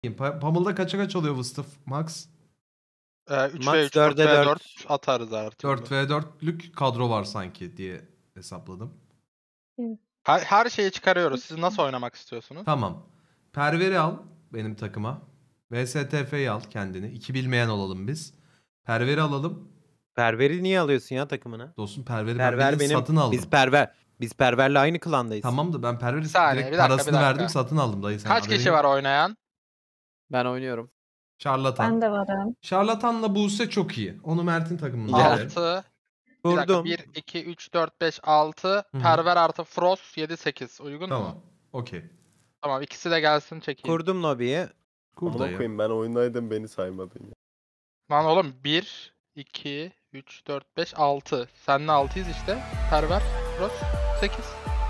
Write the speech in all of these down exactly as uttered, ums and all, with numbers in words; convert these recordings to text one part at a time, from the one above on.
Pa Pummel'da kaça kaç oluyor Vıstıf Max? Ee, üç ve üç, dört ve dört atarız artık. dört ve dörtlük kadro var sanki diye hesapladım. Her, her şeyi çıkarıyoruz. Siz nasıl oynamak istiyorsunuz? Tamam. Perver'i al benim takıma. V S T F'yi al kendini. İki bilmeyen olalım biz. Perver'i alalım. Perver'i niye alıyorsun ya takımına? Dostum Perver'i Perver ben benim, satın aldım. Biz Perver biz Perver'le aynı klandayız. Tamam da ben Perver'i saniye, direkt bir dakika, parasını bir dakika. verdim satın aldım dayı. Sen Kaç haberin kişi yok. var oynayan? Ben oynuyorum. Şarlatan. Ben de varım. Şarlatanla Buse çok iyi. Onu Mert'in takımında verelim. altı. Bir dakika. Kurdum. bir, iki, üç, dört, beş, altı. Perver artı Frost yedi, sekiz. Uygun Tamam. mu? Okey. Tamam, ikisi de gelsin çekeyim. Kurdum lobiyi. Kur Amına dayı. koyayım ben oyundaydım beni saymadın ya. Lan oğlum bir, iki, üç, dört, beş, altı. Seninle altıyız işte. Perver, Frost sekiz.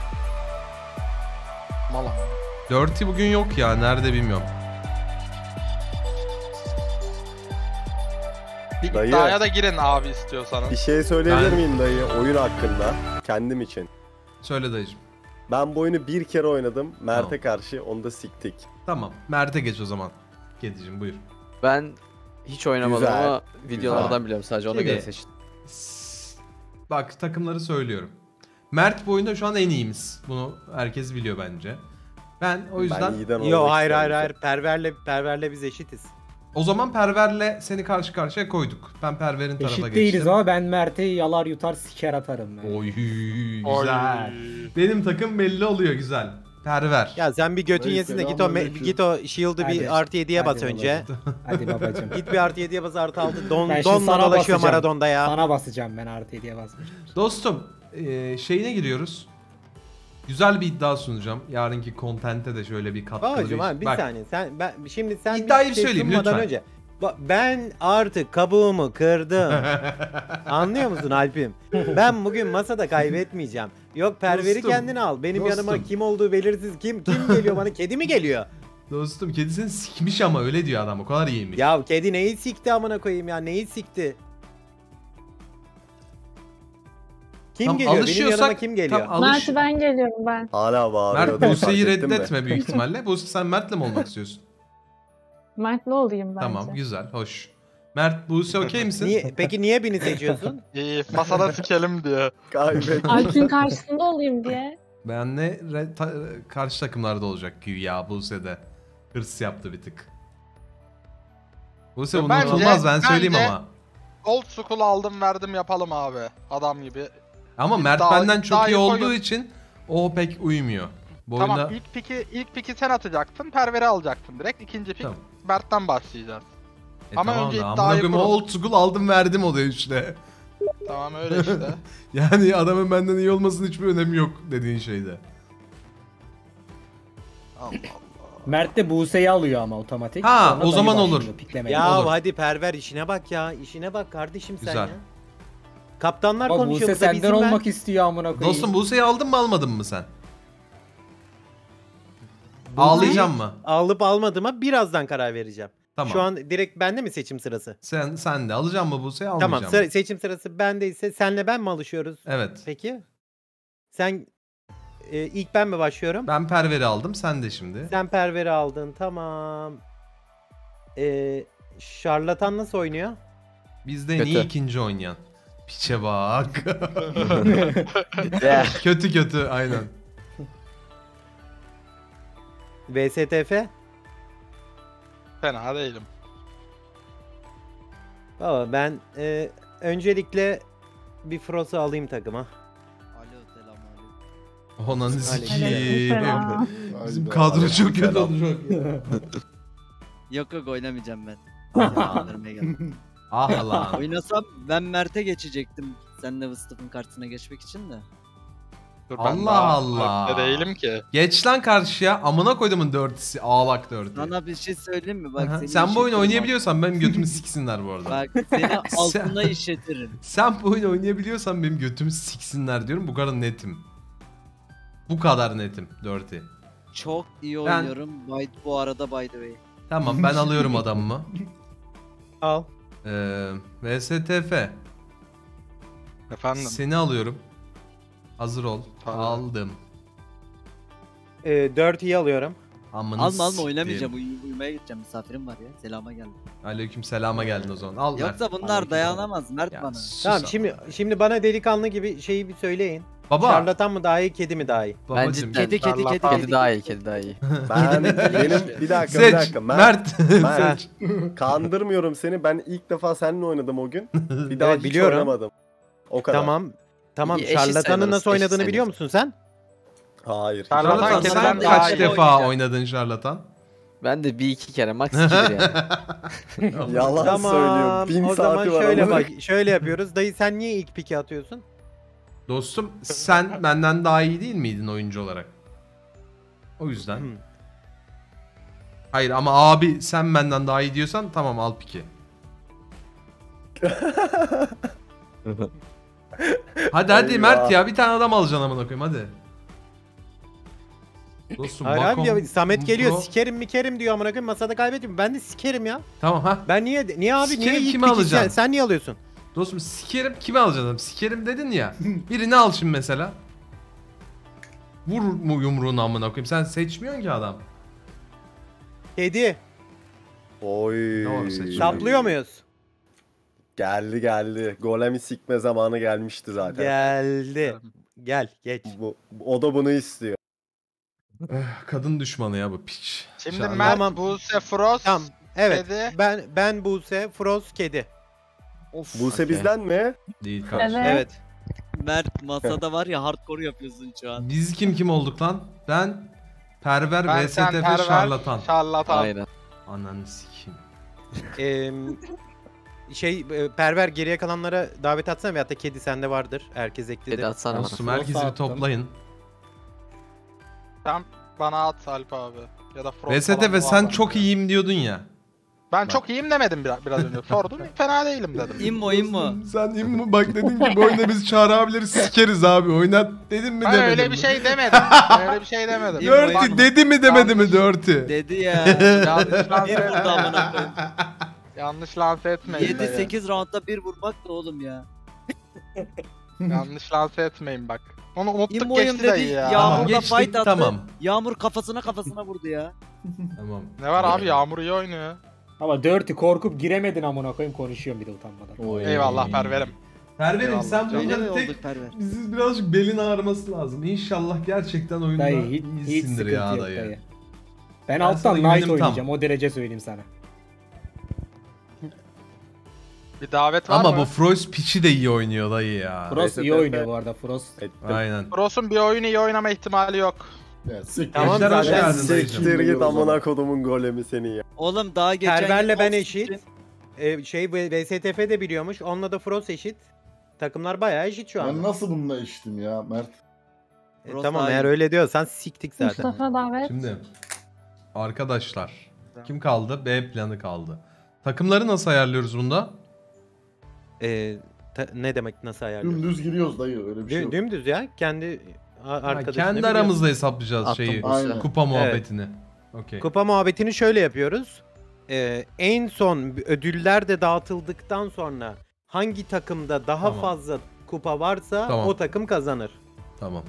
Mala. Dirty bugün yok ya. Nerede bilmiyorum. Bir Dayı. iddiaya da girin abi istiyorsanız. Bir şey söyleyebilir Ben- miyim dayı oyun hakkında kendim için? Söyle dayıcım. Ben bu oyunu bir kere oynadım Mert'e Tamam. karşı onu da siktik. Tamam. Mert'e geç o zaman. Kedicim buyur. Ben hiç oynamadım Güzel, ama videolardan güzel. biliyorum sadece ona Şimdi- göre seçtim. S- Bak takımları söylüyorum. Mert bu oyunda şu an en iyimiz. Bunu herkes biliyor bence. Ben o yüzden Ben iyiden Yo oynamak hayır hayır isterim. hayır. Perver'le Perver'le biz eşitiz. o zaman Perver'le seni karşı karşıya koyduk. Ben Perver'in tarafa Eşit geçtim. değiliz ama ben Mert'e yalar yutar siker atarım. Ben. Oy Oy. güzel. Benim takım belli oluyor güzel. Perver. Ya sen bir götün Dayı, yesin de git o me- selamünaleyküm. git o shield'ı Hadi. bir artı yediye bas Hadi önce. Hadi babacım. Git bir artı yediye bas artı altı. Don Ben şimdi donla sana dolaşıyor basacağım. Maradon'da ya. Sana basacağım ben artı diye basmayacağım. Dostum e, şeyine giriyoruz. Güzel bir iddia sunacağım. Yarınki content'e de şöyle bir katkılı Babacım bir... abi bir Bak, saniye. Sen ben şimdi sen İddiayı bir şey söyleyeyim, sunmadan lütfen. önce. Bak ben artık kabuğumu kırdım. Anlıyor musun Alp'im? Ben bugün masada kaybetmeyeceğim. Yok Perver'i Dostum, kendine al. Benim dostum. yanıma kim olduğu belirsiz. Kim kim geliyor bana? Kedi mi geliyor? Dostum kedisini sikmiş ama öyle diyor adam. O kadar iyiymiş. Ya kedi neyi sikti amına koyayım ya? Neyi sikti? Kim Tam geliyor? Benim alışıyorsak- yanıma kim geliyor? tam alış- Mert'i ben geliyorum ben. Hala bağırıyor. Mert dayı, Buse'yi fark ettin mi? reddetme büyük ihtimalle. Buse sen Mert'le mi olmak istiyorsun? Mert'le olayım bence. Tamam güzel hoş. Mert Buse okey misin? Niye, peki niye beni seçiyorsun? İyi, masada sikelim diye. Kaybettim. Alp'in karşısında olayım diye. Benle re- ta- karşı takımlarda olacak güya Buse'de. Hırs yaptı bir tık. Buse Ya bunu bence- unutulmaz ben söyleyeyim bence- ama. Old school aldım verdim yapalım abi. Adam gibi. Ama Mert İddia- benden çok iyi iddiayı olduğu koyun. için o pek uymuyor. Bu Tamam, oyunda... ilk piki ilk piki sen atacaktın. Perver'i alacaktın direkt. İkinci pik Tamam. Mert'ten başlayacağız. E ama tamam önce da, iddiayı amına koyayım, kurun. old school aldım verdim oluyor işte. Tamam öyle işte. Yani adamın benden iyi olmasının hiçbir önemi yok dediğin şeyde. Allah Allah. Mert de Buse'yi alıyor ama otomatik. Ha, Sonra o dayı zaman başlıyor olur. piklemeye. Ya Olur. hadi Perver işine bak ya. İşine bak kardeşim sen Güzel. ya. Kaptanlar Bak konuşuyor Buse burada senden bizim olmak ben. istiyor amına koyayım. Dostum Buse'yi aldın mı almadın mı sen? Ağlayacağım mı? Alıp almadığıma birazdan karar vereceğim. Tamam. Şu an direkt bende mi seçim sırası? Sen sen de alacağım mı Buse'yi Tamam almayacağım sıra- mı? seçim sırası bendeyse senle ben mi alışıyoruz? Evet. Peki. Sen e, ilk ben mi başlıyorum? Ben Perver'i aldım sen de şimdi. Sen Perver'i aldın tamam. E, şarlatan nasıl oynuyor? Bizde en iyi Kötü. ikinci oynayan. Piçe bak. kötü kötü aynen. V S T F? Fena değilim. Baba ben e, öncelikle bir Frost'u alayım takıma. Alo selamünaleyküm. Onanı Aleyküm sikiyim. selam. Bizim Haydi, kadro aleyküm çok kötü selam. olacak. Yok yok oynamayacağım ben. Seni kandırmaya geldim. Ah lan. Oynasam ben Mert'e geçecektim. Senle Vıstıf'ın karşısına geçmek için de. Dur, ben Allah daha Allah. nokta değilim ki. Geç lan karşıya. Amına koydumun dörtüsü. Ağlak dörtü. Sana bir şey söyleyeyim mi? Bak Aha. seni Sen bu oyunu işletirim oynayabiliyorsan benim götümü siksinler bu arada. Bak seni altına işletirim. Sen bu oyunu oynayabiliyorsan benim götümü siksinler diyorum. Bu kadar netim. Bu kadar netim. Dirty. Çok iyi Ben- oynuyorum. By, bu arada by the way. Tamam ben alıyorum adamımı. Al. Ee, V S T F. Efendim. Seni alıyorum. Hazır ol. Tamam. Aldım. E, Dirty'yi alıyorum. Amını Alma alma siktiğim. oynamayacağım. Uy uyumaya gideceğim. Misafirim var ya. Selama geldim. Aleyküm selama geldin o zaman. Al Mert. Yoksa bunlar dayanamaz Mert Ya bana. sus Tamam ama. şimdi şimdi bana delikanlı gibi şeyi bir söyleyin. Baba. Şarlatan mı daha iyi, kedi mi daha iyi? Ben Babacım. cidden Kedi kedi kedi Şarlatan. kedi. kedi daha iyi, kedi daha iyi. Ben benim bir dakika bir Seç. dakika Mert, Mert. Mert. Seç. kandırmıyorum seni. Ben ilk defa seninle oynadım o gün. Bir daha Evet, hiç biliyorum. oynamadım. O kadar. Tamam. Tamam Eşit şarlatanın sayılırız, nasıl eşit oynadığını biliyor sayılırız. musun sen? Hayır. Şarlatan Şarlatan kediden sen daha kaç iyi defa oynayacağım. oynadın şarlatan? Ben de bir iki kere max ikidir yani. Yalan Tamam. söylüyor. Bin O zaman saati var. şöyle ama. bak, şöyle yapıyoruz. Dayı sen niye ilk piki atıyorsun? Dostum sen benden daha iyi değil miydin oyuncu olarak? O yüzden. Hmm. Hayır ama abi sen benden daha iyi diyorsan tamam al piki. Hadi hadi Eyvah. Mert ya bir tane adam alacaksın amına koyayım hadi. Dostum Hayır abi Vakom ya, Samet geliyor Pro- sikerim mikerim diyor amına koyayım, masada kaybediyorum. Ben de sikerim ya. Tamam ha. Ben niye niye abi Sikerim, niye ilk kimi piki alacaksın? sen, sen niye alıyorsun? Dostum sikerim kimi alacaksın? Sikerim dedin ya. Birini al şimdi mesela. Vur mu yumruğunu amına koyayım. Sen seçmiyorsun ki adam. Kedi. Oy. Doğru seçiyor. Saplıyor muyuz? Geldi geldi. Golemi sikme zamanı gelmişti zaten. Geldi. Gel geç. Bu, o da bunu istiyor. Kadın düşmanı ya bu piç. Şimdi Şarlatan. Mert, Tamam. Buse, Frost, Tamam. Evet. kedi. Ben ben Buse, Froz, kedi. Buse Okey. bizden mi? Değil karşı. Evet. Evet. Mert masada var ya hardcore yapıyorsun şu an. Biz kim kim olduk lan? Ben Perver, Ben, sen, V S T F, Perver, Şarlatan. Şarlatan. Aynen. Ananı sikeyim. Ee, şey e, Perver geriye kalanlara davet atsana, veyahut da kedi sende vardır. Herkes ekledi. Kedi atsana bana. Dostum herkesi bir attım. toplayın. Sen bana at Alp abi. Ya da Frost V S T falan F sen var çok bende. iyiyim diyordun ya. Ben çok iyiyim demedim biraz, biraz önce. Sordum fena değilim dedim. İmmo immo. Sen immo bak dedin ki bu oyunda biz Çağrı abileri sikeriz abi oynat dedin mi Ben demedin öyle mi? bir şey demedim. Ben öyle bir şey demedim. Dirty dedi mi demedi mi Yanlış. Dirty? Dedi ya. Yanlış lanse Bir vurdu etmeyin. amına koyayım. Yanlış lanse etmeyin. yedi dayı. sekiz roundda bir vurmak da oğlum ya. Yanlış lanse etmeyin bak. Onu unuttuk İmmoyum geçti dedi, dayı ya. ya. Tamam Yağmurda geçtik fight attı. tamam. Yağmur kafasına kafasına vurdu ya. Tamam. Ne var abi, Yağmur iyi oynuyor. Ama Dirty korkup giremedin amına koyayım, konuşuyorum bir de utanmadan. Eyvallah Perver'im. Perver'im Eyvallah sen canım. Öyle mi burada tek olduk Perver? bizi birazcık belin ağrıması lazım. İnşallah gerçekten oyunda Dayı hiç, hiç iyisindir sıkıntı ya yok dayı. dayı. Ben, Ben sana alttan güvenim Knight tam. oynayacağım, o derece söyleyeyim sana. Bir davet var Ama mı? bu Frost piçi de iyi oynuyor dayı ya. Frost iyi V S T F. oynuyor bu arada, Frost. Ettim. Aynen. Frost'un bir oyunu iyi oynama ihtimali yok. Tamam Gençler hoş zaten. geldin dayıcım. Siktir git amına kodumun golemi seni ya. Oğlum daha geçen Perver'le gün ben Oxford'un- eşit. Ee, şey V S T F de biliyormuş. Onunla da Frost eşit. Takımlar bayağı eşit şu Ben an. nasıl bununla içtim ya Mert? E, Frost tamam daha eğer iyi. öyle diyorsan siktik zaten. Mustafa davet. Şimdi arkadaşlar kim kaldı? B planı kaldı. Takımları nasıl ayarlıyoruz bunda? Ee, ta- ne demek nasıl ayarlıyorsun? Dümdüz giriyoruz dayı öyle bir şey Dü- yok. dümdüz ya. Kendi a- Ha, arkadaşını kendi biliyorsun. aramızda hesaplayacağız Attım şeyi. bu Aynen. Kupa muhabbetini. Okey. Kupa muhabbetini şöyle yapıyoruz. Ee, en son ödüller de dağıtıldıktan sonra hangi takımda daha Tamam. fazla kupa varsa Tamam. o takım kazanır. Tamam.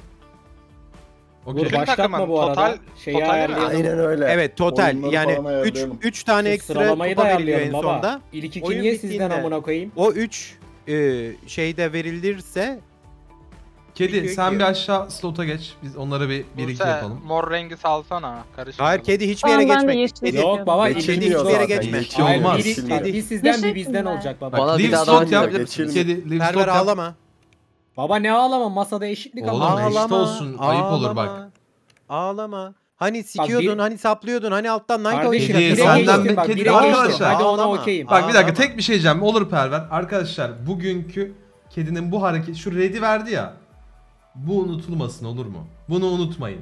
Vur Okey. Bütün başlatma takımın bu arada. total- Şeyi total- ayarlayalım. Aynen öyle. Evet total Oyunları yani falan üç ayarlayalım. üç tane Şu ekstra sıralamayı da kupa veriliyor en ayarlayalım baba. sonda. İlk iki Oyun niye sizden bittiğinde- amına koyayım? O üç e, şeyde verilirse Kedi Video sen bir ekliyor. aşağı slota geç. Biz onları bir bir iki Buse, yapalım. mor rengi salsana. Karışma. hayır kedi hiçbir yere Tamam, ben de geçme. yeşil Kedi, istiyorum. Yok baba, Kedi ikinci hiçbir yere zaten, geçme. geçiyor. Hayır, olmaz. biri- Geçilmiyor. bir sizden bir Yeşil bizden mi? olacak baba. Bana bir Leave daha slot davet yap. edebilir misin? Geçilmiyor. Kedi leave Perver slot yap. ağlama. Baba ne ağlama, masada eşitlik Oğlum, ama. eşit Ağlama. olsun, ayıp olur bak. ağlama, Ağlama. Hani sikiyordun, bir- hani saplıyordun, hani alttan Night Kardeşim, oynayordun. Kedi, bire senden geçtim bir- bak, kedi- bire Arkadaşlar. geçtim. Hadi ona Ağlama. okeyim. Bak bir dakika Ağlama. tek bir şey diyeceğim. Olur Perver. Arkadaşlar bugünkü kedinin bu hareket şu ready verdi ya. Bu unutulmasın olur mu? Bunu unutmayın.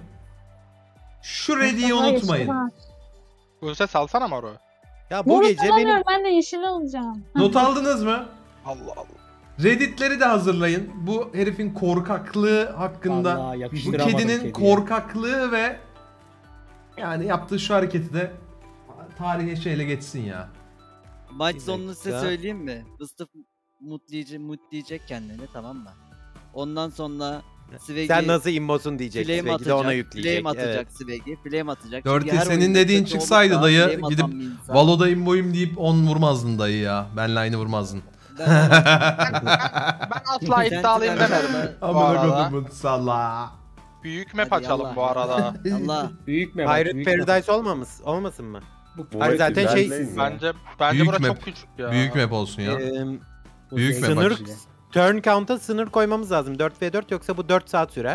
Şu ready'yi Mustafa unutmayın. yeşil var. Buse salsana moru. Ya bu Moru gece benim kullanıyorum, ben de yeşil olacağım. Not aldınız mı? Allah Allah. Reddit'leri de hazırlayın. Bu herifin korkaklığı hakkında, Vallahi bu yakıştıramadım kedinin kediye. korkaklığı ve yani yaptığı şu hareketi de tarihe şeyle geçsin ya. Maç Bir sonunu size dakika. söyleyeyim mi? Fıstık mutlayacak, mutlayacak kendini, tamam mı? Ondan sonra Swaggy, Sen nasıl immosun diyecek. flame Swaggy de atacak. ona yükleyecek. Flame atacak Evet. Swaggy. Flame atacak. Dirty, Çünkü her senin oyunda dediğin kötü olup çıksaydı da dayı, flame gidip atan bir insan. Valo'da imboyum deyip on vurmazdın dayı ya. Benle aynı vurmazdın. Ben- Ben asla iddialıyım Sen- demedim bu Amına arada. kodumun salla. Büyük map Hadi açalım yallah. bu arada. Allah. Büyük map. Pirate büyük map. Paradise olmamış, olmasın mı? Bu Hayır, zaten şey- ilerleyin ya. Bence bence Büyük bura map. çok küçük ya. Büyük map olsun ya. Ee, bu büyük zengin map sınır açıcı. turn count'a sınır koymamız lazım. dört ve dört yoksa bu dört saat sürer.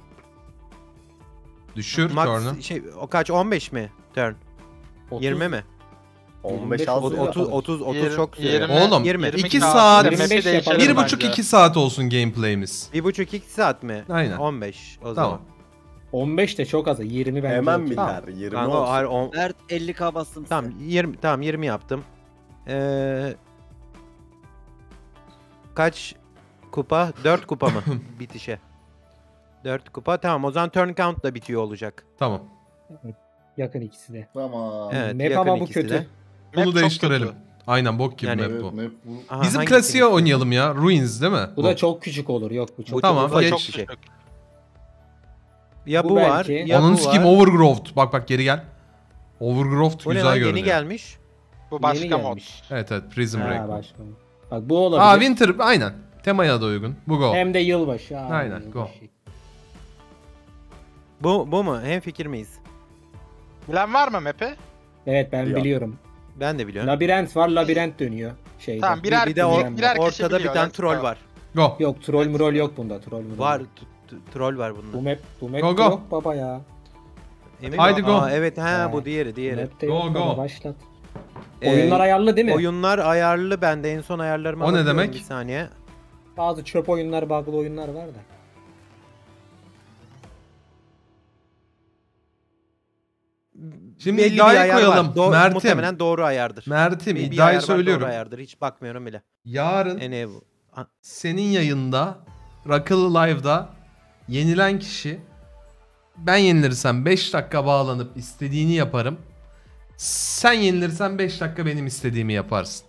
Düşür Max turn'u. şey o kaç on beş mi turn? otuz yirmi mi? on beş yirmi beş, az O- ya. otuz otuz otuz Yirmi- çok sürer. yirmi- Oğlum yirmi. iki kağıt saat, map'i yirmi beş değişelim yapalım. bir bence. buçuk iki saat olsun gameplay'imiz. Bir buçuk iki saat mi? Aynen. on beş o zaman. Tamam. on beş de çok az. yirmi bence. Hemen okey. biter. yirmi Kanka, olsun. hayır, on- Mert elli k bastım size. tamam yirmi tamam yirmi yaptım. Ee, kaç kupa? dört kupa mı bitişe? dört kupa. Tamam o zaman turn count da bitiyor olacak. Tamam. Yakın ikisi de. Tamam. Evet, Map yakın ama bu ikisi kötü. de. Map Bunu çok değiştirelim. kötü. Aynen bok gibi Yani- map Evet, bu. map bu. Aha, Bizim hangisini klasiğe istiyorsun? oynayalım ya. Ruins değil mi? Bu da çok küçük olur. Yok bu çok. Tamam, Bu da geç. çok bir şey. küçük. Ya bu, Bu var. belki. Ya Onun bu sikim var. Overgrowth. Bak bak geri gel. Overgrowth Bu ne güzel lan görünüyor. yeni gelmiş. Bu başka Yeni mod. gelmiş. Evet evet Prison Ha, Break. başka. Bak bu olabilir. Aa Winter aynen. Temaya da uygun. Bu go. Hem de yılbaşı. Aa, Aynen, yılbaşı. go. Bu bu mu? Hem fikir miyiz? Bilen var mı map'i? Evet ben Ya. biliyorum. Ben de biliyorum. Labirent var. Labirent dönüyor. Şeyde. Tamam birer, bir de or- birer kişi ortada bir biliyor, tane let's troll go. var. Go. Yok troll mrol yok bunda. Troll mrol. Var. yok. t- t- Troll var bunda. Bu map bu map Go, go. yok baba ya. Emin Haydi misin? go. Aa, evet ha Ha. bu diğeri Bu diğeri. map'te Go, yok go. baba başlat. Ee, Oyunlar ayarlı değil mi? Oyunlar ayarlı bende en son ayarlarıma O ne bakıyorum demek? bir saniye. Bazı çöp oyunlar, bug'lı oyunlar var da. Şimdi Belli bir iddiayı ayar koyalım. var. Do- Mert'im. Muhtemelen doğru ayardır. Mert'im Bir- bir iddiayı ayar var, söylüyorum. Doğru ayardır. Hiç bakmıyorum bile. Yarın En iyi bu. Ha, senin yayında Rakılı Live'da yenilen kişi ben yenilirsem beş dakika bağlanıp istediğini yaparım. Sen yenilirsen beş dakika benim istediğimi yaparsın.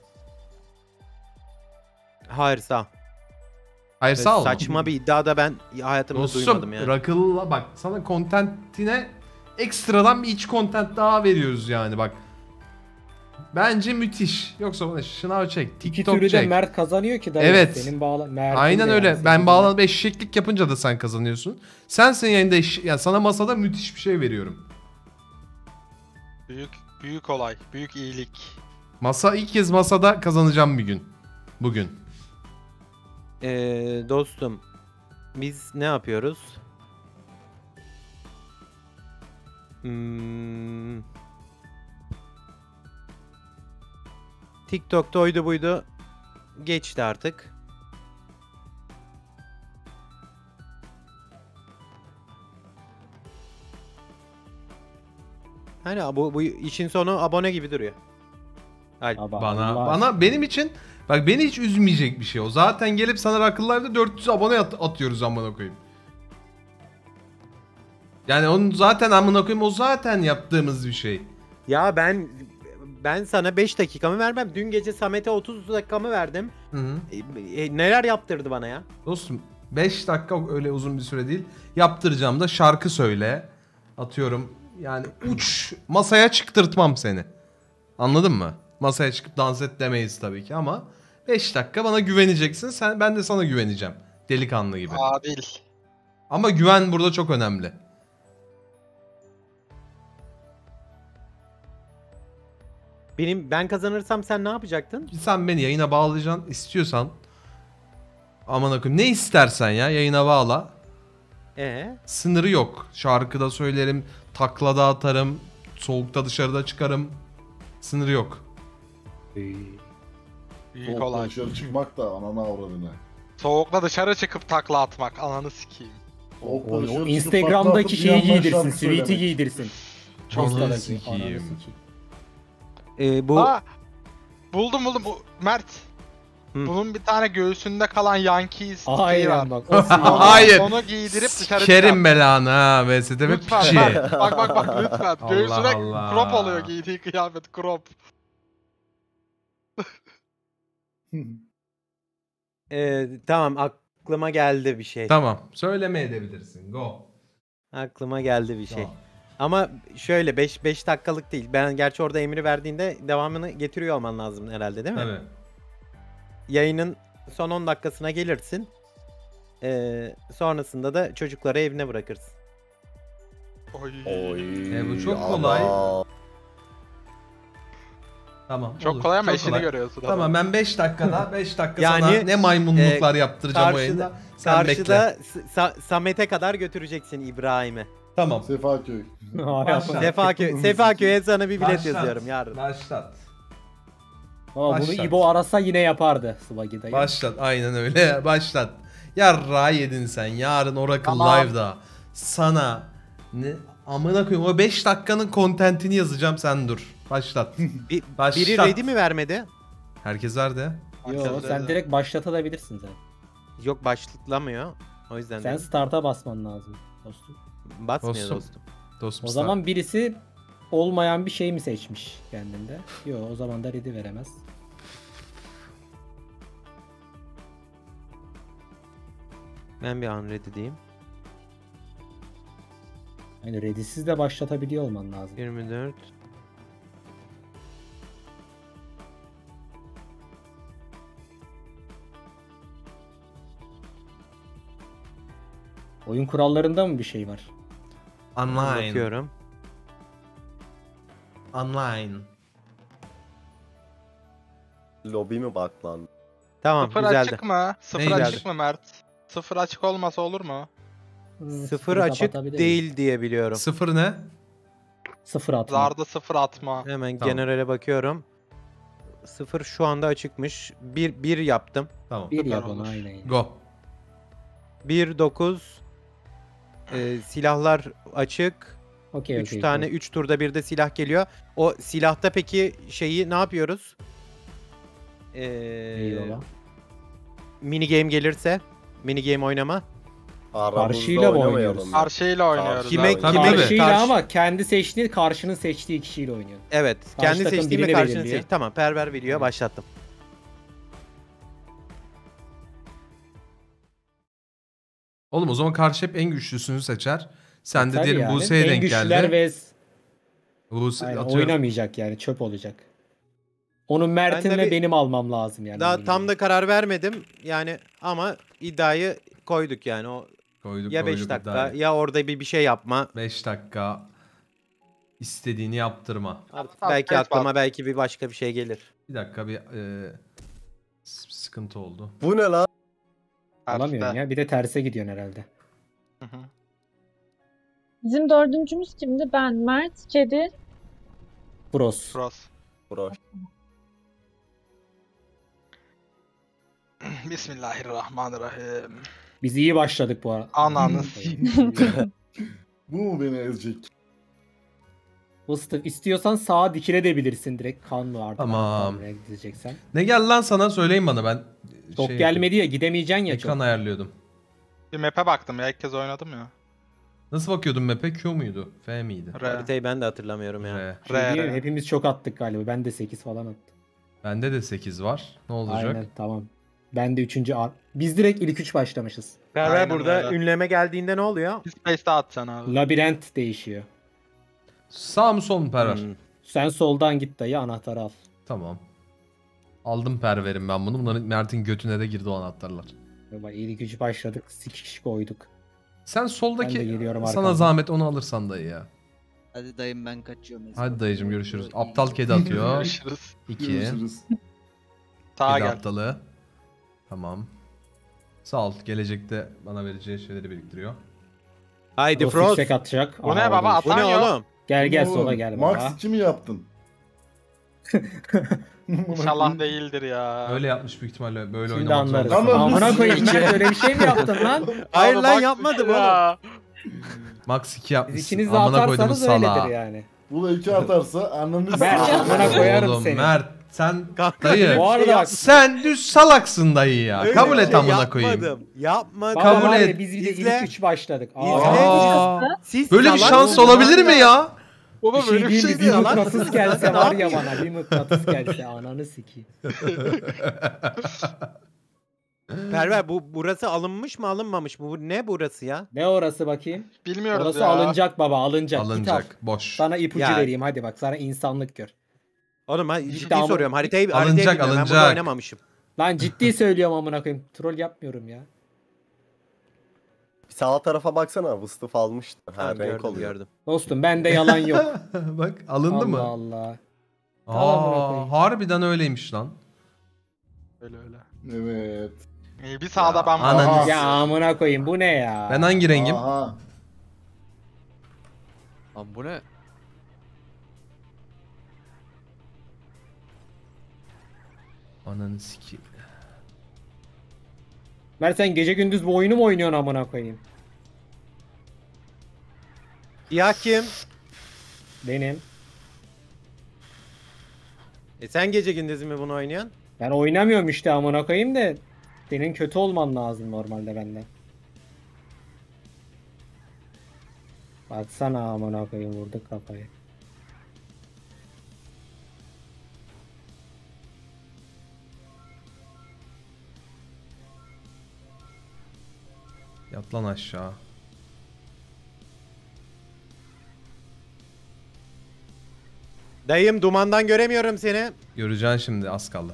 Hayır sağ ol. Hayır sağ ol. Saçma bir iddiada ben hayatımda duymadım Dostum yani. Rakılı bak sana kontentine ekstradan bir iç content daha veriyoruz yani bak. Bence müthiş. Yoksa bana şınav çek, İki TikTok türlü de çek. Mert kazanıyor ki dayı. Evet. Senin bağla Mert'in Aynen de öyle. yani, Ben senin de. bağlanıp eşeklik yapınca da sen kazanıyorsun. Sen senin yayında eş... yani sana masada müthiş bir şey veriyorum. Büyük büyük olay, büyük iyilik. Masa ilk kez masada kazanacağım bir gün. Bugün. Ee, dostum biz ne yapıyoruz? Hmm. TikTok'ta oydu buydu. Geçti artık. Hani bu, bu işin sonu abone gibi duruyor. Alp. Baba, Bana Allah bana aşkına. benim için bak beni hiç üzmeyecek bir şey o. Zaten gelip sana Rakılılar'da dört yüz abone at- atıyoruz amına koyayım. Yani onun zaten amına koyayım o zaten yaptığımız bir şey. Ya ben ben sana beş dakikamı vermem. Dün gece Samet'e otuz dakikamı verdim. Hı hı. E, e, neler yaptırdı bana ya? Dostum beş dakika öyle uzun bir süre değil. Yaptıracağım da şarkı söyle. Atıyorum yani uç masaya çıktırtmam seni. Anladın mı? Masaya çıkıp dans et demeyiz tabii ki ama beş dakika bana güveneceksin. Sen ben de sana güveneceğim. Delikanlı gibi. Adil. Ama güven burada çok önemli. Benim ben kazanırsam sen ne yapacaktın? Sen beni yayına bağlayacaksın istiyorsan. Aman akım ne istersen ya yayına bağla. Ee, Sınırı yok. Şarkıda söylerim, taklada atarım, soğukta dışarıda çıkarım. Sınırı yok. Büyük Soğukta olay. dışarı çıkmak da anana avradına. Soğukla dışarı çıkıp takla atmak. Ananı sikeyim. Soğukta O, dışarı o çıkıp Instagram'daki patlatıp bir şeyi yandan giydirsin. şarkı Sweet'i söylemek. giydirsin. Ananı Insta'daki, sikeyim. ananı sikeyim. e, bu Aa, buldum buldum. Bu, Mert. Hı. Bunun bir tane göğsünde kalan Yankees şeyi Aynen var. bak. O sweet. Hayır. Onu giydirip dışarı Kerim çıkar. belanı ha. V S T V Lütfen piçi. bak, bak bak bak lütfen. Allah Göğsüne Allah. crop oluyor giydiği kıyafet crop. e, tamam ak- aklıma geldi bir şey. Tamam. Söyleme edebilirsin. Go. Aklıma geldi bir şey. Go. Ama şöyle beş beş dakikalık değil. Ben gerçi orada emri verdiğinde devamını getiriyor olman lazım herhalde değil mi? Tabii. Yayının son on dakikasına gelirsin. Ee, sonrasında da çocukları evine bırakırsın. Oy. Oy. E, bu çok ama- kolay. Tamam. Çok olur. kolay ama Çok işini kolay. görüyorsun. Tamam ben beş dakikada beş dakika Yani, sana ne maymunluklar e, yaptıracağım karşıda- oyunda. Sen bekle. Karşıda Sa- Samet'e kadar götüreceksin İbrahim'i. Tamam. Sefaköy. Başla. Sefaköy, Sefaköy'e sana bir bilet Başlat. yazıyorum yarın. Başlat. Ama bunu Başlat. İbo arasa yine yapardı Swaggy dayı. Başlat. Aynen öyle. Başlat. Yarrağı yedin sen. Yarın Oracle Tamam. Live'da sana ne amına koyayım o beş dakikanın kontentini yazacağım sen dur. Başlat. Bir, Başlat. biri ready mi vermedi? Herkes nerede? Yo, sen direkt başlatabilirsin zaten. Yok başlıklamıyor. O yüzden Sen de start'a basman lazım dostum. basmıyor Dostum. dostum. Dostum O zaman birisi olmayan bir şey mi seçmiş kendinde? Yo, o zaman da ready veremez. Ben bir an ready diyeyim. Yani ready'siz de başlatabiliyor olman lazım. yirmi dört. Oyun kurallarında mı bir şey var? online. Bakıyorum. Online. Lobi mi bak lan? Tamam Sıfır güzeldi. açık mı? Sıfır Ne açık güzeldi? mı Mert? Sıfır açık olmasa olur mu? Hmm, Sıfır sıfırı açık kapatabiliriz. değil diye biliyorum. Sıfır ne? Sıfır atma. Zarda sıfır atma. Hemen Tamam. generale bakıyorum. Sıfır şu anda açıkmış. bir bir yaptım. Tamam. Bir Süper yap olur. onu aynen. Go. bir dokuz. Ee, silahlar açık. Okey üç okey. tane üç turda bir de silah geliyor. O silahta peki şeyi ne yapıyoruz? Ee, Eyvallah. mini game gelirse mini game oynama. Aramızda Karşıyla mı oynamayalım oynuyoruz? ya. Karşıyla oynuyoruz. Kime- abi. Tabii, kime- tabii. Karşıyla Karşı- ama kendi seçtiği karşının seçtiği kişiyle oynuyor. Evet. Karşı kendi takım seçtiğimi birini karşını belirliyor. seç. Tamam. Perver biliyor. Başlattım. Oğlum o zaman karşı hep en güçlüsünü seçer. Sen de Tabii diyelim yani. Buse'ye En denk güçlüler geldi. ve Buse aynen, atıyorum. oynamayacak yani çöp olacak. Onun Mert'inle bir- benim almam lazım yani. Daha benim tam gibi. da karar vermedim. Yani ama iddiayı koyduk yani. O Koyduk, ya beş koyduk dakika iddiayı. ya orada bir bir şey yapma. beş dakika istediğini yaptırma. Artık Tamam, belki evet, aklıma bak. belki bir başka bir şey gelir. Bir dakika bir e, s- sıkıntı oldu. Bu ne lan? Alamıyorsun Terste. ya. Bir de terse gidiyorsun herhalde. Hı hı. Bizim dördüncümüz kimdi? Ben, Mert, Kedi. Bros. Cross. Bro. Bismillahirrahmanirrahim. Biz iyi başladık bu arada. Ananı Bu mu beni ezecek? Fıstık istiyorsan sağa dikilebilirsin direkt kanlı artık. Tamam. Nereye gideceksen. Ne geldi lan sana söyleyin bana ben. Çok şey gelmedi ya gidemeyeceksin ya Ekran çok. ayarlıyordum. Bir map'e baktım ya ilk kez oynadım ya. Nasıl bakıyordun map'e? Q muydu? F miydi? R. Haritayı ben de hatırlamıyorum ya. R. Şey R, diyeyim, R. hepimiz çok attık galiba. Ben de sekiz falan attım. Bende de sekiz var. Ne olacak? Aynen tamam. Ben de üçüncü ar- Biz direkt ilk üç başlamışız. Perver Aynen burada öyle. ünleme geldiğinde ne oluyor? Space'de atacaksın abi. Labirent değişiyor. Sağ mı sol mu Perver? Hmm. Sen soldan git dayı anahtarı al. Tamam. Aldım Perver'im ben bunu. Bunların Mert'in götüne de girdi o anahtarlar. Bak ilk üç başladık. iki kişi koyduk. Sen Ben de soldaki geliyorum sana arkandan. zahmet onu alırsan dayı ya. Hadi dayım ben kaçıyorum. Hadi dayıcım görüşürüz. Aptal kedi atıyor. Görüşürüz. iki. Görüşürüz. Sağa Kedi gel. aptalı. Tamam. Sağ ol. Gelecekte bana vereceği şeyleri biriktiriyor. Haydi Frost Frost. yüksek atacak. Bu ne Aha, baba? oldu. Bu ne Atan yok. oğlum? Gel gel Oğlum, sola gel Max baba. iki mi yaptın? İnşallah değildir ya. Öyle yapmış büyük ihtimalle. Böyle Şimdi oynamak anlarız. zorunda. Tamam. Amına koyayım Mert öyle bir şey mi yaptın lan? Hayır Abi lan bak yapmadım ya. oğlum. Max iki Siz yapmışsın. ikiniz de Amına koydum atarsanız öyledir salağa. yani. Bu da iki atarsa ananı Mert s***. amına koyarım Oğlum seni. Mert sen Kanka, dayı. Bu arada bak. Sen düz salaksın dayı ya. Öyle Kabul bir et şey amına koyayım. Yapmadım. Yapmadım. Baba kabul var ya, et. Biz bir de İzle. ilk üç başladık. İzle. Aa, Siz böyle bir salak şans mısınız olabilir mi lan? ya? Baba Bir şey böyle bir değil şey mi? Bir değil. lan. mıknatıs gelse Ne var ya yapayım? bana. Bir mıknatıs gelse ananı sikeyim. Perver bu burası alınmış mı alınmamış mı? Bu ne burası ya? Ne orası bakayım? Bilmiyoruz Orası ya. alınacak baba alınacak. Git al. Alınacak. Boş. Sana ipucu Ya. vereyim hadi bak sana insanlık gör. Oğlum ben İşte ciddi ama- soruyorum. Haritayı Alınacak, haritayı bilmiyorum. Ben burada alınacak. oynamamışım. Lan ciddi söylüyorum amına koyayım. Troll yapmıyorum ya. Sağ tarafa baksana vıstıf almıştı. Ha Tamam, renk gördüm oluyor. gördüm. Dostum bende yalan yok. Bak alındı Allah mı? Allah. Tamam, Aa, bırakayım. harbiden öyleymiş lan. Öyle öyle. Evet. İyi bir sağda Ya, ben ananı varım. s- Ya amına koyayım bu ne ya? Ben hangi rengim? Aha. Lan bu ne? Ananı sikeyim. Mert sen gece gündüz bu oyunu mu oynuyorsun amına koyayım? Siyah kim? Benim. E sen gece gündüz mü bunu oynayan? Ben oynamıyorum işte amına koyayım da senin kötü olman lazım normalde benden. Baksana amına koyayım vurduk kafayı. Yat lan aşağı. Dayım dumandan göremiyorum seni. Göreceksin şimdi az kaldı.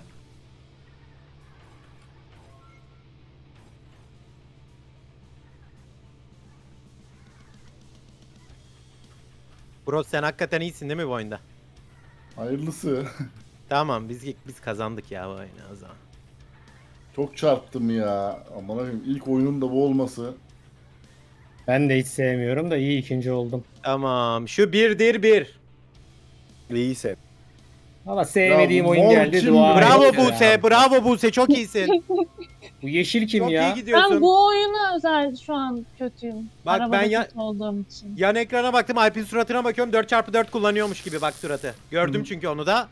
Bro sen hakikaten iyisin değil mi bu oyunda? Hayırlısı. Tamam biz biz kazandık ya bu oyunu o zaman. Çok çarptım ya. Aman abim ilk oyunun da bu olması. Ben de hiç sevmiyorum da iyi ikinci oldum. Tamam şu birdir bir. İyiyse. Ama sevmediğim Ya, oyun mor geldi kim dua ya? Bravo et ya. Buse, bravo Buse çok iyisin. Bu yeşil kim Çok ya? iyi gidiyorsun. Ben bu oyuna özel şu an kötüyüm. Bak, Arabada ben ya- kötü olduğum için. Yan ekrana baktım Alp'in suratına bakıyorum dört çarpı dört kullanıyormuş gibi bak suratı. Gördüm çünkü onu da.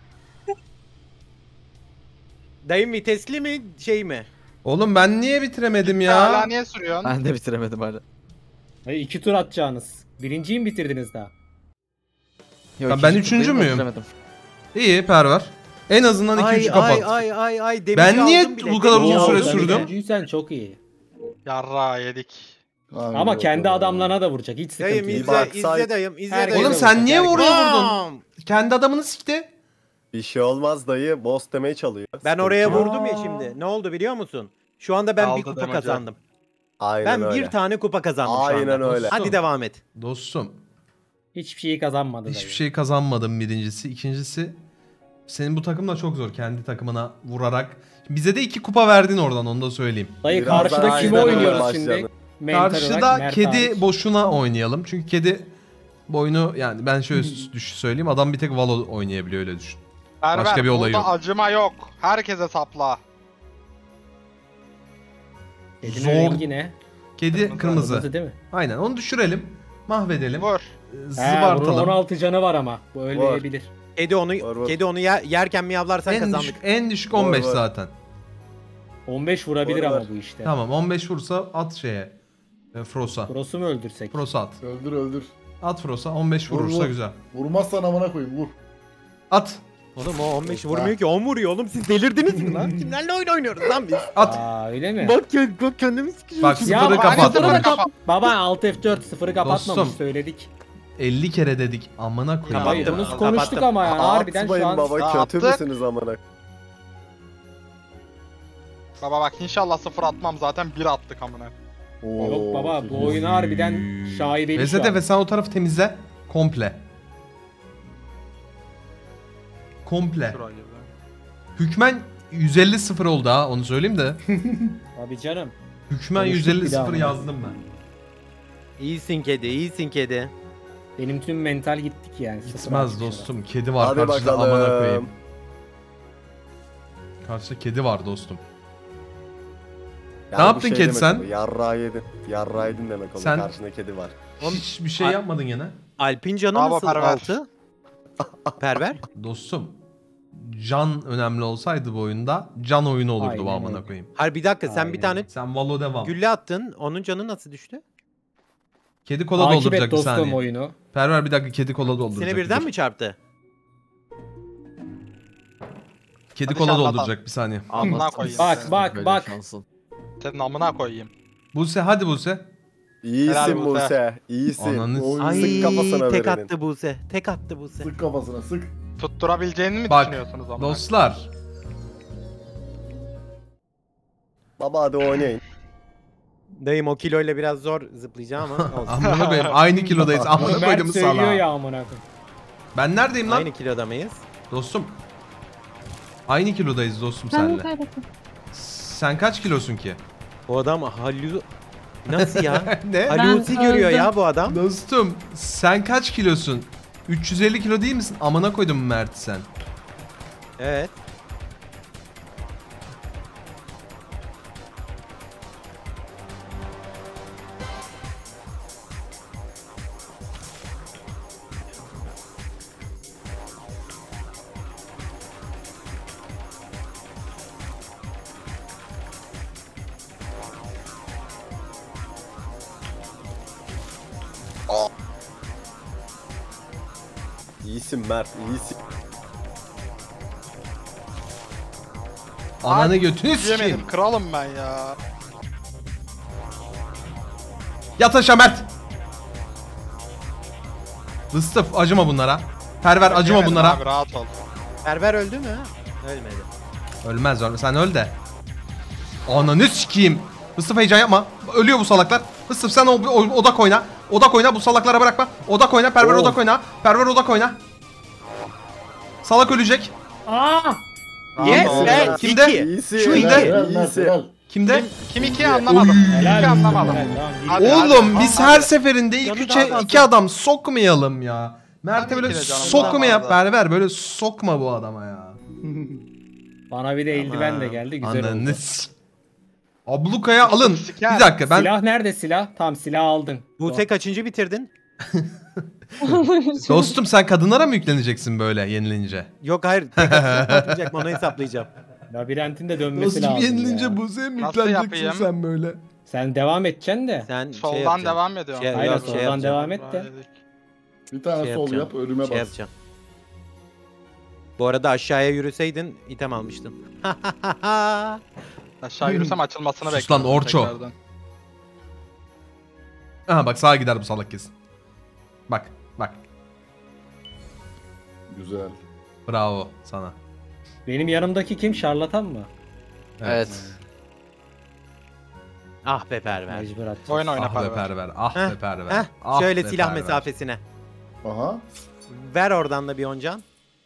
Dayım vitesli mi şey mi? Oğlum ben niye bitiremedim Hala ya? niye sürüyorsun? Ben de bitiremedim hala. Hayır, iki tur atacağınız. Birinciyi mi bitirdiniz daha? Yok, Ha, ben ikinci üçüncü turdayım da müyüm? bitiremedim. İyi Perver. En azından iki üç Ay ay kapat. ay ay ay demici Ben niye aldım bile, bu kadar demici uzun süre aldım. sürdüm? Üçüncüysen çok iyi. Yarra yedik. Hadi Ama kendi bakalım. adamlarına da vuracak. Hiç sıkıntı Dayım yok. izle, baksay- izle dayım izle Herkes dayım. Oğlum sen niye Bam! oraya vurdun? Kendi adamını sikti. Bir şey olmaz dayı. Boss demeye çalıyor. Ben Sıkıntı oraya yok. vurdum ya Aa. şimdi. Ne oldu biliyor musun? Şu anda ben Aldı bir kupa demece. kazandım. Aynen Ben öyle. bir tane kupa kazandım şu Aynen anda. öyle. Hadi devam et. Dostum Hiçbir şeyi kazanmadı. hiçbir dayı. şey kazanmadım birincisi. İkincisi senin bu takım da çok zor kendi takımına vurarak. Bize de iki kupa verdin oradan onu da söyleyeyim. Dayı Birazdan karşıda kimi aynen öyle oynuyoruz şimdi? başlayalım. Mental olarak Karşıda Mert kedi hariç. boşuna oynayalım. Çünkü kedi boyunu yani ben şöyle düş söyleyeyim adam bir tek Valo oynayabiliyor öyle düşün. Perver, Başka bir olayı burada yok. acıma yok. Herkese sapla. Kedinin Zor. rengi ne? Kedi kırmızı. Kırmızı değil mi? Aynen onu düşürelim. Mahvedelim. Vur. Ee, He, bunun Zıbartalım. on altı canı var ama. Bu ölmeyebilir. Kedi onu Var, var. kedi onu yer, yerken miyavlarsan En kazandık. düşük, en düşük on beş Var, var. zaten. on beş vurabilir Var, ama var. bu işte. Tamam on beş vursa at şeye. E, Frost'a. Cross'u mu öldürsek? Frost'a at. Öldür öldür. At Frost'a on beş Vur, vurursa vur. güzel. Vurmazsan amına koyayım vur. At. Oğlum o on beş vurmuyor ki on vuruyor oğlum siz delirdiniz mi lan? Kimlerle oyun oynuyoruz lan biz? At. Aa öyle mi? Bak kend- bak kendimi sikeceğim. Bak Ya, sıfırı bak, kapat. sıfırı da Bak. kap- Baba alt F dört sıfırı kapatmamış Dostum. söyledik. elli kere dedik amına koyayım. Hayır Kapattım, bunu kapattım. konuştuk ama yani harbiden şu Atmayın an baba kötü Attık. müsünüz amına? Baba bak inşallah sıfır atmam zaten bir attık amına. Oo, Yok baba çok bu iyi. oyunu harbiden şaibeli şu Vezete an. ve sen o tarafı temizle. Komple. Komple. Şurayı be. Hükmen yüz elli sıfır oldu ha onu söyleyeyim de. Tabii canım. Hükmen Konuştuk yüz elli bir daha sıfır ama. yazdım ben. İyisin kedi, iyisin kedi. Benim tüm mental gittik yani. Sıfır Gitmez atmış dostum. Kedi var Hadi karşıda bakalım. amına koyayım. Karşıda kedi var dostum. Yani Ne bu yaptın şey kedi demek sen? oluyor, Yarrağı yedin. Yarrağı yedin demek oluyor. Sen- Karşında kedi var. Hiçbir şey Ay- yapmadın gene. Alpin canı Bravo, nasıl Perver. altı? Perver? Dostum. Can önemli olsaydı bu oyunda can oyunu olurdu Aynen bu amına öyle. koyayım. Hayır bir dakika sen Aynen. bir tane Sen Valo devam. gülle attın. Onun canı nasıl düştü? Kedi kola Takip dolduracak et bir dostum saniye. oyunu. Perver bir dakika kedi kola dolduracak. Seni bir birden dur. mi çarptı? Kedi Hadi kola şarlatan. dolduracak bir saniye. Amına koyayım. Bak seni. bak Böyle bak. şansın. Senin amına koyayım. Buse hadi Buse. İyisin Helal Buse. Buse. İyisin. Ananı Oy, Ay sık kafasına tek verenin. attı Buse. Tek attı Buse. Sık kafasına sık. Tutturabileceğini mi Bak, düşünüyorsunuz amına? Dostlar. Baba hadi oynayın. Dayım o kiloyla biraz zor zıplayacağım ama olsun. Amına koyayım aynı kilodayız. Amına Mert koydum söylüyor sana. ya amına koyayım. Ben neredeyim lan? Aynı kiloda mıyız? Dostum. Aynı kilodayız dostum Ben bunu senle. kaybettim. Sen kaç kilosun ki? Bu adam halü... Nasıl ya? Ne? Halusi Ben görüyor öldüm. ya bu adam. Dostum sen kaç kilosun? üç yüz elli kilo değil misin? Amına koydum Mert sen. Evet. İyisin Mert, iyisin. Ananı götünü sikeyim. Yemedim kralım ben ya. Yat aşağı Mert. Mıstıf acıma bunlara. Perver acıma Yemedim bunlara. Abi, rahat ol. Perver öldü mü? Ölmedi. Ölmez ölmez. Sen öl de. Ananı sikeyim. Mıstıf heyecan yapma. Ölüyor bu salaklar. Mıstıf sen o, o, odak oyna. Odak oyna bu salaklara bırakma. Odak oyna. Perver Oh. odak oyna. Perver odak oyna. Salak ölecek. Aa! Yes ol. be. Kimde? İki. İyisin. Şu helal, inde- Helal Mert iyisin. helal. Kimde? Kim iki anlamadım. Kim iki Helal anlamadım. Helal, tamam, Hadi, bildim. Oğlum hadi, biz hadi. her seferinde ilk Canı üçe daha fazla. iki adam sokmayalım ya. Mert'e Tabii böyle ki de canım, sokma daha yap fazla. Perver. Böyle sokma bu adama ya. Bana bir de eldiven de geldi güzel Ananı oldu. s- Ablukaya alın. Siker. Bir dakika ben Silah nerede silah? Tam silah aldın. Buse kaçıncı bitirdin? dostum sen kadınlara mı yükleneceksin böyle yenilince? Yok hayır. Tek atacak mı atmayacak mı onu hesaplayacağım. Labirentin de dönmesi Dostum lazım yenilince ya. Buse'ye mi Nasıl yükleneceksin yapayım? sen böyle? Sen devam edeceksin de. Sen şey Soldan yapacaksın. devam ediyorum. Şey- Aynen yok, soldan yapacağım. devam et de. Bir tane Şey sol yapacağım. yap ölüme Şey bas. yapacağım. Bu arada aşağıya yürüseydin item almıştın. Aşağı yürüsem açılmasını Sus bekliyorum. lan, Orço. tekrardan. Aha bak sağa gider bu salak kesin. Bak bak. Güzel. Bravo sana. Benim yanımdaki kim? Şarlatan mı? Evet. Ah be Perver. Mecbur atacağım. Oyun oyna Ah be Perver. perver. Ah Heh, be perver. Heh, Ah şöyle be silah perver. mesafesine. Aha. Ver oradan da bir oncan.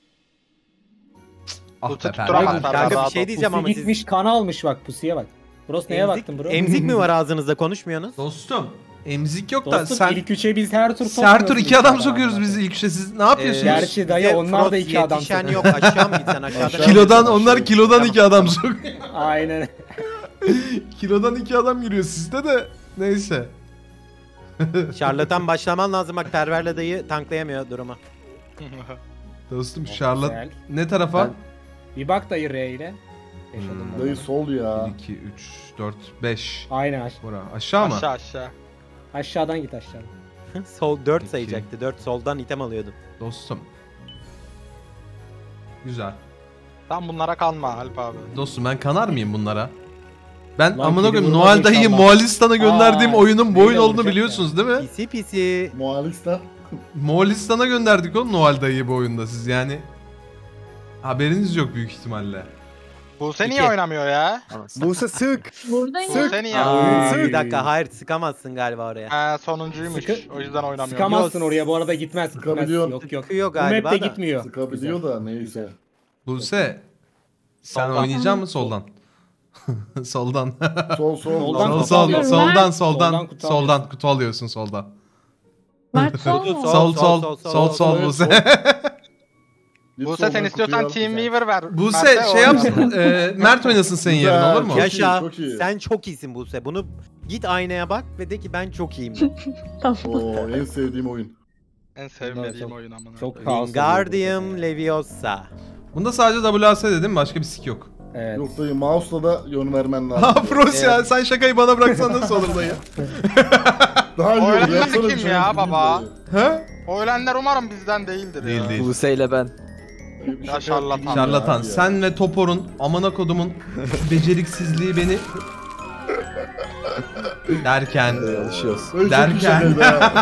Ah Bu be tutturamaz perver. Perver. Kanka bir rahat şey ol. diyeceğim Pusi ama siz gitmiş kan almış bak pusiye bak. Bros neye emzik, baktın bro? emzik mi var ağzınızda konuşmuyorsunuz? Dostum emzik yok da Dostum sen ilk üçe biz her tur her tur iki adam inşallah. sokuyoruz biz ilk üçe. Siz ne yapıyorsunuz? Ee, Gerçi dayı bize onlar da Frost iki adam yetişen sokuyor. yok aşağı mı gitsen aşağıdan? Aşağı. Kilodan Aşağı- onlar kilodan Tamam. iki adam sokuyor. Aynen. Kilodan iki adam giriyor sizde de. Neyse. Şarlatan başlaman lazım bak Perver'le dayı tanklayamıyor durumu. Dostum Charlotte Güzel. ne tarafa? Bir bak dayı R ile. Beş Hmm. adımda. Dayı sol ya. bir, iki, üç, dört, beş. Aynen aş- Bura. Aşağı mı? Aşağı aşağı. aşağıdan git aşağıdan. Sol dört İki. sayacaktı. dört soldan item alıyordum. Dostum. Güzel. Tam bunlara kalma Alp abi. Dostum ben kanar mıyım bunlara? Ben Lan amına koyayım kedi Noel vurmaz dayıyı inşallah. Moğolistan'a gönderdiğim Aa, oyunun bu neyle oyun olduğunu vuracak biliyorsunuz değil mi? Pisi pisi. Muhalistan. Moğolistan'a gönderdik oğlum Noel dayıyı bu oyunda siz yani. Haberiniz yok büyük ihtimalle. Buse niye İki. oynamıyor ya? Buse sık. Buradayım. Buse niye? Aa, Sık. bir dakika hayır sıkamazsın galiba oraya. Ha, sonuncuymuş. Sıkı- O yüzden oynamıyor. Sıkamazsın Yok. oraya bu arada gitmez. gitmez. Sıkabiliyorsun. Yok yok. Sıkıyor Bu galiba map de da. gitmiyor. Sıkabiliyor da neyse. Buse sen Soldan. oynayacak mısın soldan? soldan. Sol sol. Soldan sol kutu sol alıyorum. soldan Ben- soldan Soldan kutu soldan kutu alıyorsun soldan. Mert sol Sol, mu? Sol sol, sol sol, sol sol, sol evet, Buse. Git Buse soldan sen istiyorsan kutuyu al. Team Weaver ver. Buse Mert'e şey o yapsın. e, Mert oynasın senin Güzel. yerine olur mu? Çok Yaşa. iyi, çok iyi. Sen çok iyisin Buse. Bunu git aynaya bak ve de ki ben çok iyiyim. de. Tamam. Oo en sevdiğim oyun. En sevmediğim Çok- oyun amına. çok koyayım. kaos. Wingardium Leviosa. Bunda sadece W A S dedim başka bir sik yok. Evet. Yok dayı mouse'la da yön vermen lazım. Ha Frost ya Evet. sen şakayı bana bıraksan nasıl olur dayı? Daha iyi O olur. öğrenci Yapsana bir kim şey ya yapayım baba? dayı. Ha? O ölenler umarım bizden değildir Değil ya. değil. Buse ile ben. koyayım. Ya şarlatan. Şarlatan. Ya. Sen ve Topor'un amına kodumun beceriksizliği beni derken Alışıyoruz. Böyle çok Derken- şakaydı ha.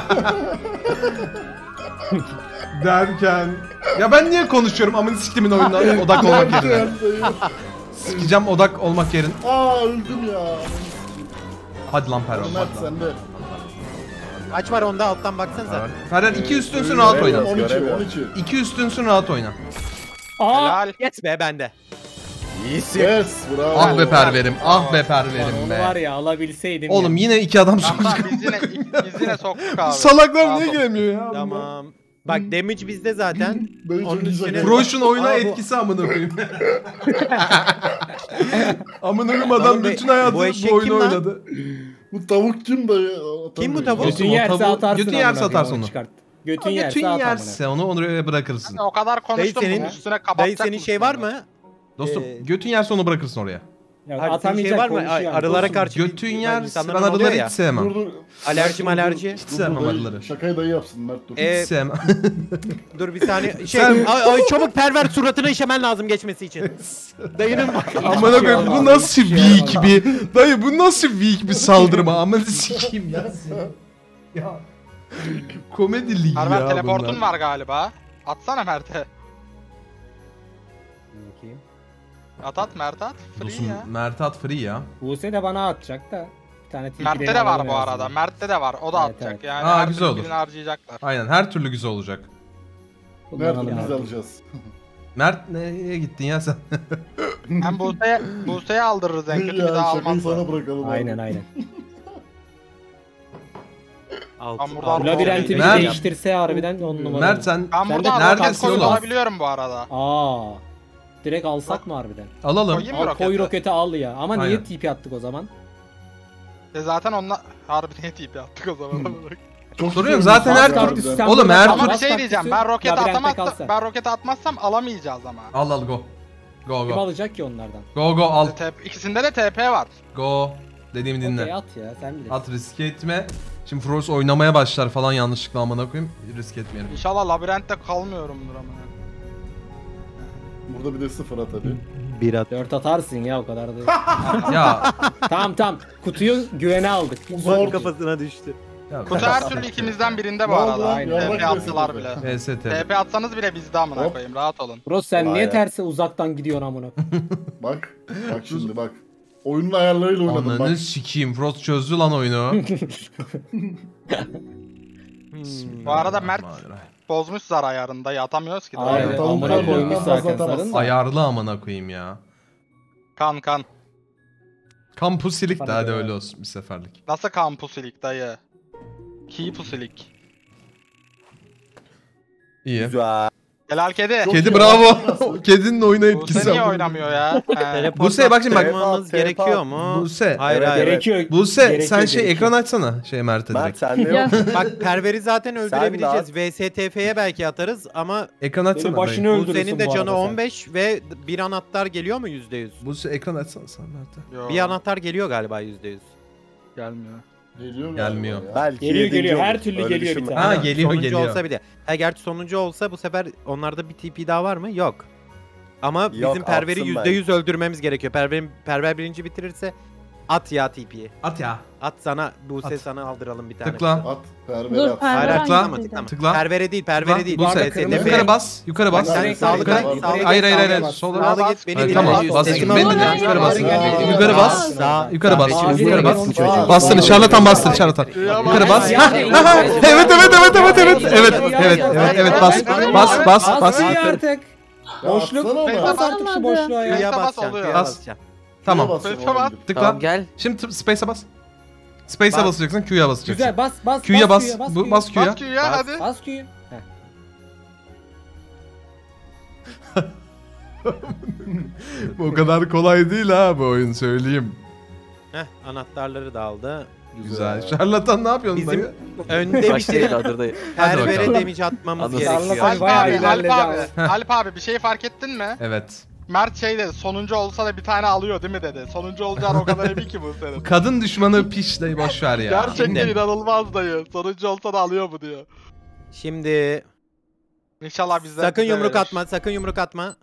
derken ya ben niye konuşuyorum amına siktimin oyununa odak olmak yerine. Sikeceğim odak olmak yerine. Aa öldüm ya. Hadi lan Pervan. Mert hadi lan. sende. Kaç var onda alttan baksanıza. Ferhan iki üstünsün rahat oyna. Göremiyorum. on iki Göremiyorum. on iki. İki üstünsün rahat oyna. Aa! Helal. Yes be bende. İyisin. Yes bravo. Ah be perverim, ah be Lan perverim onu var be. ya alabilseydim Oğlum ya. yine iki adam Tamam sokacak. tamam biz yine, biz yine soktuk abi. Salaklar Rahat niye ol. gelmiyor ya? Tamam. Bak damage bizde zaten. Ben çok Onun güzel üstüne- geldim. Froş'un oyuna Aa, bu- etkisi amına koyayım. Amına koyayım adam Oğlum be- bütün hayatı bu bu, eşek oyunu kim lan? oynadı. Bu tavuk kim dayı? Kim bu Atamıyorum. tavuk? Götün Olsun, o yerse tavuğu- atarsın. götün yerse amına koyayım, atarsın onu onu. çıkart. Götün Götün yerse at amına. yerse onu oraya bırakırsın. O kadar konuştum Dayı bunun senin- üstüne kapatacak Dayı senin mısın şey var onu? mı? Dostum Ee, götün yerse onu bırakırsın oraya. Ya Abi senin atamayacak şey var mı? konuşuyor Ay, yani. arılara Olsun. karşı Götün bir- yer, ben insanların oluyor arıları ya. hiç sevmem. Dur dur. Alerjim, Dur, dur, alerji. dur, Hiç dur, sevmem dayı. arıları. Şakayı dayı yapsın Mert dur. Ee, Hiç sevmem. Dur bir saniye. Şey, Sen- ay, ay, çabuk perver suratına işemen lazım geçmesi için. Dayının bak. Amına koyayım bu olmaz, nasıl hiçbir şey weak bir... Dayı bu nasıl weak bir saldırma amına sikeyim ya seni. Ya. Komedi ligi Perver ya teleportun bunlar. var galiba. Atsana Mert'e. Bakayım. At at Mert'e at. Free Dostum ya. Mert at free ya. Buse de bana atacak da. Bir tane tilkileri Mert'te de var alalım bu en arada. azından. Mert'te de var. O da Evet, atacak evet. yani. Aa, her güzel türlü olur. birini harcayacaklar. Aynen her türlü güzel olacak. Kullanalım Nerede biz abi. alacağız? Mert nereye gittin ya sen? Hem Buse'ye Buse'ye aldırırız en kötü bir Ya daha şakayı almazsa. sana bırakalım. Aynen abi. aynen. Alt, Ben buradan- alt- Labirenti bir Mert- değiştirse harbiden on numara. Mert sen Ben Sen de burada neredesin neredesin oğlum? alabiliyorum bu arada. Aa. Direkt alsak mı harbiden? alalım. Koyayım mı Al koy roketi? roketi al ya. Ama niye Aynen. T P attık o zaman? E zaten onunla harbi ne tipi attık o zaman. Çok Soruyorum, güzel zaten bir her harbiden. türlü- Sen Oğlum, burada her kal, türlü- Ama bir bas şey kaktüsü, diyeceğim. Ben roketi labirentte atamazsam kalsa. ben roketi atmazsam alamayacağız ama. Al al go. Go Kim go. alacak ki onlardan? Go go al. T P İkisinde de T P var. Go. Dediğimi Okey dinle. at ya sen bilirsin. At riske etme. Şimdi Frost oynamaya başlar falan yanlışlıkla amına koyayım. Risk etmeyelim. İnşallah labirentte kalmıyorumdur ama. Burada bir de sıfır at hadi. Bir at. Dört atarsın ya o kadar da. Ya. Tamam tamam. Kutuyu güvene aldık. Zor. Kafasına düştü. ya Kutu her türlü ikimizden birinde bu Ne oldu arada. lan? Aynen. T P attılar bile. V S T. T P atsanız bile bizde amına Hop. koyayım. Rahat olun. Bros sen Vay niye ya. tersi uzaktan gidiyorsun amına? Bak. Bak şimdi bak. Oyunun ayarlarıyla oynadım Ananı bak. sikeyim. Frost çözdü lan oyunu. Bu arada Mert bozmuş zar ayarında. Ya atamıyoruz ki. daha. Aynen Evet, amına tavuk koymuş fazla zaten atamaz. sarın da. Ayarlı amına koyayım ya. Kan kan. Kampusilik de Hadi hadi be. öyle olsun bir seferlik. Nasıl kan pusilik dayı? Key pusilik. İyi. Güzel. Helal kedi. Çok Kedi iyi. bravo. Kedinin oyuna Buse etkisi. niye oynamıyor ya? He. Buse bak şimdi bak. Yapmamız Tepe at, gerekiyor tepe mu? Buse. Hayır Evet, hayır. Gerekiyor. Buse gerekiyor, sen şey gerekiyor. ekran açsana şey Mert'e Mert direkt. sende Ya. yok. Bak perveri zaten Sen öldürebileceğiz. de V S T F'ye belki atarız ama Ekran Senin açsana. başını dayı. öldürürsün Buse'nin de bu canı arada sen. on beş ve bir anahtar geliyor mu yüzde yüz? Buse ekran açsana sen Mert'e. Yo, Bir anahtar geliyor galiba yüzde yüz. gelmiyor. Geliyor Gelmiyor. galiba ya. Belki Geliyor, yedinci geliyor. Her olur. türlü Öyle geliyor bir düşünme. tane. Ha geliyor sonuncu geliyor. olsa bir de. Ha gerçi sonuncu olsa bu sefer onlarda bir T P daha var mı? Yok. Ama bizim Yok, perveri atsın yüzde yüz öldürmemiz gerekiyor. Perver, perver birinci bitirirse at ya T P'yi. At ya. At sana, Buse At. sana aldıralım bir tane. Tıkla. At. Perver Dur at. Hayır perver tıkla. tıklama hangisiydi? tıklama. Tıkla. Pervere değil, pervere değil. Buse, V S T kırmızı. F. Yukarı bas. Yukarı bas. Sen Yukarı- sağlık yukarı- at, yukarı- sağlık Hayır hayır Sağlığa hayır. bas. Sola. Sağlık Sağ git beni Evet, dinle. tamam, Yüz bas. seksen. Beni dinle. Yukarı Yukarı bas. bas. Yukarı bas. Sağ. Yukarı bas. Sağ. Yukarı bas. Beşinci çocuğu. Bastır. Şarlatan bastır. Şarlatan. Yukarı bas. Ha, ha, ha. Evet evet evet evet evet. Evet evet evet evet bas. Bas bas bas. Aslı artık. Ya Boşluk. atsana ona. Bas artık şu boşluğa ya. Q'ya Bas basacaksın, oluyor. Q'ya Bas. basacaksın. Tamam. Basıyorum Tıkla bas. oyunu. Tıkla. Tamam gel. Şimdi t- space'e bas. Space'e Bas. basacaksın. Q'ya basacaksın. Güzel bas bas. Q'ya bas. Q'ya, Bu bas Q'ya. Bas Q'ya ya Bas. hadi. Bas Q'yu. Heh. Bu kadar kolay değil ha bu oyun söyleyeyim. Heh, anahtarları da aldı. Güzel. Şarlatan ne yapıyorsun Bizim dayı? önde Başta bir değil adırdayım. Hadi pervere bakalım. damage atmamız Anladım. gerekiyor. Sağlık- Alp Bayağı abi, Alp ilerledi abi, ama. Alp abi bir şey fark ettin mi? Evet. Mert şey dedi, sonuncu olsa da bir tane alıyor değil mi dedi. Sonuncu olacağını o kadar emin ki bu senin. Kadın düşmanı piş dayı boş ver ya. Gerçekten Şimdi- inanılmaz dayı. Sonuncu olsa da alıyor bu diyor. Şimdi İnşallah bizden. Sakın bize yumruk verir. atma, sakın yumruk atma.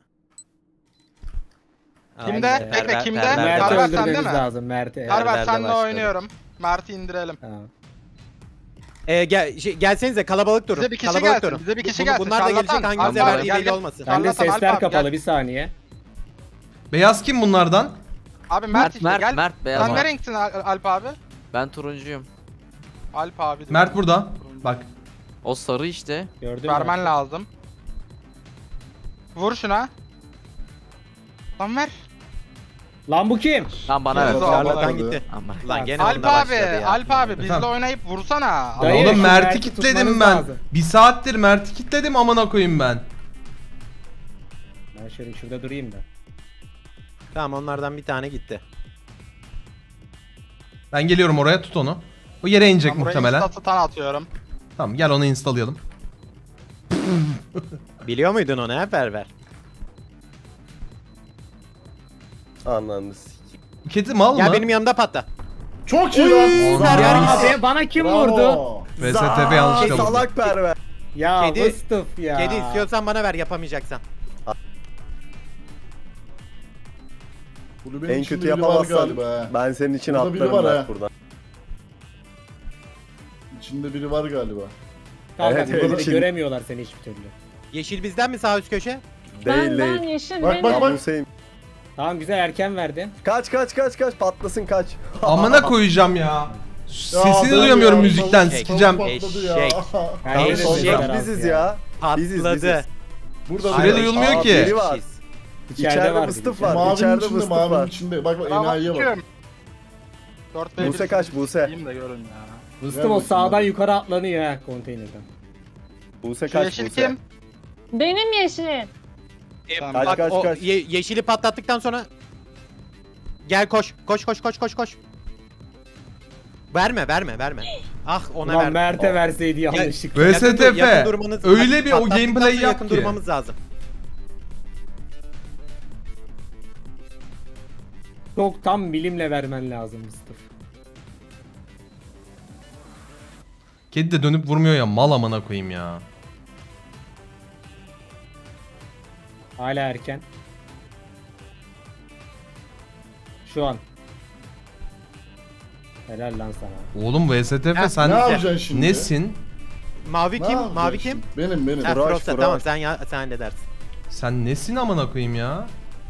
Kimde? Aynen. Bekle Perver- kimde? Perver- Mert'i Perver sende öldürmemiz mi? lazım Mert'i. Evet. Perver Perver'de senle başladı. oynuyorum. Mert'i indirelim. Tamam. Ee, gel, şey, gelsenize kalabalık durun. Bize bir kişi kalabalık gelsin, durun. bize bir kişi Bu- gelsin. Bunlar da gelecek, Şarlatan, hangimize Alp abi, verdiği gel, belli gel. olmasın. Bende Şarlatan, Alp sesler abi, kapalı gel. bir saniye. Beyaz kim bunlardan? Abi Mert, Mert, işte Mert, gel. Mert, beyaz. Sen ne renksin Al- Alp abi? Ben turuncuyum. Alp abi. Mert burada. Bak. O sarı işte. Gördün mü? Vermen lazım. Vur şuna. Lan ver. Lan bu kim? Lan bana ver. Yalnız o Şarlatan Bana gitti. Aman. Lan gene Alp onda abi, başladı ya. Alp abi bizle Efendim? oynayıp vursana. Dayı, Oğlum şu Mert'i Mert'i kitledim tutmanız ben. lazım. Bir saattir Mert'i kitledim amına koyayım ben. Ben şöyle şurada durayım da. Tamam onlardan bir tane gitti. Ben geliyorum oraya, tut onu. O yere inecek Ben buraya muhtemelen. insta-stun atıyorum. Tamam gel onu instalayalım. Biliyor muydun onu ha Perver? Ananı sikeyim. Kedi mal Gel mı? benim yanımda patla. Çok iyi lan. Ana. Abi bana kim Bravo. vurdu? V S T P yanlışlıkla vurdu. Salak perver. Ya Kedi- Mustafa ya. Kedi istiyorsan bana ver yapamayacaksan. Kulübenin En içinde kötü biri var yapamazsan galiba ha. ben senin için Burada biri atlarım var Mert ha. buradan. İçinde biri var galiba. Kanka Evet, burada evet, da şimdi- göremiyorlar seni hiçbir türlü. Yeşil bizden mi sağ üst köşe? Ben, Değil ben değil. yeşil Bak, benim. bak, Ya bak. bu Hüseyin. Tamam güzel erken verdin. Kaç kaç kaç kaç patlasın kaç. Amına koyacağım ya. Ya Sesini ben duyamıyorum ya, müzikten, tavuk- sikeceğim. tavuk patladı ya. Eşek. Her Tamam, yere Eşek. sesler sonra az biziz ya. Biziz, Patladı. biziz. Burada Süre var. duyulmuyor Aa, ki. biri var. Eşiz. İçeride İçeride var mıstıf biri. var. Mavinin İçeride içinde, mıstıf mavinin var. içinde. Bak bak Bravo, enayiye bak. bakıyorum. dört ve Buse bir kaç Buse? diyeyim de görün ya. Mustafa o sağdan yukarı atlanıyor ha konteynerden. Buse Şu kaç yeşil Buse? kim? Benim yeşilim. Tamam. Kaç Bak kaç o kaç. ye- yeşili patlattıktan sonra gel koş koş koş koş koş koş. Verme verme verme. Ah ona Ulan ver. Mert'e verseydi yanlışlıkla. Ve- Yakın dur- V S T F, yakın durmanız- öyle bir o patlattıktan gameplay sonra yap yakın ki. durmamız lazım. Çok tam milimle vermen lazım Mustafa. Kedi de dönüp vurmuyor ya, mal amına koyayım ya. Hala erken. Şu an. Helal lan sana. Oğlum V S T F Ha, sen Ne yapacaksın şimdi? nesin? Mavi Ne kim? yapacaksın Mavi şimdi? kim? Benim benim. Ha, Frost, Frost'a Frost. tamam sen ya sen halledersin. Sen nesin amına koyayım ya?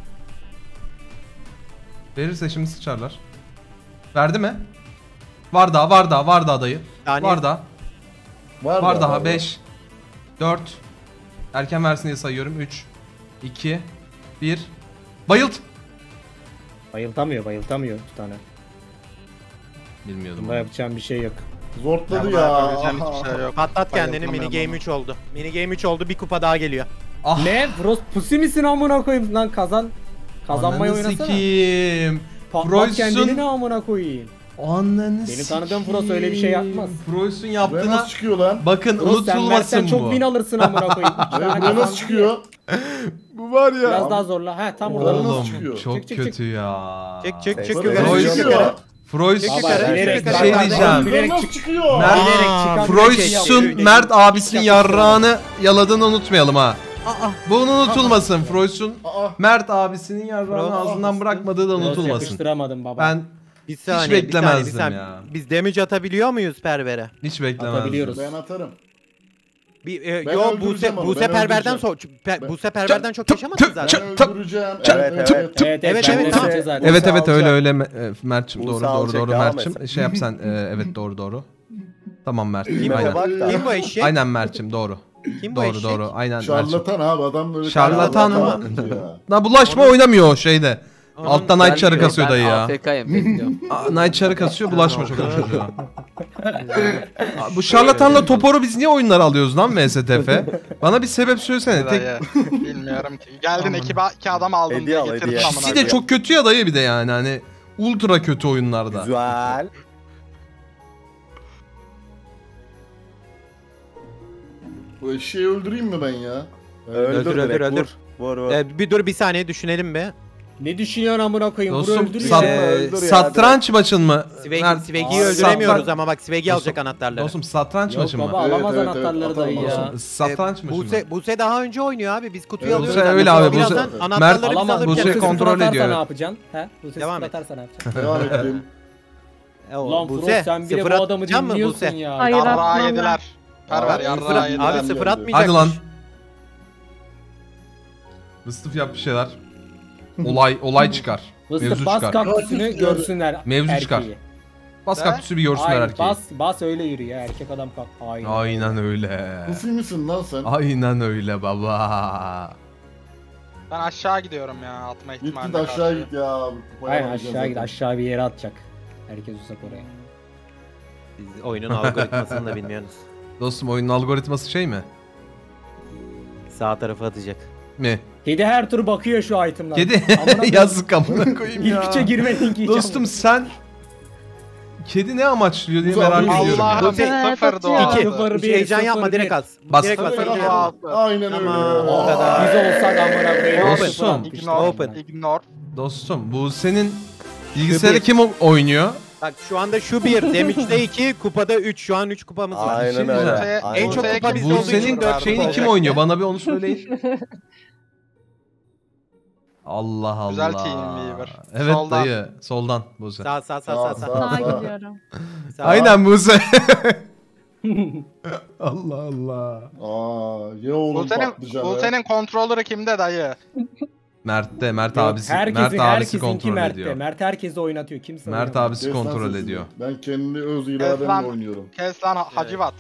Verirse şimdi sıçarlar. Verdi mi? Var daha, var daha, var daha dayı. Saniye. Var daha. Var, Var da, daha beş, dört. Erken versin diye sayıyorum. üç, iki, bir. Bayılt. Bayıltamıyor bayıltamıyor bir tane. Bilmiyordum. Bunda yapacağım bir şey yok. Zortladı Buna ya. yapabileceğim Aha. hiçbir şey yok. Patlat kendini, mini Bayıltamıyorum game üç oldu. Mini game üç oldu, bir kupa daha geliyor. Ah. Ne? Frost pusi misin amına koyayım lan kazan. Kazanmayı Ananı oynasana. sikeyim. Patlat Freud'sun- kendini ne amına koyayım. Ananı Benim tanıdığım Frost öyle bir şey yapmaz. Freud'sun Buraya yaptığına nasıl çıkıyor lan? bakın, Frost sen Mert'ten unutulmasın çok bu. win alırsın amına koyayım. Üç Buraya tane buraya nasıl kazandın çıkıyor? Bu var ya. Biraz daha zorla. He tam Buradan orada. nasıl Oğlum çıkıyor? çok Çık, çık, çık. kötü ya. Çık çık çık Böyle yukarı, Freud- çık yukarı. Freud Çık Baba, yukarı, bilerek çık yukarı. şey zaten- diyeceğim. bilerek Buradan nasıl çık- çıkıyor? Mer- Bilerek Aa, çıkan bir şey Freud'sun yapıyor. Mert abisinin Çık yapıyor. yarrağını yaladığını unutmayalım ha. Bu unutulmasın. Freud'sun Aa, Mert abisinin yarrağını Freud- ağzından bırakmadığı da Biraz unutulmasın. Yakıştıramadım baba. Ben Bir Hiç saniye, bir beklemezdim saniye, bir saniye. ya. Biz damage atabiliyor muyuz Perver'e? hiç beklemezdim. Atabiliyoruz. ben atarım. Bir, e, Ben yo öldüreceğim Buse, onu, Buse ben Perver'den öldüreceğim. so Pe- Ben- Buse Perver'den çok yaşamadın tüp, zaten. Ben Tıp, öldüreceğim. Evet, Evet evet. evet. Evet Evet, ben evet, de tamam. yapacağız zaten. Evet Buse evet öyle alacak. öyle Me- e, Mert'cim Buse doğru doğru alacak, doğru devam Mert'cim. et. Şey yap sen e, evet doğru doğru. Tamam Mert. Kıymete Aynen. bak da. Kim bu eşek? Aynen Mert'cim doğru. Kim bu Doğru eşek? doğru. Aynen Mert'cim. Şarlatan abi adam böyle. Şarlatan şarlatan mı? ya. Na bulaşma oynamıyor o şeyde. Onun- Alttan Night Char'ı Gelmiyor, kasıyor ben dayı ya. A F K'yim bekliyorum. Aa, Night Char'ı kasıyor, bulaşma çok çocuğa. Aa, Bu şarlatanla Topor'u biz niye oyunlara alıyoruz lan V S T F? Bana bir sebep söylesene. Tek... Dayı, Bilmiyorum ki. Geldin ekibe iki adam aldın Hediye diye al, getirdin hediye. amına İkisi de koyayım. çok kötü ya dayı bir de yani hani. Ultra kötü oyunlarda. Güzel. Bu eşeği öldüreyim mi ben ya? Öldür Öldür, öldür, direkt, öldür. vur. Vur vur. Ee, bir dur bir saniye düşünelim be. Ne düşünüyorsun amına koyayım? Vur Dostum öldür sat, ya. öldür ya, satranç maçın mı? Svegi, Nerede? Svegi'yi Aa, öldüremiyoruz satranç- ama bak Svegi alacak Dostum- anahtarları. Dostum satranç Yok maçın baba mı? alamaz Evet, evet, anahtarları evet, dayı atamaz. ya. Dostum, satranç maçı mı? Buse, Buse daha önce oynuyor abi. Biz kutuyu Evet, alıyoruz. Buse zaten. öyle abi, Birazdan Buse- anahtarları Mert- biz Alamaz. alırız. Buse Buse kontrol sıfır atarsa ediyor. ne yapacaksın? He? Buse Devam sıfır et. atarsa ne yapacaksın? Devam ettim. E, o, Ulan Frost Buse, sen bile sıfır bu adamı atacak mı dinliyorsun Buse? ya. Hayır, Yarrağı atmam ben. yediler. Perver Abi, yarrağı Sıfır, yediler. abi sıfır Hadi atmayacakmış. Hadi lan. Mıstıf yap bir şeyler. Olay olay çıkar. Fıstık Mevzu bas çıkar. kaktüsünü görsünler. Mevzu erkeği. çıkar. Bas Ne? kaktüsü bir görsünler Aynen, erkeği. bas, bas öyle yürü ya erkek adam kalk. Aynen. Aynen öyle. Pusi misin lan sen? Aynen öyle baba. Ben aşağı gidiyorum ya atma Git ihtimaline git aşağı karşı. git ya. Kupaya Aynen alamayacağız aşağı git zaten. aşağı bir yere atacak. Herkes uzak oraya. Siz oyunun algoritmasını da bilmiyorsunuz. Dostum oyunun algoritması şey mi? Sağ tarafa atacak. Mi? Kedi her tur bakıyor şu item'dan. Kedi Amına yazık amına koyayım ya. İlk üçe girmedin ki hiç Dostum ama. sen kedi ne amaçlıyor diye Uzak merak bir- ediyorum. ya. Allah'ım Buse, sıfır atıyor. doğal. İki. Sıfır Hiç bir, heyecan sıfır yapma bir. direkt az. Bas. Direkt bas. Sıfır direkt doğal. bas. Aynen Tamam, öyle. o kadar. Biz olsak amına koyayım. Dostum. sıfır atmıştık. Ignore. Open. Ignore. Dostum bu senin bilgisayarı bir. kim o- oynuyor? Bak şu anda şu bir, damage'de iki, kupada üç. Şu an üç kupamız var. Bir şey Aynen öyle. diyeceğim. Aynen En çok öyle. kupa bizde Bu olduğu için senin dört şeyini kupa kim olacak. oynuyor? Bana bir onu söyleyin. Allah Allah. Güzel team Weaver. Evet Soldan. dayı. Soldan Buse. Sağ sağ sağ sağ. Sağ, sağ. sağ. Sağa gidiyorum. Sağ. Aynen Buse. Allah Allah. Aa, ye oğlum Bu senin, patlıcanı. bu senin kontrolörü kimde dayı? Mert'te. Mert Yok, abisi. herkesin, Mert abisi herkesinki kontrol Mert'te. ediyor. Mert herkesi oynatıyor. Kimse Mert oynamıyor. abisi Kes lan kontrol sesini. ediyor. Ben kendi öz Kes irademle lan. oynuyorum. Kes lan Hacivat.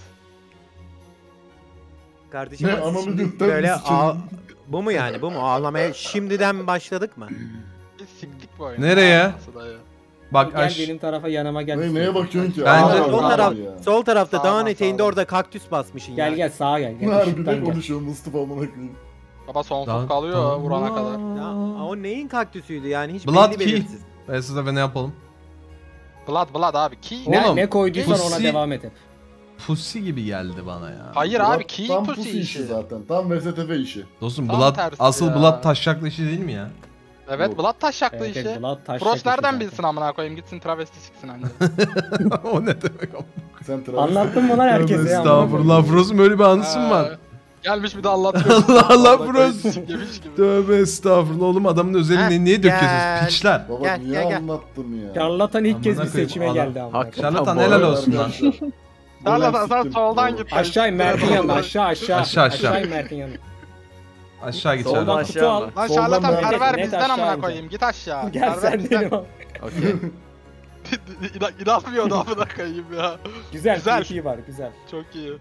Kardeşim Ne, ananı şimdi götten böyle mi sıçayım? ağ... Bu mu yani? Bu mu? Ağlamaya şimdiden başladık mı? Biz siktik bu oyunu. Nereye? Nasıl dayı? Bak Gel aş- benim tarafa yanıma gel. Ne, neye bakıyorsun ki? Bence- Aa, Sol Sağ taraf, ya. sol tarafta Sağdan, dağın eteğinde sağdan. orada kaktüs basmışsın Gel ya. gel sağa gel. gel. Harbi Işıktan ne gel. konuşuyor Mustafa amına koyayım. Baba sonsuz Dan- kalıyor vurana kadar. Ya, o neyin kaktüsüydü yani hiç Blood belli Key. belirsiz. Ben size ne yapalım? Blood Blood abi key. Ne, Oğlum, ne koyduysan ona pussy- devam et hep. Pussy gibi geldi bana ya. Hayır Blood abi key Tam pussy pussy işi işi. zaten. Tam V S T F işi. Dostum Tam Blood, tersi asıl ya. Blood taşşaklı işi değil mi ya? Evet Yok. Blood taşaklı Evet, işi. evet, Blood taş Frost yakışı nereden zaten. bilsin amına koyayım gitsin travesti siksin anca. O ne demek ama? Sen travesti. Anlattın mı lan herkese ya? Estağfurullah Frost'un böyle bir anısı mı var? Ha, Gelmiş bir de anlatıyor. Allah Allah Amına koyayım, Frost. yemiş gibi. Tövbe estağfurullah oğlum adamın özelliğini Heh, niye döküyorsunuz gel. piçler? Baba Gel, niye gel, gel. anlattım ya? Şarlatan ilk kez Amına bir koyayım, seçime adam- geldi ama. Hak- Şarlatan Bu helal arada olsun lan. arkadaşlar, Sen golem lan sen siktim. soldan git. Aşağı in Mert'in yanına aşağı aşağı. Aşağı, aşağı. Aşağı in Mert'in yanına. Aşağı git Soldan Şarlatan. aşağı kutu al. mı? Lan Soldan şarlatan ben- perver Net bizden aşağı amına ineceğim. koyayım git aşağı. Gel Perver sen bizden. benim al. Okey. İna- İnanmıyordu amına koyayım ya. Güzel, Güzel. T P var güzel. Çok iyi.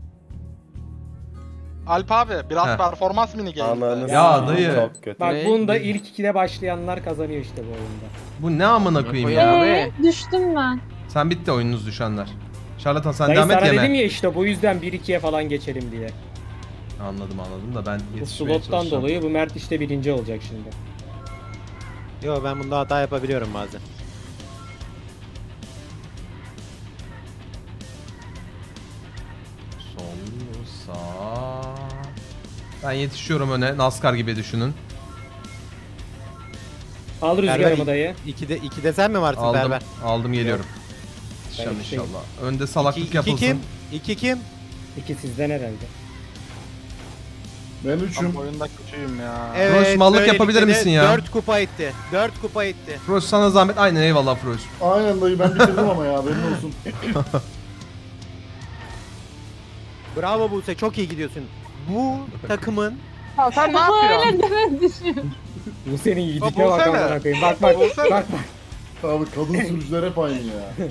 Alp abi biraz Heh. performans mini game. Ananı Ya s**eyim, dayı. Çok kötü. Bak Ne? bunda ilk ikide başlayanlar kazanıyor işte bu oyunda. Bu ne amına koyayım ya? Abi. Eee düştüm ben. Sen bitti oyununuz düşenler. Şarlatan sen Dayı devam et sana yeme. dedim ya işte bu yüzden bir ikiye falan geçelim diye. Anladım anladım da ben Bu yetişmeye slottan çalışacağım. dolayı bu Mert işte birinci olacak şimdi. Yo ben bunda hata yapabiliyorum bazen. Sol, sağ. Ben yetişiyorum öne. NASCAR gibi düşünün. Al rüzgarımı dayı. İkide, ikide sen mi varsın Aldım, Berber? aldım geliyorum. Yetişeceğim Ben ikideyim. inşallah. Önde salaklık İki, iki yapılsın. kim? İki kim? İki sizden herhalde. Ben üçüm. Abi oyunda kötüyüm ya. Froş, mallık böylelikle yapabilir de misin ya? Dört kupa etti. Dört kupa etti. Froş sana zahmet. Aynen eyvallah Froş. Aynen dayı ben bitirdim ama ya benim olsun. Bravo Buse çok iyi gidiyorsun. Bu takımın Ha, sen ne yapıyorsun? Öyle deme düşün. Bu senin yiyecekine Bak, bak bulsana. amına koyayım. Bak bak Bulsana. bak bak. Abi kadın sürücüler hep aynı ya.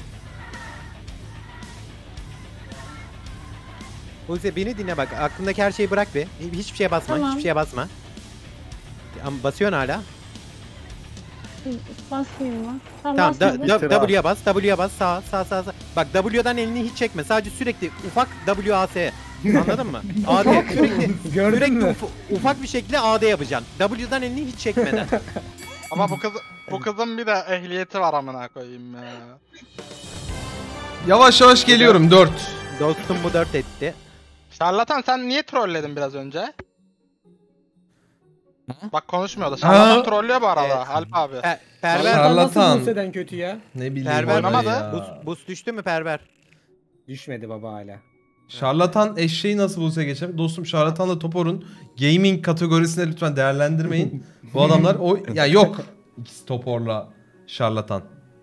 Buse beni dinle bak aklındaki her şeyi bırak bir. Hiçbir şeye basma, Tamam. hiçbir şeye basma. Ama basıyorsun hala. Basmayayım mı? Tamam, Tamam, da, basmadım. da, Bitir abi. W'ye bas, W'ye bas, sağ, sağ, sağ, sağ. Bak W'dan elini hiç çekme. Sadece sürekli ufak W A S. Anladın mı? A D. Sürekli, Gördün sürekli mü? uf- ufak bir şekilde A D yapacaksın. W'dan elini hiç çekmeden. Ama bu kız bu kızın bir de ehliyeti var amına koyayım ya. Yavaş yavaş geliyorum. dört. Dostum bu dört etti. Şarlatan sen niye trolledin biraz önce? Bak konuşmuyor da. Şarlatan trollüyor bu arada. Evet. Alp abi. Pe- Perver Şarlatan nasıl Şarlatan. Buse'den kötü ya? Ne bileyim Perver oynayı oynamadı. ya. buz, buz düştü mü Perver? Düşmedi baba hala. Şarlatan eşeği nasıl Buse'ye geçer? Dostum Şarlatan'la Topor'un gaming kategorisine lütfen değerlendirmeyin. Bu adamlar o ya yok. İkisi Topor'la Şarlatan.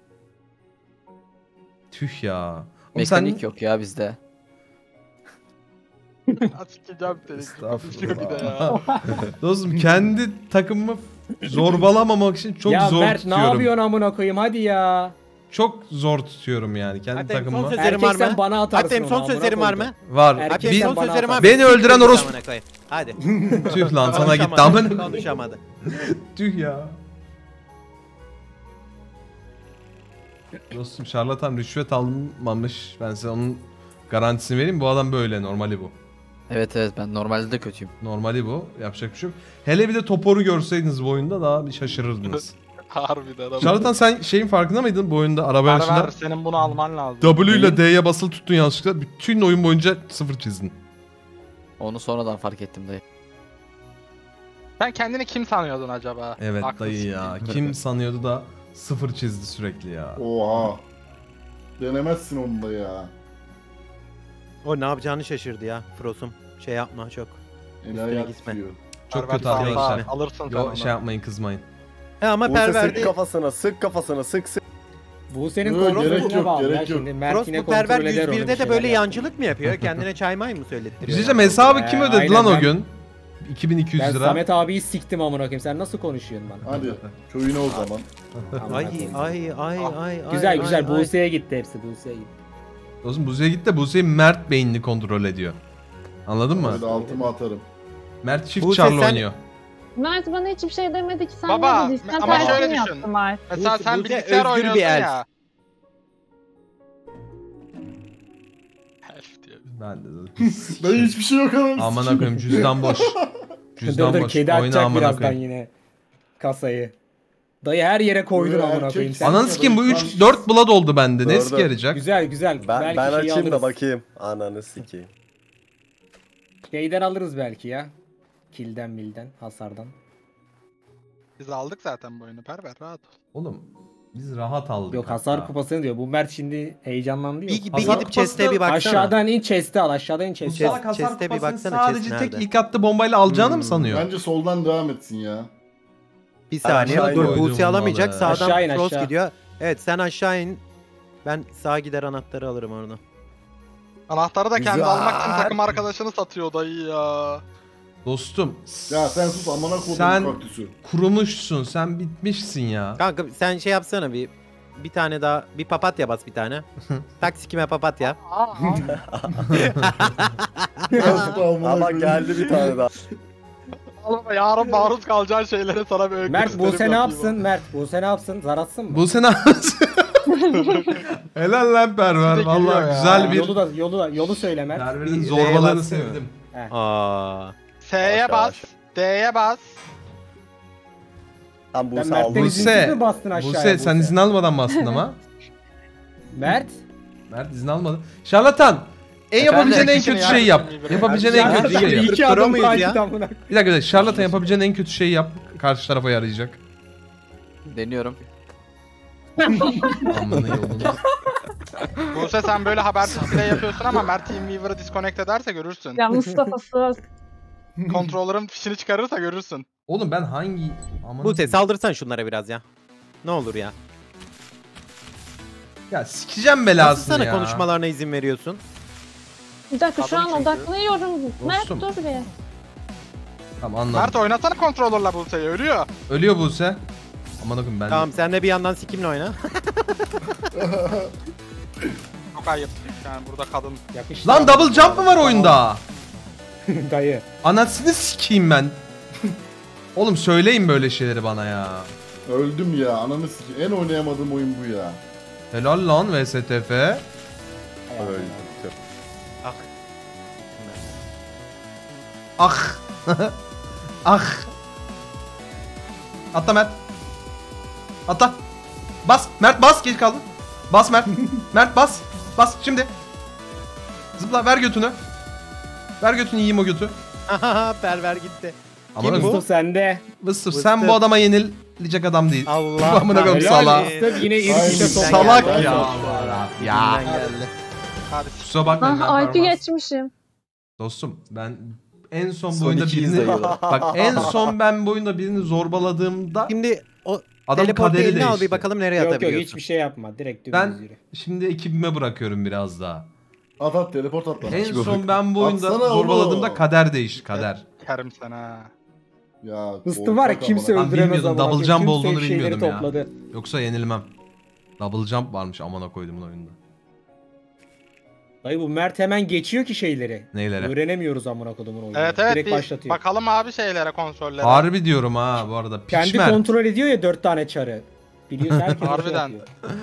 Tüh ya. Oğlum sen- Mekanik yok ya bizde. Açıklayacağım seni. Estağfurullah. Bir de ya. Dostum kendi takımımı zorbalamamak için çok ya zor Mert tutuyorum. ne yapıyorsun amına koyayım hadi ya. Çok zor tutuyorum yani kendi Hatem son takımımı. sözlerim var Erkek sen mı? bana atarsın Hatem onu, son amına sözlerim var koydum. mı? Var. Erkek Bir, sen Son bana sözlerim var. Beni öldüren orospu- Amına koyayım. Hadi. Tüh lan sana gitti Konuşamadı, amına. Konuşamadı. Tüh ya. Dostum şarlatan rüşvet almamış. Ben size onun garantisini vereyim. Bu adam böyle. Normali bu. Evet evet ben normalde de kötüyüm. Normali bu. Yapacak bir şey yok. Hele bir de Topor'u görseydiniz bu oyunda daha bir şaşırırdınız. Harbiden ama. Şarlatan sen şeyin farkında mıydın bu oyunda araba Ver yarışında? ver senin bunu alman lazım. W ile D'ye basılı tuttun yanlışlıkla. Bütün oyun boyunca sıfır çizdin. Onu sonradan fark ettim dayı. Sen kendini kim sanıyordun acaba? Evet Haklısın. dayı ya. Kim sanıyordu da sıfır çizdi sürekli ya. Oha. Denemezsin onu da ya. O ne yapacağını şaşırdı ya Frost'um. Şey yapma çok. El Üstüne ayak gitme. tutuyor. Çok Perver kötü sağ- arkadaşlar. sağ- Alırsın sen Yo onu. şey yapmayın kızmayın. He ama Buse Perver sık de... kafasına, sık kafasına, sık sık. Bu senin Yok, kontrolüne gerek yok, bağlı ya gerek yok. şimdi. Mert Frost yine bu Perver kontrol eder onu, yüz bir birde de şeyler böyle yapar. yancılık mı yapıyor? Kendine çay may mı söylettiriyor? Diyeceğim ya? hesabı kim Ee, ödedi lan o aynen gün? iki bin iki yüz Ben lira. Samet abiyi siktim amına koyayım. Sen nasıl konuşuyorsun bana? Hadi köyüne o zaman. Amına Ay koyayım. ay ay Ah, ay Güzel ay, güzel. ay, ay. Buse'ye gitti hepsi. Buse'ye gitti. Dostum Buse'ye git de Buse'yi Mert beynini kontrol ediyor. Anladın mı? Hadi altıma atarım. Mert çift Buse çarlı sen- oynuyor. Mert bana hiçbir şey demedi ki sen Baba, ne dediysen ama tersini şöyle düşün. yaptı Mert. Mesela Buse- sen Buse bilgisayar özgür bir oynuyorsun elf. ya. Elf diyor. Ben de Dayı hiçbir şey yok anam. amına koyayım cüzdan boş. Cüzdan Dur dur boş. kedi Oyna açacak amına birazdan koyayım. yine. Kasayı. Dayı her yere koydun Böyle amına erkek koyayım. sen- Sen... Ananı sikeyim bu üç dört blood oldu bende. Ne Dur, sike dur. yarayacak? Güzel güzel. Ben, belki ben şeyi açayım da alırız. bakayım. Ananı sikeyim. Şeyden alırız belki ya. Kilden milden hasardan. Biz aldık zaten bu oyunu Perver rahat ol. Oğlum biz rahat aldık. Yok hasar hatta. kupasını diyor. Bu Mert şimdi heyecanlandı yok. Bir, bir Hasar gidip chest'e bir kupası- baksana. Aşağıdan in chest'e al. Aşağıdan in Bu chest'e al. salak hasar Chest'e bir kupasını baksana, sadece chest tek nerede? ilk attığı bombayla alacağını Hmm. mı sanıyor? Bence soldan devam etsin ya. Bir saniye aşağı dur koydum Buse alamayacak. malı. Sağdan Aşağı in, Frost aşağı. gidiyor. Evet sen aşağı in. Ben sağa gider anahtarı alırım oradan. Anahtarı da kendi Güzel. almak için takım arkadaşını satıyor dayı ya. Dostum. Ya sen sus amına kodum Sen kaktüsü. kurumuşsun. Sen bitmişsin ya. Kanka sen şey yapsana bir bir tane daha bir papatya bas bir tane. Taksikime papatya. Ama geldi bir tane daha. Oğlum yarın maruz kalacağın şeylere sana bir öykü Mert gösterim Buse ne yapayım yapsın? Mert Buse ne yapsın? Zar atsın mı? Bu sene helal lan Perver. Bir de Valla geliyor ya. güzel bir Yolu da yolu da yolu söyle Mert. Perver'in Bir zorbalığını R'ye bassana. sevdim. Aa. S'ye Yavaş, bas, yavaş. D'ye bas. Tam Sen Buse Mert'ten aldı. izinsiz Buse, mi bastın aşağıya? Buse sen izin almadan bastın ama. Mert. Mert izin almadı. Şarlatan. En Efendim? yapabileceğin en İkisini kötü ya, şeyi yap. ikisini bir- Yapabileceğin en kötü şeyi yap. İki Pro adım muyuz ya? kaçtı amına. Bir dakika bir dakika. Şarlatan yapabileceğin en kötü şeyi yap. Karşı tarafa yarayacak. Deniyorum. Amına yolunu. Buse sen böyle habersiz play yapıyorsun ama Mert Teamweaver'ı disconnect ederse görürsün. Ya Mustafa sus. Controller'ın fişini çıkarırsa görürsün. Oğlum ben hangi... Amına... Buse saldırsan şunlara biraz ya. Ne olur ya. Ya sikeceğim Nasıl belasını sana ya. konuşmalarına izin veriyorsun? Bir dakika şu Kadın an çünkü. odaklanıyorum. Mert Dostum. dur bir. Tamam anladım. Mert oynasana controller'la Buse'yi ölüyor. Ölüyor Buse. Aman akım ben de- Tamam sen de bir yandan sikimle oyna. Çok ayıp. Yani burada kadın. Yakıştı. Lan double jump mı var oyunda? Dayı. Anasını sikeyim ben. Oğlum söyleyin böyle şeyleri bana ya. Öldüm ya ananı sikeyim. En oynayamadığım oyun bu ya. Helal lan V S T F. Öldü. Ah. ah. Atla Mert. Atla. Bas. Mert bas. Geç kaldın. Bas Mert. Mert bas. Bas şimdi. Zıpla ver götünü. Ver götünü yiyeyim o götü. Perver gitti. Ama Kim bu? Mustafa sende. Mısır Mısır. sen bu adama yenilecek adam değil. Allah Amına koyayım kahretsin. sala. Mustafa yine ilk Aynen. üçe soktu. Salak geldi. ya. Ya. Elimden geldi. Hadi. Kusura bakmayın. ben Ah Alp'i performans- geçmişim. Dostum ben en son bu Son oyunda ikiyiz birini... dayıyorlar. Bak en son ben bu oyunda birini zorbaladığımda Şimdi o adam teleportu kaderi eline al değişti. bir bakalım nereye Yok yok atabiliyorsun. hiçbir şey yapma. Direkt dümdüz Ben yürü. şimdi ekibime bırakıyorum biraz daha. At at teleport at bana. En son ben bu oyunda Atsana zorbaladığımda oğlum. kader değişti kader. Kerim sana. Ya, Hıstı var ya korkak kimse amına. Ben öldüremez bilmiyordum, ama. double jump Kimse olduğunu şeyleri bilmiyordum ya. topladı. Yoksa yenilmem. Double jump varmış amına koydum bu oyunda. Dayı bu Mert hemen geçiyor ki şeyleri. Neylere? Öğrenemiyoruz amına kodumun oyunu. Evet evet Direkt bir başlatıyor. bakalım abi şeylere, kontrollere. Harbi diyorum ha bu arada. Kendi Piçmer. kontrol ediyor ya dört tane çarı. Biliyorsun herkes öyle Harbiden. yapıyor.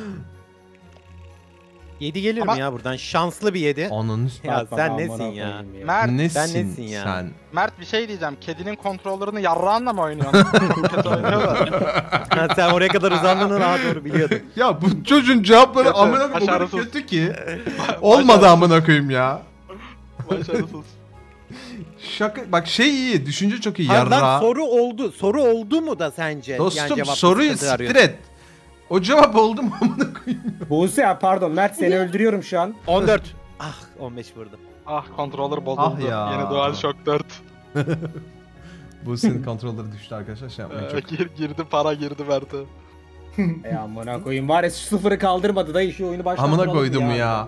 yedi gelir Ama- mi ya buradan? Şanslı bir yedi. Ananı Ya Bak bak, sen amına nesin ya? koyayım ya. Mert, nesin, Sen nesin ya? sen? Mert bir şey diyeceğim. Kedinin kontrolörünü yarrağınla mı oynuyorsun? Kötü oynuyorlar. Ha, sen oraya kadar uzandığını daha doğru biliyordun. Ya bu çocuğun cevapları Kötü, amına koyayım o kadar başarısız. kötü ki. Olmadı amına koyayım ya. Başarısız. Şaka bak şey iyi, düşünce çok iyi Hayır lan yarra. soru oldu. Soru oldu mu da sence? Dostum cevapta soruyu sıkıntı siktir arıyorsun. et. O cevap oldu mu amına koyayım? Buse ya pardon Mert seni öldürüyorum şu an. on dört. Ah on beş vurdum. Ah kontrolör bozuldu. Ah ya. Yeni DualShock dört. Bu senin kontrolleri düştü arkadaşlar şey yapmayın Ee, çok. gir, girdi para girdi Mert'e. E amına koyayım var ya şu sıfırı kaldırmadı dayı şu oyunu başlatalım Amına koydum ya.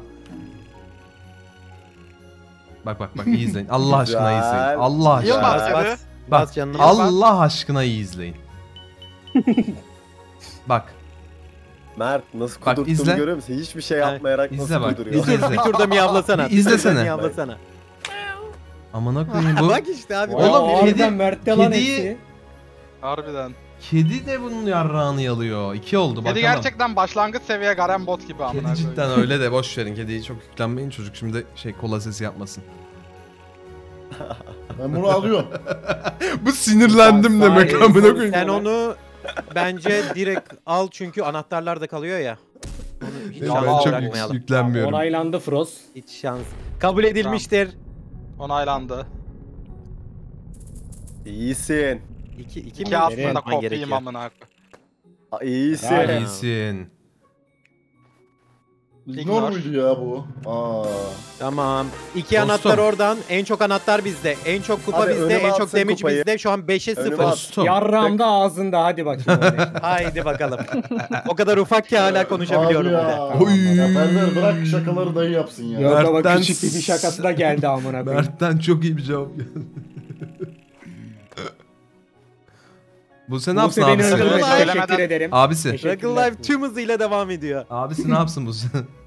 Bak bak bak iyi izleyin. Allah aşkına iyi izleyin. Güzel. Allah aşkına. Yılmaz Bas dedi. bas. Bak Bas canını. Allah aşkına iyi izleyin. Bak Mert nasıl Bak, kudurttuğunu izle. görüyor musun? Hiçbir şey Ha, yapmayarak izle nasıl bak, kuduruyor. izle. Bir turda miyavlasana. Bir izlesene. Bir turda miyavlasana. amına koyayım bu. Bak işte abi. Oğlum, Oğlum kedi- kedi, Mert'te lan kediyi- hepsi. Harbiden. Kedi de bunun yarrağını yalıyor. İki oldu bakalım. Kedi gerçekten başlangıç seviye Garen bot gibi amına Kedi koyayım. cidden öyle de boş verin. Kediyi çok yüklenmeyin. Çocuk şimdi şey kola sesi yapmasın. Ben bunu alıyorum. Bu sinirlendim Ya, demek sahi, amına sen- koyayım. Sen onu bence direkt al çünkü anahtarlar da kalıyor ya. Onu hiç Ben şans çok çok bırakmayalım. yüklenmiyorum. Onaylandı Frost. Hiç şans. Kabul edilmiştir. Onaylandı. İyisin. İki, iki, İki mi aslında yapman kopyayım gerekiyor? amına koyayım. Aa, İyisin. Helal. İyisin. İgnore. Ignore muydu ya bu? Aa. Tamam. İki Dostum. anahtar oradan. En çok anahtar bizde. En çok kupa Hadi bizde. önüme En çok atsın damage kupayı. bizde. Şu an beşe Önüme sıfır. at. Dostum. Yarramda ağzında hadi bakayım. öyle. Haydi bakalım. O kadar ufak ki hala konuşabiliyorum Abi bir de. ya. Oy. Ya Berber bırak şakaları dayı yapsın ya. Yok ama Mert'ten küçük bir şakası da geldi amına koyayım. Mert'ten çok iyi bir cevap geldi. Bu sen ne yapsın Buse beni abisi? öldürmedi. Söylemeden- Teşekkür ederim. Abisi. Teşekkür- Struggle Life tüm hızıyla devam ediyor. Abisi ne yapsın bu sen?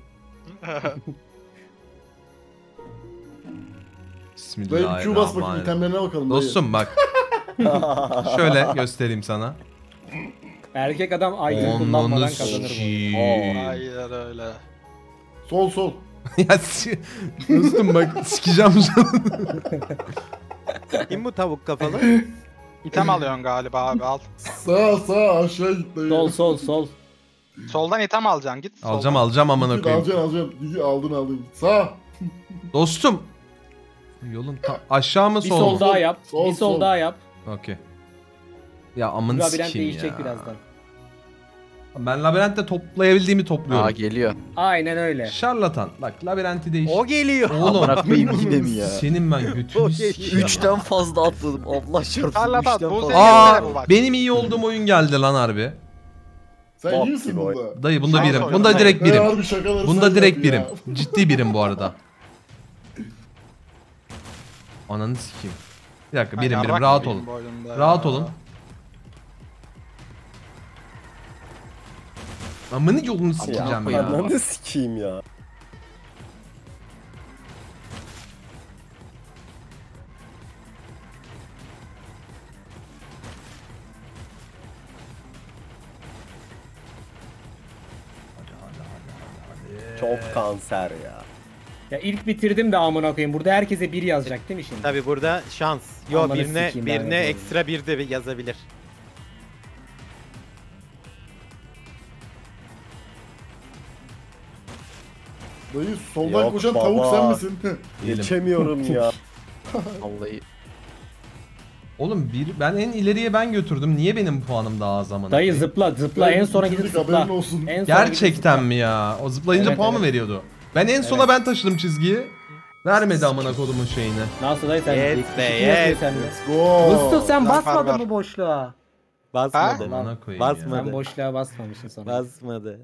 Dayı bir Q bas bakayım Bismillahirrahmanirrahim. itemlerine bakalım dayı. Dostum bak. Şöyle göstereyim sana. Erkek adam item kullanmadan Onunu kazanır bu. sikiyim. Aynen öyle. Sol sol. Ya si- dostum bak sikeceğim canım. Kim bu tavuk kafalı? İtem alıyorsun galiba abi al. Sağ sağ aşağı git dayı. Sol sol sol. Soldan item alacaksın git. Alacağım soldan. alacağım amına Git, koyayım. alacaksın alacaksın. Gidi aldın aldın. Sağ. Dostum. Yolun ta- aşağı mı Bir sol sol mu? daha yap. Sol, Bir sol sol. daha yap. Okey. Ya amını Labirent sikeyim değişecek ya. birazdan. Ben labirentte toplayabildiğimi topluyorum. Aa geliyor. Aynen öyle. Şarlatan. Bak labirenti değiş. O geliyor. Oğlum. Amına koyayım yine mi ya? Senin ben O götünü geliyor. sikeyim. Üçten fazla atladım. Allah çarpsın. Tarlatan, Üçten bu fazla. senin- Aa bu bak. benim iyi olduğum oyun geldi lan harbi. Sen Bok iyi misin gibi oy. bunda? Dayı bunda Şans birim. oyunu. Bunda direkt Dayı birim. harbi şakaları Bunda sen direkt yap birim. ya. Ciddi birim bu arada. Ananı sikeyim. Bir dakika birim Ay, birim yarrak rahat gibiyim olun. bu oyunda Rahat ya. olun. Amını yolunu sikeceğim ya. Ananı sikeyim ya. Çok kanser ya. Ya ilk bitirdim de amına koyayım. Burada herkese bir yazacak değil mi şimdi? Tabi burada şans. Yo Amanı birine sikeyim birine ben de ekstra bir de yazabilir. Dayı soldan Yok koşan baba. tavuk sen misin? Değilim. Geçemiyorum ya. Vallahi. Oğlum bir, ben en ileriye ben götürdüm. Niye benim puanım daha az amına? Dayı koyayım? zıpla zıpla en sona gidip Haberin zıpla. olsun. En sona gidip Gerçekten zıpla. mi ya? O zıplayınca Evet, puan mı evet. veriyordu? Ben en sona Evet. ben taşıdım çizgiyi. Vermedi amına kodumun şeyini. Nasıl dayı sen? Yes İki- be, iki yapıyor yes. sende. Go. Mustafa sen Lan basmadın Perver. mı boşluğa? Basmadı. Amına koyayım Basmadı. ya. Sen boşluğa basmamışsın sonra. Basmadı.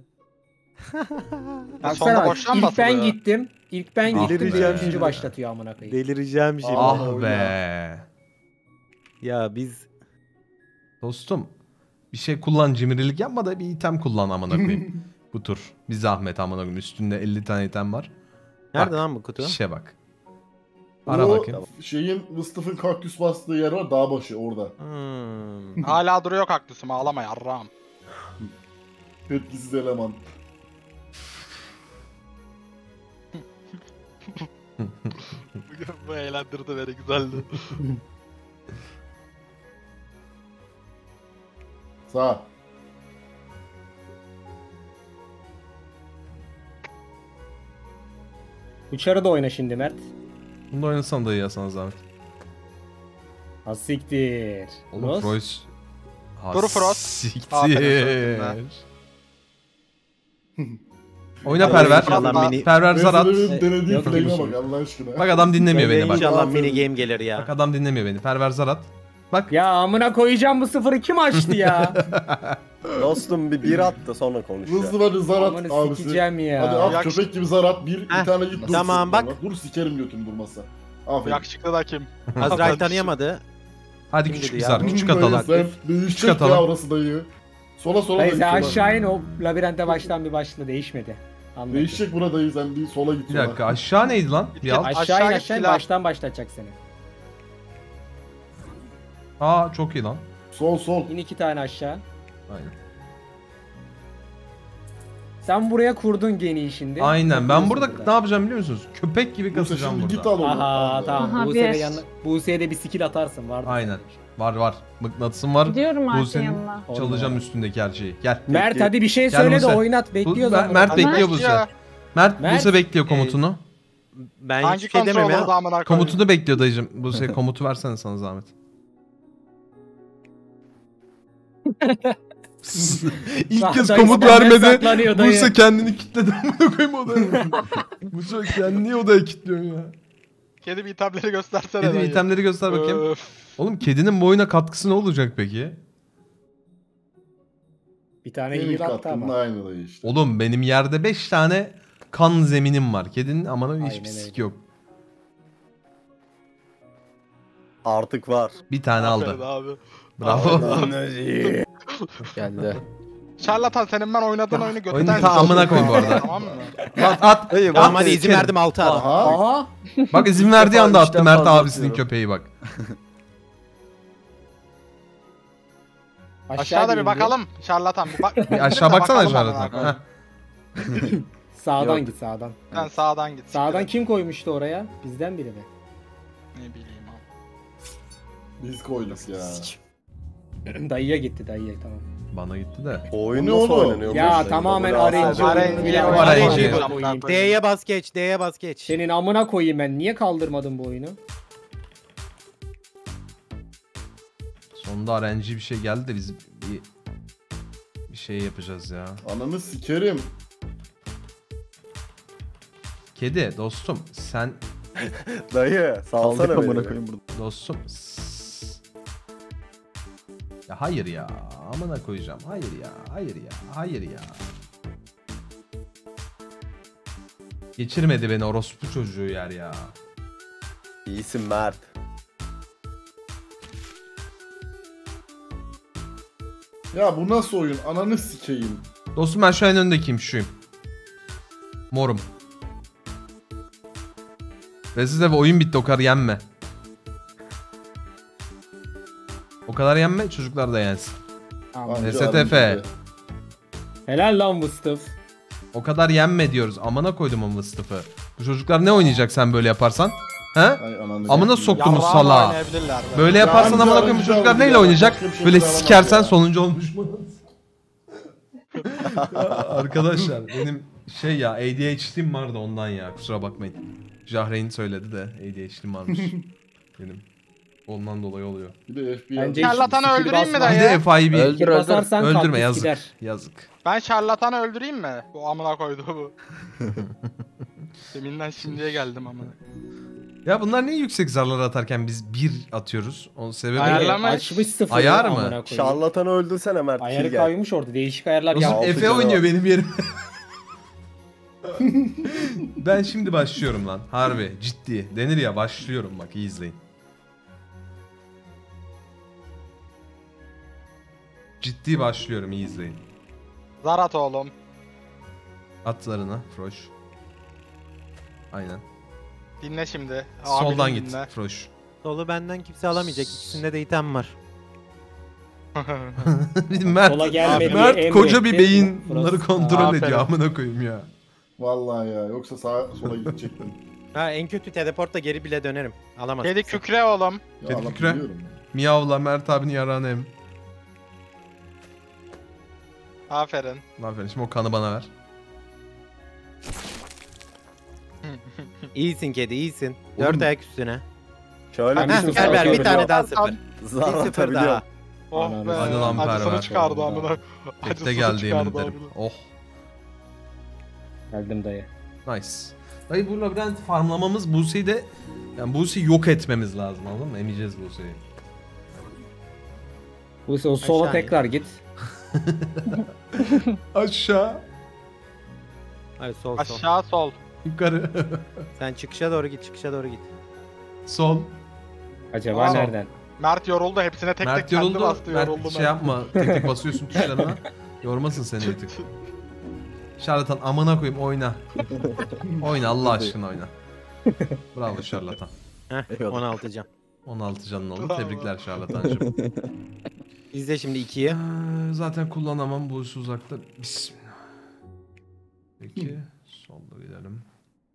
Ya sonda Baksana boştan ilk ben basılıyor. gittim. İlk ben Ah gittim. Delireceğim Üçüncü şimdi. başlatıyor amına koyayım. Delireceğim şimdi. Ah be. Ya biz Dostum bir şey kullan, cimrilik yapma da bir item kullan amına koyayım. Bu tur. Bir zahmet amına koyayım. Üstünde elli tane item var. nerede Bak, lan bu kutu? İşe bak. Ara O bakayım. şeyin Mustafa'nın kaktüs bastığı yer var dağ başı orada. Hmm. Hala duruyor kaktüsüm ağlama yarrağım. Etkisiz eleman. Bu eğlendirdi beni güzeldi. Sağ. Uçarı da oyna şimdi Mert. Bunu da oynasan da iyi ya sana zahmet. Ha siktir. Oğlum Ross? Frost. Ha, Dur Frost. siktir. Aferin Oyna Hadi Perver. İnşallah mini, Perver Zarat. Mezunların denediği Yok, flame'e yok. bak Allah aşkına. Bak adam dinlemiyor beni bak. İnşallah Aferin. mini game gelir Bak ya. adam dinlemiyor beni. Perver Zarat. Bak. Ya amına koyacağım bu sıfırı kim açtı ya? Dostum bir bir at da sonra konuş ya. Hızlı hadi zarat Amına abisi. sikeceğim ya. Hadi at Yakış- köpek gibi zarat bir, Heh, bir tane git dur. tamam, sık bak. bana. Dur sikerim götüm durmasa. Bu Aferin. yakışıklı da kim? Azrail tanıyamadı. Hadi Kim küçük dedi bir ya? zar. Küçük atalım. Sen değişecek atalım. ya orası dayı. Sola sola Dayı dayı. sen sola. aşağı in o labirente baştan bir başla değişmedi. Anladım. Değişecek bura dayı sen bir sola git Bir sola. dakika aşağı neydi lan? Bir al. Aşağı in Aşağı git aşağı in silah. baştan başlatacak seni. Aa çok iyi lan. Sol sol. İn iki tane aşağı. Aynen. Sen buraya kurdun geniyi şimdi. Aynen. Ben Bakıyorsun burada ne yapacağım biliyor musunuz? Köpek gibi Buse kasacağım şimdi burada. git al onu. Aha Allah. tamam. Aha, Buse'ye de bir. yanına Buse'ye de bir skill atarsın vardı. Aynen. Var var. Mıknatısım var. Gidiyorum Bu artık senin yanına. çalacağım üstündeki her şeyi. Gel. Mert hadi bir şey Gel söyle Buse. de oynat Bu, bekliyoruz. Mer- ama. Mert Hadi. bekliyor Buse. Ya. Mert, Mert, Buse bekliyor komutunu. Ben Hangi hiçbir şey demem kontrol ya. oldu amına koyayım? Komutunu bekliyor dayıcım. Buse komutu versene sana zahmet. İlk kez Dayı komut senden vermedi. saklanıyor dayı. Buse kendini kilitledi amına koyayım odaya. Buse kendini niye odaya kilitliyorsun ya? Kedi bir itemleri göstersene. Kedi dayı. itemleri göster bakayım. Öf. Oğlum kedinin bu oyuna katkısı ne olacak peki? Bir tane Benim iyi attı kattığımın ama. aynı dayı işte. Oğlum benim yerde beş tane kan zeminim var. Kedinin amına hiçbir Aynen sik öyle. yok. Artık var. Bir tane Aferin aldı. abi. Bravo. Geldi. Şarlatan senin ben oynadığın oyunu götünden Oyunu ta amına koy bu arada. Tamam mı? At at. Tamam hadi At, izin sikerim. verdim altı at. Aha. Aha. Bak izin verdiği defa, anda üç attı defa Mert fazla abisinin atıyorum. köpeği bak. Aşağıda bir indi. bakalım. Şarlatan bir bak. Bir aşağı baksana Bakalım şarlatan. amına Heh. Sağdan Yok. git sağdan. Sen sağdan git. Sağdan kim koymuştu oraya? Bizden biri mi? Ne bileyim abi. Biz koyduk ya. Dayıya gitti dayıya tamam. Bana gitti de. Oyun Ne nasıl oğlum? oynanıyor? Ya bu işte? tamamen Double R N G A S. oyununu bile R N G R N G. oynayamam koyayım. D'ye bas geç, D'ye bas geç. Senin amına koyayım ben. Niye kaldırmadın bu oyunu? Sonunda R N G bir şey geldi de biz bir, bir şey yapacağız ya. Ananı sikerim. Kedi dostum sen Dayı salsana beni. dostum. s- Ya hayır ya. Amına koyacağım. Hayır ya. Hayır ya. Hayır ya. Geçirmedi beni orospu çocuğu yer ya. İyisin Mert. Ya bu nasıl oyun? Ananı sikeyim. Dostum ben şu an öndekiyim şuyum. Morum. Ve size oyun bitti o kadar yenme. O kadar yenme çocuklar da yensin. Tamam. Anca S T F. arayın Helal lan Mustafa. O kadar yenme diyoruz. Amına koydum o mıstıfı. Bu çocuklar ne oynayacak sen böyle yaparsan? He? Ay ananı Amına sikeyim. soktuğumuz Yarrağımla salağa. oynayabilirler be. Böyle Ya yaparsan amca amına koyayım bu arayacağım çocuklar ya. neyle oynayacak? Başka bir şey Böyle yapamam sikersen ya. sonuncu olmuş mu? Arkadaşlar benim şey ya A D H D'm vardı ondan ya kusura bakmayın. Jahreyn söyledi de A D H D'm varmış benim. Ondan dolayı oluyor. Bir de F B I. Bence Şarlatanı skill öldüreyim mi basma. dayı? Bir de F I B. Öldür öldür. Basarsan Öldürme kaktüs yazık. gider. Yazık. Ben şarlatanı öldüreyim mi? Bu amına koydu bu. Deminden şimdiye geldim amına. Ya bunlar niye yüksek zarlar atarken biz bir atıyoruz? Onun sebebi Ayarlar- ne? Ayarlamış. Açmış sıfırı. Ayar mı? amına koyayım. Şarlatanı öldürsene Mert. Ayarı kill gel. kaymış orada. Değişik ayarlar Dostum yapmış. altı Efe canı oynuyor var. benim yerime. Ben şimdi başlıyorum lan. Harbi ciddi. Denir ya başlıyorum bak iyi izleyin. Ciddi başlıyorum iyi izleyin. Zar at oğlum. At zarına Froş. Aynen. Dinle şimdi. Soldan Amirim git dinle. Froş. Solu benden kimse alamayacak. İkisinde de item var. Mert, Sola gelme diye Mert koca bir emretti. beyin Frost- bunları kontrol Aferin. ediyor amına koyayım ya. Vallahi ya. Yoksa sağa sola gidecektim. Ha en kötü teleportla geri bile dönerim. Alamaz. Kedi kükre oğlum. Ya Kedi Allah kükre. biliyorum ya. Miyavla Mert abinin yarağını em. Aferin. Aferin şimdi o kanı bana ver. İyisin kedi iyisin. Oğlum. Dört ayak üstüne. Şöyle Heh, bir Heh, Gel ver bir bakıyorum. tane daha sıfır. zar Bir sıfır atabiliyorum. daha. Oh Ananı be. Hadi lan Acısını perver. çıkardı amına. Tekte Acısını geldi çıkardı yemin ederim. amına. Oh Geldim dayı. nice. Dayı bu labirent farmlamamız Buse'yi de yani Buse'yi yok etmemiz lazım anladın mı? Emeceğiz Buse'yi. Bu o sola Aşağı in. tekrar git. Aşağı. Hayır sol sol. Aşağı sol. Yukarı. Sen çıkışa doğru git çıkışa doğru git. Sol. Acaba Aa. nereden? Mert yoruldu. Hepsine tek Mert tek kendi yoruldu. bastı. Mert Yoruldu şey yapma. Tek tek basıyorsun tuşlarına. Yormasın seni bir tık. Şarlatan amına koyayım oyna. Oyna Allah aşkına oyna. Bravo şarlatan. Heh on altı can. on altı canın oldu. Bravo. Tebrikler şarlatancım. İzle şimdi ikiyi. Ee, zaten kullanamam bu işi uzakta. Bismillah. Peki. Solda gidelim.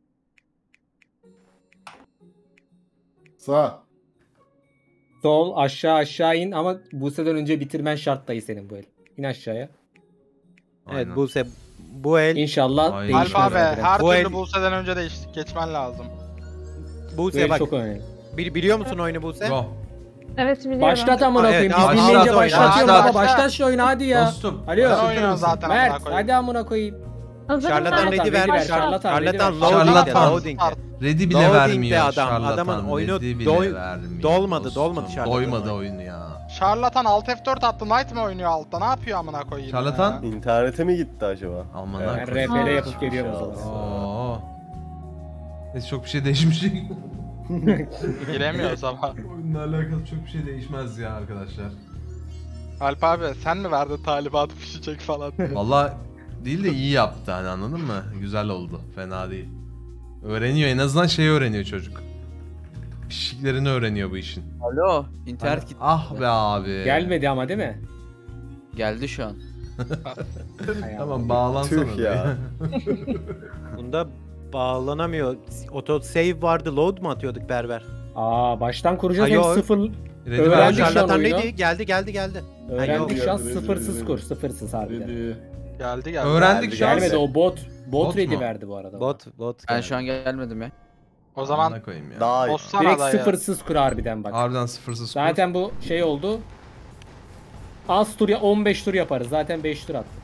Sağ. Sol aşağı aşağı in ama Buse'den önce bitirmen şart dayı senin bu el. İn aşağıya. Aynen. Evet Buse bu el İnşallah Aynen. değişmez. Alfa be. labirent. Her Bu türlü el- Buse'den önce değiş geçmen lazım. Bu Buse el bak. çok önemli. Bil- biliyor musun oyunu Buse? Go. Evet biliyorum. Başlat amına Evet, koyayım. Biz başlat bilmeyince oyunu, başlatıyorum başlat. baba. Başlat şu oyunu hadi ya. Dostum. Alo. Ben başlatır oynuyorum mısın? zaten amına Mert koyayım. hadi amına koyayım. Hazırım Şarlatan ben. ready ver. Başlat. Şarlatan Şarlatan loading Şarlatan. de, loading de. Ready bile Loading de vermiyor adam, şarlatan. adamın oyunu Ready bile doy- vermiyor dolmadı, dostum. dolmadı şarlatan Doymadı oyunu. oyunu ya. Şarlatan alt F dört attı. Knight mi oynuyor altta? Ne yapıyor amına koyayım? Şarlatan? ya? İnternete mi gitti acaba? Aman Ben ha. R P R yapıp geliyorum o zaman. Oo. Neyse çok bir şey değişmiş. Giremiyoruz ama. Oyunla alakalı çok bir şey değişmez ya arkadaşlar. Alp abi sen mi verdin talimatı pişecek falan? Vallahi değil de iyi yaptı hani anladın mı? Güzel oldu. Fena değil. Öğreniyor en azından şey öğreniyor çocuk. Pişiklerini öğreniyor bu işin. Alo, internet gitti. Ah be abi. Gelmedi ama değil mi? Geldi şu an. Hay Tamam Allah. bağlansana. Tüh ya. Bunda bağlanamıyor. Auto save vardı. Load mu atıyorduk berber? Aa baştan kuracağız Ha, hem yok. sıfır. Ready Öğrendik ver. şu an Şarlatan oyunu. neydi? Geldi geldi geldi. Öğrendik yok. şu an Ready, sıfırsız ready, kur. ready. Sıfırsız harbiden. Dedi. Geldi geldi. Öğrendik Geldi, şu an. geldi. Gelmedi o bot. Bot, Bot ready mu? verdi bu arada. Bot bot. Ben geldi. şu an gelmedim ya. O zaman Amına koyayım ya. Daha iyi. bossana Direkt dayı. sıfırsız kur harbiden bak. Harbiden sıfırsız kur. Zaten bu şey oldu. Az tur ya on beş tur yaparız. Zaten beş tur attık.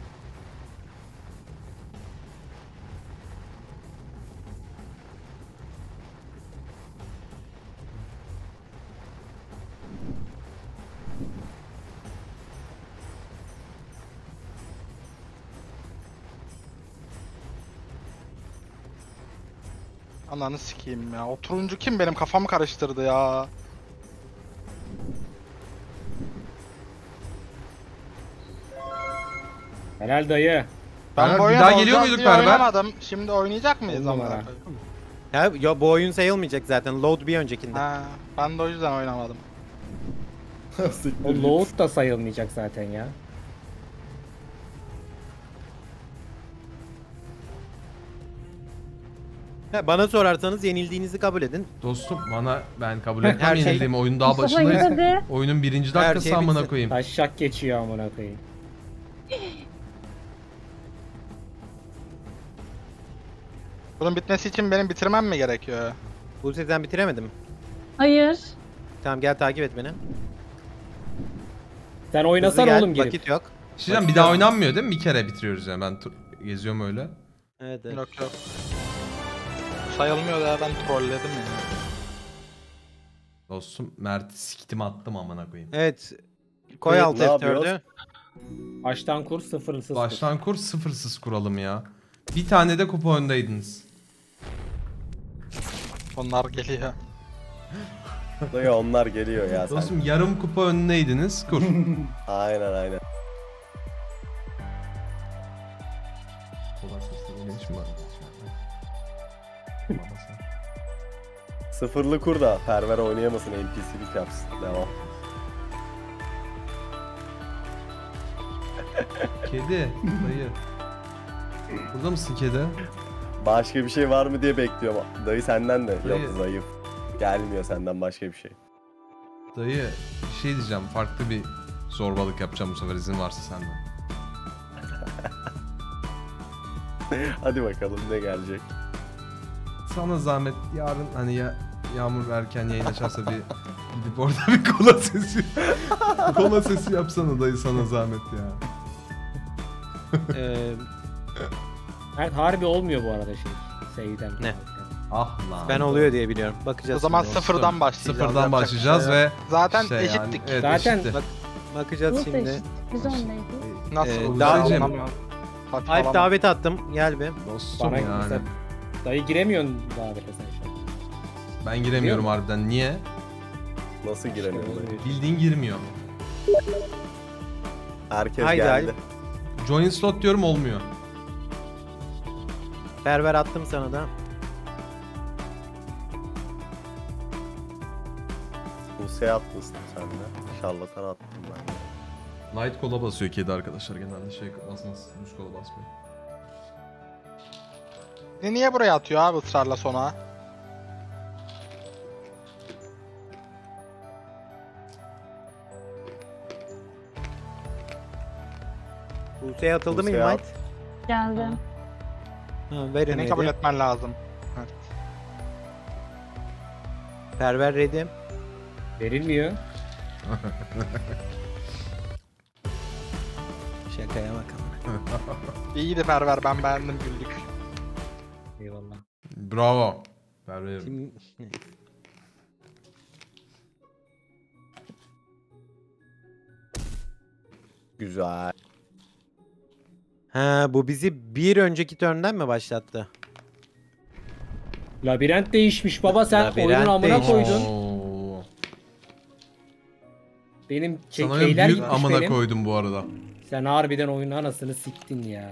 Ananı sikeyim ya. O turuncu kim benim kafamı karıştırdı ya. Helal dayı. Ben Berber, bu bir oyuna daha dalacağız geliyor muyduk diye Berber? oynamadım. Şimdi oynayacak mıyız On amına numara. koyayım? Ha, ya bu oyun sayılmayacak zaten. Load bir öncekinde. Ha, ben de o yüzden oynamadım. Siktir O git. load da sayılmayacak zaten ya. Ha, bana sorarsanız yenildiğinizi kabul edin. Dostum bana ben kabul etmem Her şey- yenildiğimi. Oyun daha Mustafa başındayız. git hadi. Oyunun birinci Her dakikası şey amına bitsin. koyayım. Taşşak geçiyor amına koyayım. Bunun bitmesi için benim bitirmem mi gerekiyor? Bu sezon bitiremedim. Hayır. Tamam gel takip et beni. Sen Hızlı oynasana gel, oğlum girip. vakit yok. Şişem bir daha oynanmıyor değil mi? Bir kere bitiriyoruz yani. Ben tur- geziyorum öyle. Evet, evet. Yok yok. Sayılmıyor ya, ben trolledim ya. Dostum Mert'i siktim attım amına koyayım. Evet. Koy alt Ne F yapıyoruz? dördü. Baştan kur sıfırsız. kur. Baştan kur sıfırsız kuralım ya. Bir tane de kupa öndeydiniz. Onlar geliyor. Dayı onlar geliyor ya sen. Dostum yarım kupa öndeydiniz. Kur. Aynen aynen. Sıfırlı kur da Perver oynayamasın, N P C'lik yapsın. Devam. Kedi. Dayı. Burada mısın kedi? Başka bir şey var mı diye bekliyorum. Dayı senden de. Dayı. Yok zayıf. Gelmiyor senden başka bir şey. Dayı bir şey diyeceğim. Farklı bir zorbalık yapacağım bu sefer izin varsa senden. Hadi bakalım ne gelecek. Sana zahmet yarın hani ya Yağmur erken yayın açarsa bir gidip orada bir kola sesi kola sesi yapsana dayı sana zahmet ya. Ee, Evet, harbi olmuyor bu arada şey. Seyden. Ne? Ah lan. ben oluyor diye biliyorum. Bakacağız. O zaman şimdi. sıfırdan başlayacağız. Sıfırdan yapacak bir başlayacağız şey yok. ve Zaten işte eşittik. Yani, evet, Zaten eşitti. Bak, bakacağız Nasıl şimdi. eşit? Biz öndeydik. Nasıl Ee, olacak Dağcım. anlamıyorum. Alp Saçmalama. davet attım. Gel be. Dostum bana yani. mesela dayı giremiyorsun davete sen şu an. Ben giremiyorum harbiden. Niye? Nasıl giremiyor dayı? Bildiğin girmiyor. Herkes Haydi geldi. Join slot diyorum olmuyor. Berber attım sana da. Buse'ye atmışsın sen de. Şarlatan attım ben de. Light kola basıyor kedi arkadaşlar genelde şey basmaz. Düz kola basmıyor. E niye buraya atıyor abi ısrarla sona? Buse'ye atıldı mı Buse'ye invite? Geldi. Ha, verin Senin kabul ready. etmen lazım. Evet. Berber ready. Verilmiyor. Şakaya bakalım. İyiydi Perver, ben beğendim, güldük. Eyvallah. Bravo. Berberim. Şimdi... Güzel. Ha, bu bizi bir önceki turnden mi başlattı? Labirent değişmiş baba, sen Labirent oyunun amına değişmiş. koydun. Oo. Benim ke- Sana keyler büyük gitmiş amına benim. koydum bu arada. Sen harbiden oyunun anasını siktin ya.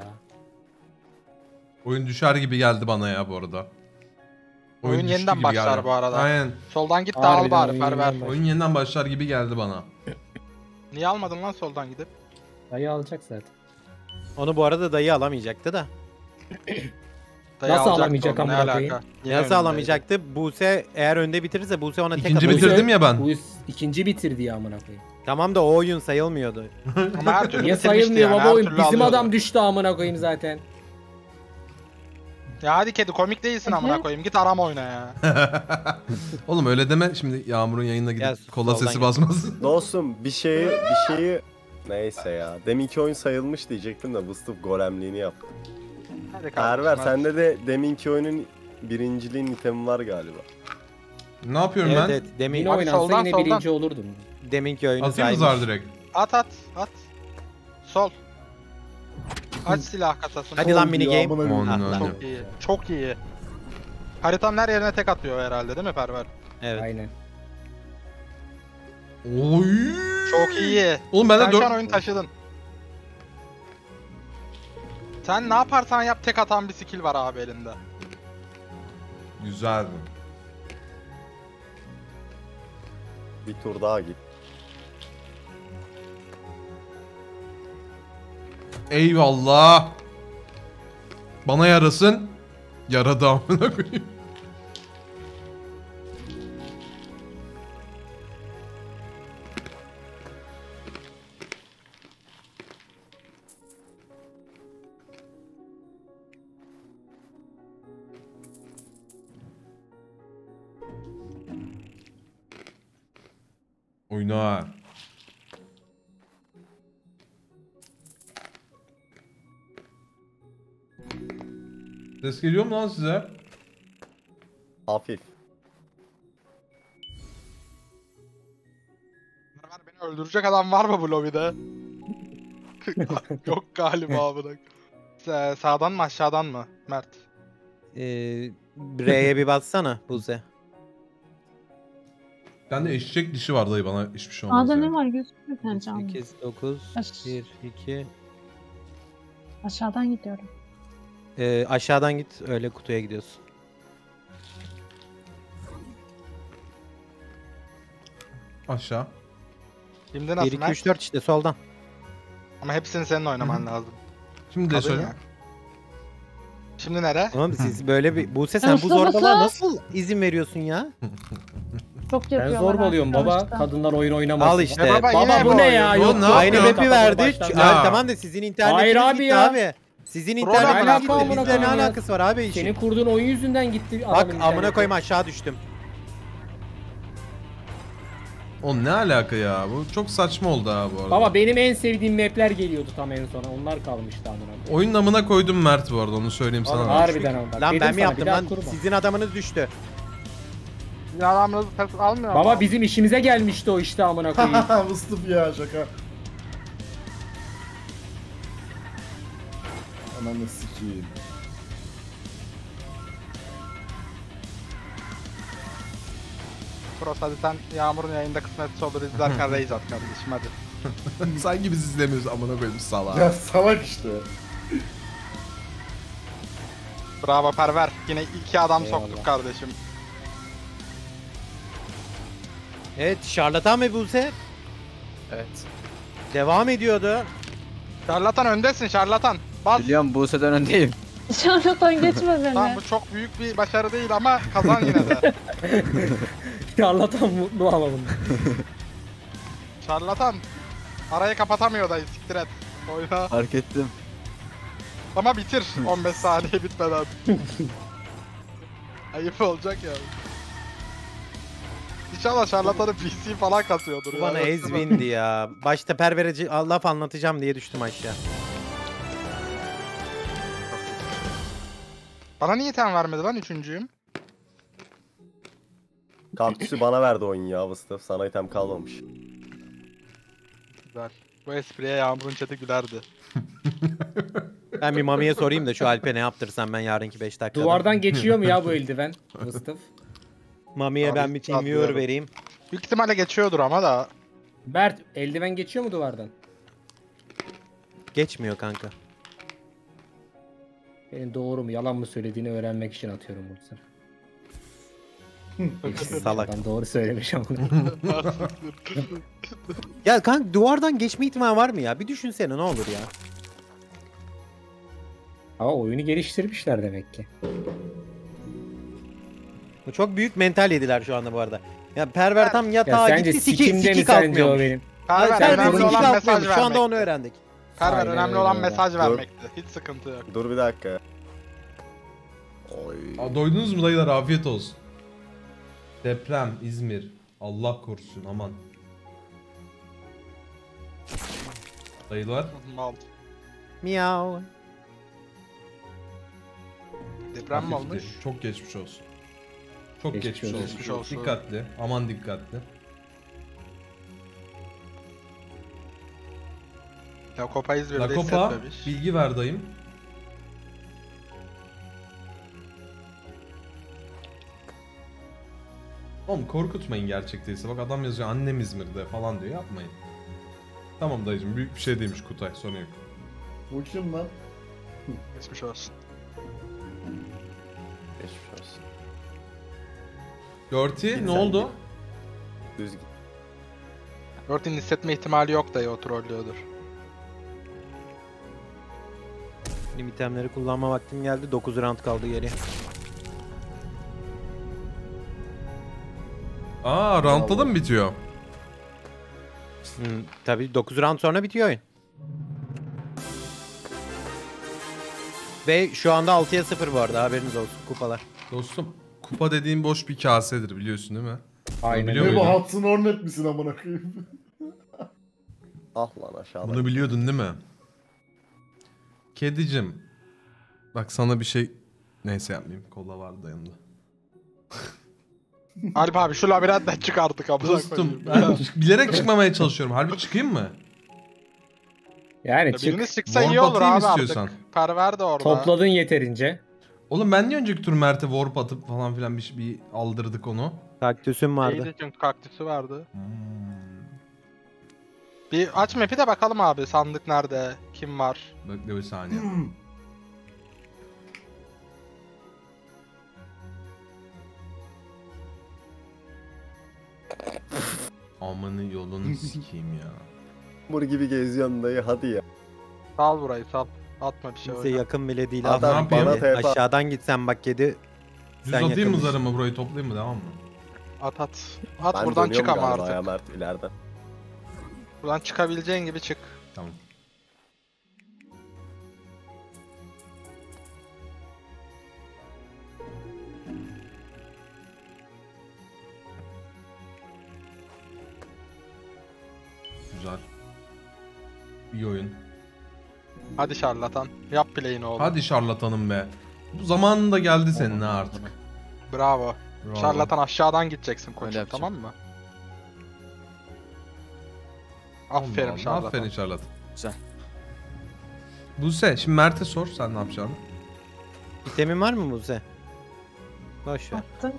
Oyun düşer gibi geldi bana ya bu arada. Oyun düştü yeniden gibi başlar geldi. bu arada. Aynen. Soldan git de Harbiden al bari oyun Perver. yeniden Oyun yeniden başlar gibi geldi bana. Niye almadın lan soldan gidip? Dayı alacak zaten. Onu bu arada dayı alamayacaktı da. Dayı Nasıl alacaktı alamayacak onu, ne amına alaka? koyayım? Yine Nasıl önündeydi. alamayacaktı? Buse eğer önde bitirirse Buse ona tek İkinci atabilir. bitirdim ya ben. Bu ikinci bitirdi ya amına koyayım. Tamam da o oyun sayılmıyordu. Ama her türlü Niye bitirmişti sayılmıyor yani, baba her oyun? türlü Bizim alıyordu. adam düştü amına koyayım zaten. Ya hadi kedi, komik değilsin amına koyayım, git arama oyna ya. Oğlum öyle deme şimdi Yağmur'un yayınına gidip Ya, kola soldan sesi gel. basmasın. Dostum bir şeyi bir şeyi neyse ya. Deminki oyun sayılmış diyecektim de Bıstıf golemliğini yaptı. Hadi Perver kardeşim, hadi. sende de deminki oyunun birinciliğin itemi var galiba. Ne yapıyorum Evet ben? evet. Demin, Yine Abi oynansa soldan, yine soldan. birinci olurdun. deminki oyunu Atayım mı saymış. zar direkt? At at at. Sol. Aç silah kasasını. Hadi lan mini game. Amına koyayım. Onun Ah, lan. önü. Çok iyi. Çok iyi. Haritanın her yerine tek atıyor herhalde değil mi Perver? Evet. Aynen. Oy. Çok iyi. Oğlum ben de Sen şu an dört... oyunu taşıdın. Sen ne yaparsan yap tek atan bir skill var abi elinde. Güzel. Bir tur daha git. Eyvallah. Bana yarasın. Yaradı amına koyayım. Oyna. Ses geliyor mu lan size? Hafif. Perver, beni öldürecek adam var mı bu lobide? Yok galiba bırak. Sa- sağdan mı aşağıdan mı Mert? Ee, R'ye bir bassana Buse. Bende eşek dişi var dayı, bana hiçbir şey olmaz. A'da yani. ne var gözükmüyor pencamda. sekiz, dokuz, Aş- bir, iki. Aşağıdan gidiyorum. Ee, aşağıdan git, öyle kutuya gidiyorsun. Aşağı. Şimdi bir, nasıl iki, Mert? üç, dört işte soldan. Ama hepsini senin oynaman lazım. Şimdi de Kadın söyle. ya. Şimdi nere? Tamam siz böyle bir... Buse sen bu Hızlı zorbalığa hızlı. nasıl izin veriyorsun ya? Çok Ben yapıyorlar. zorbalıyorum baba. arkadaşlar. Kadınlar oyun oynamasın. Al işte. E baba, Baba yine bu ne ya? oynuyor. Yok, Ne yok, Aynı yok. map'i Kapalı verdik. baştan. Ya. Abi, tamam da sizin internetiniz Hayır abi gitti ya. abi. Sizin Troll internetiniz amına gitti. koyayım Bizle ne ya. alakası var abi işin? Senin kurduğun oyun yüzünden gitti. Bak adamın amına interneti. koyma aşağı düştüm. O ne alaka ya? Bu çok saçma oldu ha bu arada. Baba benim en sevdiğim mapler geliyordu tam en sona. Onlar kalmıştı amına koyayım. Oyun namına koydum Mert bu arada, onu söyleyeyim sana. da. Harbiden ama. bak, Lan dedim ben mi sana, yaptım bir daha lan? kurma. Sizin adamınız düştü. Ya adamları ses almıyor Baba mu? bizim işimize gelmişti o işte amına koyayım. Mıstıf ya şaka. Ananı sikeyim. Frost, hadi sen Yağmur'un yayında kısmetse olur izlerken raise at kardeşim hadi. Sanki biz izlemiyoruz, amına koyayım salağa. Ya salak işte. Bravo Perver. Yine iki adam Eyvallah. soktuk kardeşim. Evet şarlatan mı Buse? Evet. Devam ediyordu. Şarlatan öndesin şarlatan. Bas. Biliyorum Buse'den öndeyim. Şarlatan geçme beni. Tamam, bu çok büyük bir başarı değil ama kazan yine de. Şarlatan mutlu ama bunu. Şarlatan. Arayı kapatamıyor dayı, siktir et. Oyna. Fark ettim. Ama bitir on beş saniye bitmeden. Ayıp olacak ya. İnşallah şarlatanın P C falan kasıyordur Bu ya. bana ezbindi ya. Başta pervereci laf anlatacağım diye düştüm aşağı. Bana niye item vermedi lan üçüncüyüm? Kaktüsü bana verdi oyun ya Mıstıf. Sana item kalmamış. Güzel. Bu espriye Yağmur'un chat'i gülerdi. Ben bir Mami'ye sorayım da şu Alp'e ne yaptırsam ben yarınki beş dakikada. Duvardan geçiyor mu ya bu eldiven? Mıstıf. Mami'ye ben Abi, bir team viewer atlıyorum. vereyim. Büyük ihtimalle geçiyordur ama da. Bert eldiven geçiyor mu duvardan? Geçmiyor kanka. Benim doğru mu yalan mı söylediğini öğrenmek için atıyorum bunu sana. Salak. Ben doğru söylemiş ama. Ya kanka duvardan geçme ihtimali var mı ya? Bir düşünsene ne olur ya. Ama oyunu geliştirmişler demek ki. Bu çok büyük mental yediler şu anda bu arada. Ya perver tam Ya yatağa sence gitti siki, sikimde mi siki sence o kalkmıyor. benim? Perver sen önemli Perver doğru- siki olan mesaj kalkmıyormuş. Şu anda vermekti. onu öğrendik. Perver Aynen önemli öyle olan ya. mesaj Dur. vermekti. Hiç sıkıntı yok. Dur bir dakika. Oy. Aa, doydunuz mu dayılar, afiyet olsun. Deprem, İzmir. Allah korusun, aman. Dayılar. Mal. Miau. Deprem mi afiyet- olmuş? Çok geçmiş olsun. Çok Geçmiş geçmiş, olsun. olsun. Geçmiş olsun. Dikkatli, aman dikkatli. La Copa İzmir'de Lakopa hissetmemiş. bilgi ver dayım. Oğlum korkutmayın gerçekteyse. Bak adam yazıyor annem İzmir'de falan diyor, yapmayın. Tamam dayıcım, büyük bir şey değilmiş Kutay, sorun yok. Bu kim lan? Geçmiş olsun. Geçmiş olsun. Görti Git ne sen oldu? Düz git. Örtünün hissetme ihtimali yok dayı, o trollüyordur. Benim itemleri kullanma vaktim geldi. dokuz round kaldı geriye. Aa, roundda da mı bitiyor? Hmm, tabii dokuz round sonra bitiyor oyun. Ve şu anda altıya sıfır bu arada, haberiniz olsun kupalar. Dostum, kupa dediğin boş bir kasedir biliyorsun değil mi? Aynen Biliyor Ne öyle. bu muydun? Hudson Hornet misin amına koyayım? Ah lan aşağıda. Bunu biliyordun değil mi? Kedicim. Bak sana bir şey... Neyse yapmayayım. Kola vardı yanımda. Alp abi şu labirentten çık artık abla. Dostum ben bilerek çıkmamaya çalışıyorum. Harbi çıkayım mı? Yani çık. Biriniz çıksa Warp iyi olur atayım abi istiyorsan. artık. Perver de orada. Topladın yeterince. Oğlum ben niye önceki tur Mert'e warp atıp falan filan bir, bir aldırdık onu? Kaktüsüm vardı. İyiydi çünkü kaktüsü vardı. Bir aç map'i de bakalım abi sandık nerede, kim var. Bekle bir saniye. Amanı yolunu sikeyim ya. Mur gibi geziyorsun dayı hadi ya. Sal burayı sal. Atma bir şey Kimse öyle. yakın bile değil. Adam Adam bana beni tepe- aşağıdan gitsen bak kedi. Düz Sen atayım mı yakınmış. zarımı, burayı toplayayım mı, devam mı? At at. At Ben buradan çık dönüyorum ama galiba artık. ya Mert ileriden. Buradan çıkabileceğin gibi çık. Tamam. Güzel. İyi oyun. Hadi şarlatan. Yap play'ini oğlum. Hadi şarlatanım be. Bu zamanın da geldi senin ha artık. Bravo. Bravo. Şarlatan aşağıdan gideceksin Öyle koçum yapacağım. tamam mı? Aferin Allah Allah, şarlatan. Aferin şarlatan. Güzel. Buse şimdi Mert'e sor sen ne yapacaksın? İtemin var mı Buse? Boş ver. Attım.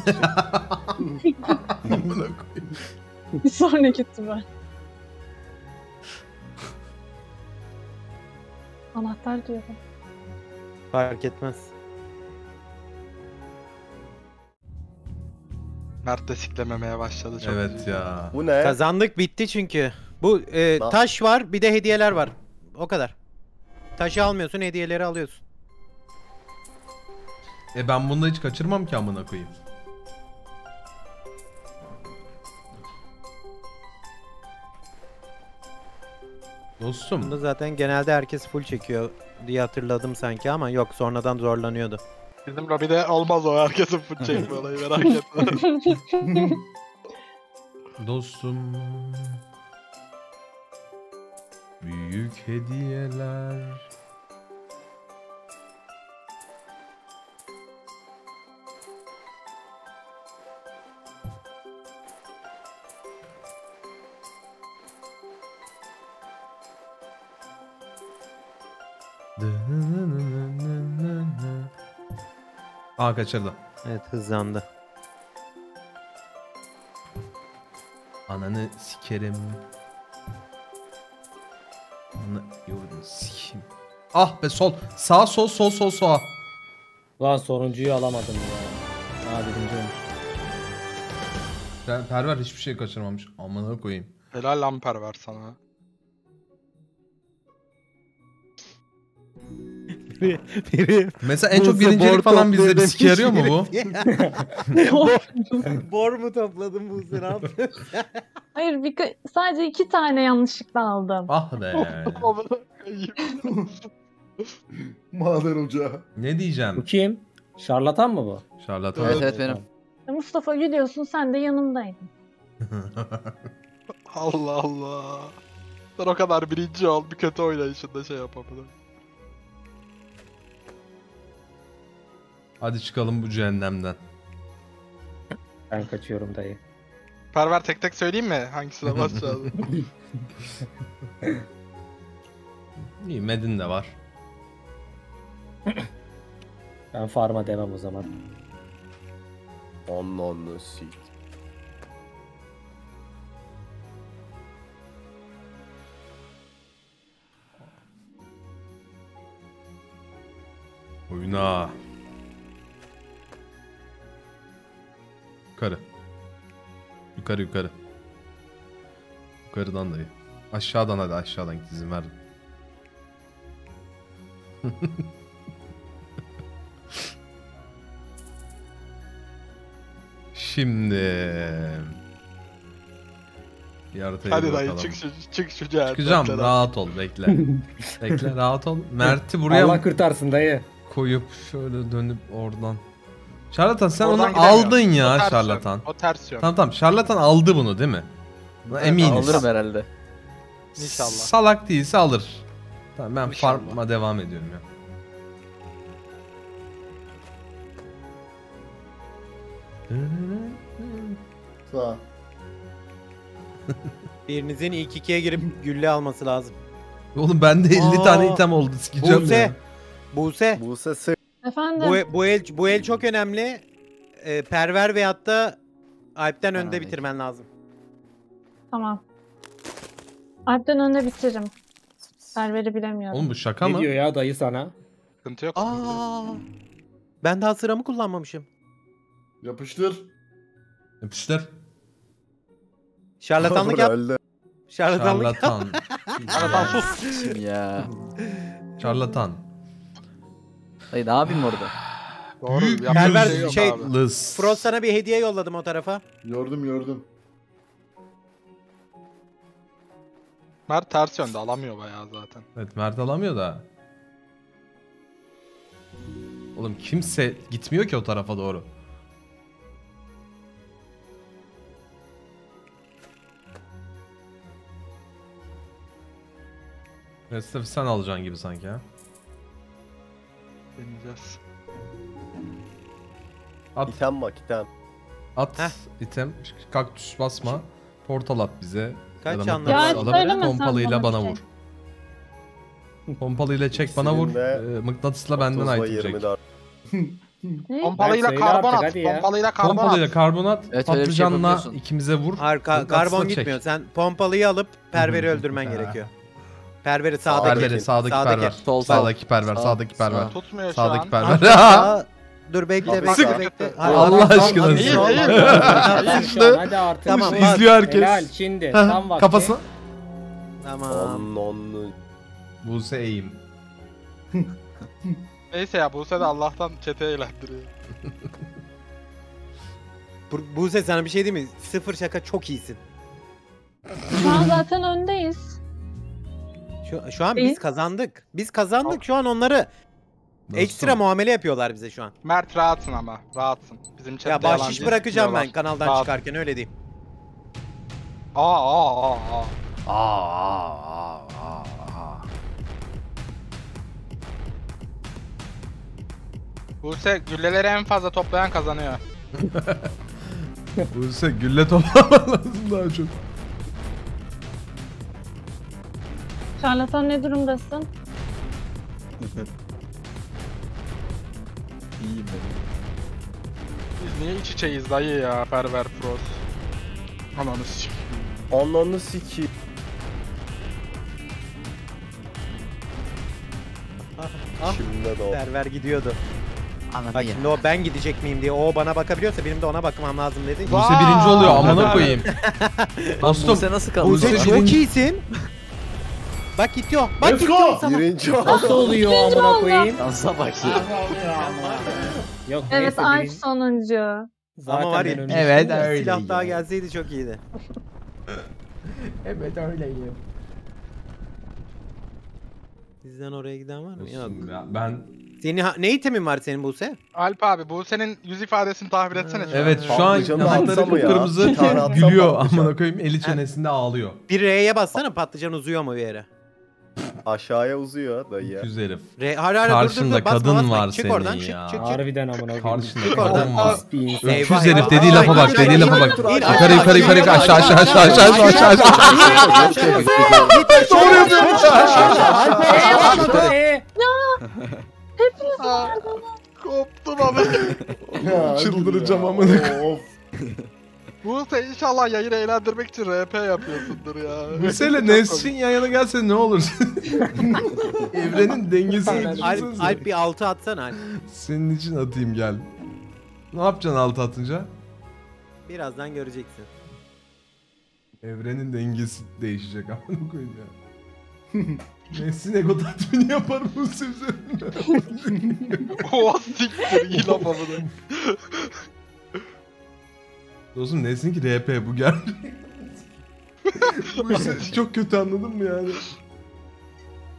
Amına koyayım. Bir sonraki tura. Anahtar diyorum. Fark etmez. Mert de siklememeye başladı çok. Evet ya. Bu ne? Kazandık bitti çünkü. Bu e, Na- taş var bir de hediyeler var. O kadar. Taşı almıyorsun hediyeleri alıyorsun. E ben bunu da hiç kaçırmam ki amına koyayım. Dostum. Bunda zaten genelde herkes full çekiyor diye hatırladım sanki ama yok sonradan zorlanıyordu. Bizim lobide olmaz o herkesin full çekme olayı merak etme. Dostum. Büyük hediyeler. Aa kaçırdı. Evet hızlandı. Ananı sikerim. Ananı yolunu sikeyim. Ah be sol. Sağ sol sol sol sağ. Lan sonuncuyu alamadım ya. Aa birinci olmuş. Per Perver hiçbir şey kaçırmamış. Amına koyayım. Helal lan perver sana. Biri Mesela en çok birincilik falan bizde bir sike yarıyor mu bu? Bor mu topladın Buse ne yapıyorsun? Hayır bir ka- sadece iki tane yanlışlıkla aldım. Ah be. Amına koyayım. Maden ocağı. Ne Bu diyeceğim? kim? Şarlatan mı bu? Şarlatan. Evet evet benim. Mustafa gidiyorsun sen de yanımdaydın. Allah Allah. Sen o kadar birinci ol bir kötü oynayışında şey yapamadım. Hadi çıkalım bu cehennemden. Ben kaçıyorum dayı. Perver tek tek söyleyeyim mi? Hangisine basacağız? İyi Medin de var. Ben farma demem o zaman. Ananı sik. Oyna. Yukarı. Yukarı yukarı. Yukarıdan dayı. Aşağıdan hadi aşağıdan git izin verdim. Şimdi bir haritaya Hadi bir dayı bakalım. çık şu, çık şu cehennemden. Çıkacağım rahat ol bekle. Bekle rahat ol. Mert'i buraya Allah kurtarsın dayı. koyup şöyle dönüp oradan. Şarlatan sen Oradan onu gidemiyor. aldın ya O ters yön. şarlatan. O ters yön. Tamam tamam şarlatan aldı bunu değil mi? Buna Evet, eminiz. Alırım herhalde. İnşallah. Salak değilse alır. Tamam ben İnşallah. farm'a devam ediyorum ya. Sağ. Birinizin ilk ikiye girip gülle alması lazım. Oğlum bende elli Aa, tane item oldu sikeceğim Buse. ya. Buse. Buse sı- Efendim? Bu, bu el bu el çok önemli. Ee, Perver veyahut da Alp'ten önde Tamam. bitirmen lazım. Tamam. Alp'ten önde bitiririm. Perver'i bilemiyorum. Oğlum bu şaka Ne mı? diyor ya dayı sana? Sıkıntı yok. Aa. Ben daha sıramı kullanmamışım. Yapıştır. Yapıştır. Şarlatanlık yap. Öldü. Şarlatanlık yap. Şarlatan. Şarlatan sus. Kim ya? Şarlatan. Dayı ne yapayım orada? Doğru. Büyük yapacak Perver bir yok şey- abi. Lız. Frost sana bir hediye yolladım o tarafa. Gördüm gördüm. Mert ters yönde alamıyor bayağı zaten. Evet Mert alamıyor da. Oğlum kimse gitmiyor ki o tarafa doğru. Restaf sen alacaksın gibi sanki ha. Deneyeceğiz. At, İtem bak item. at Heh. item, kaktüs basma, portal at bize. Kaç Ya da canlı mıknatıs var? alıp Ya söylemesen pompalıyla bana bana bir vur. Pompalıyla çek bana vur, İkisinin de e, mıknatısla benden otuz ve item çek. yirmi dört. Ne? Pompalıyla söyle karbon artık at. hadi ya. Pompalıyla karbon Pompalıyla at. karbonat, Evet, öyle bir şey patlıcanla yapabiliyorsun. ikimize vur. Hayır ka- mıknatısla karbon çek. gitmiyor. Sen pompalıyı alıp Perver'i öldürmen gerekiyor. Perver'i sağdaki. Perveri sağdaki, Sağdaki. perver. Sol, sol. Sağdaki perver, Sağ, sağdaki perver. sağ. Tutmuyor şu Sağdaki an. perver. Sağ- Dur bekle Abi, bekle sık. bekle. Allah Hayır, aşkına tamam, sık. tamam, İyi, iyi. tamam, tamam. Sıçtı. Hadi artık. Tamam, Şey- bak. İzliyor herkes. Helal şimdi. Tam vakti. Kafasına. Tamam. On onlu. Buse eğim. Neyse ya Buse de Allah'tan çete eğlendiriyor. Bu- Buse sana bir şey diyeyim mi? Sıfır şaka çok iyisin. Şu an zaten öndeyiz. Şu, şu an İyi. biz kazandık. Biz kazandık. Şu an onları Dostum, ekstra muamele yapıyorlar bize şu an. Mert rahatsın ama rahatsın. Bizim chatte Ya bahşiş yalancı bırakacağım ben diyorlar. kanaldan Rahat. çıkarken öyle diyeyim. Aa aa aa aa. Buse gülleleri en fazla toplayan kazanıyor. Buse gülle toplaman lazım daha çok. Şarlatan ne durumdasın? İyiyim ben. Biz niye iç içeyiz dayı ya Perver Frost. Ananı s***. Ananı siki. Ah, Şimdi de o. Perver gidiyordu. Ananı Bak ya. şimdi o ben gidecek miyim diye o bana bakabiliyorsa benim de ona bakmam lazım dedi. Va- Buse birinci oluyor amına Aa, koyayım. Dostum Buse nasıl kaldı? Buse Buse çok birinci- iyisin. Bak gidiyor. Bak Let's gidiyor go. sana. Birinci Nasıl oldu. oluyor amına koyayım? Dansa bak ya. Yok Evet neyse. Alp birinci- sonuncu. Zaten Ama var ya ben önce- Evet, bir öyle silah ya. daha gelseydi çok iyiydi. Evet öyleyim. Bizden oraya giden var mı? Yok. Dostum ya ben Senin ha- ne itemin var senin Buse? Alp abi Buse'nin yüz ifadesini tahmin etsene. şu an. evet şu an Patlıcanı yanakları atsam mı ya? kıpkırmızı Bir tane atsam gülüyor patlıcan. amına koyayım eli çenesinde ağlıyor. Bir R'ye bassana patlıcan uzuyor mu bir yere? Aşağıya uzuyor dayı. Güzel herif. R hala hala dur dur Karşında dur basma kadın basma. var çık senin oradan ya. çık çık çık. Harbiden amına koyayım. Karşında Çık kadın oradan. var. Pis bir insan. Öküz Eyvah, herif eyvah. dediği Aa, lafa bak in, dediği in, lafa in, bak. in, in, Yukarı in, yukarı in, yukarı in, aşağı aşağı aşağı aşağı aşağı aşağı aşağı. Git aşağı. Ee, Aa, koptum abi. Ya, Çıldıracağım dur ya. amına. Of. Buse inşallah yayını eğlendirmek için R P yapıyorsundur ya. Buse'yle Nesrin yan yana gelse ne olur? Evrenin dengesini Alp, düşünsenize. Alp bir altı atsana Alp. Senin için atayım gel. Ne yapacaksın altı atınca? Birazdan göreceksin. Evrenin dengesi değişecek amına koyayım ya. Nesrin ego tatmini yapar Buse üzerinde. Oha siktir iyi laf amına. Dostum Nesrin ki R P bu gel. Bu işi çok kötü anladın mı yani?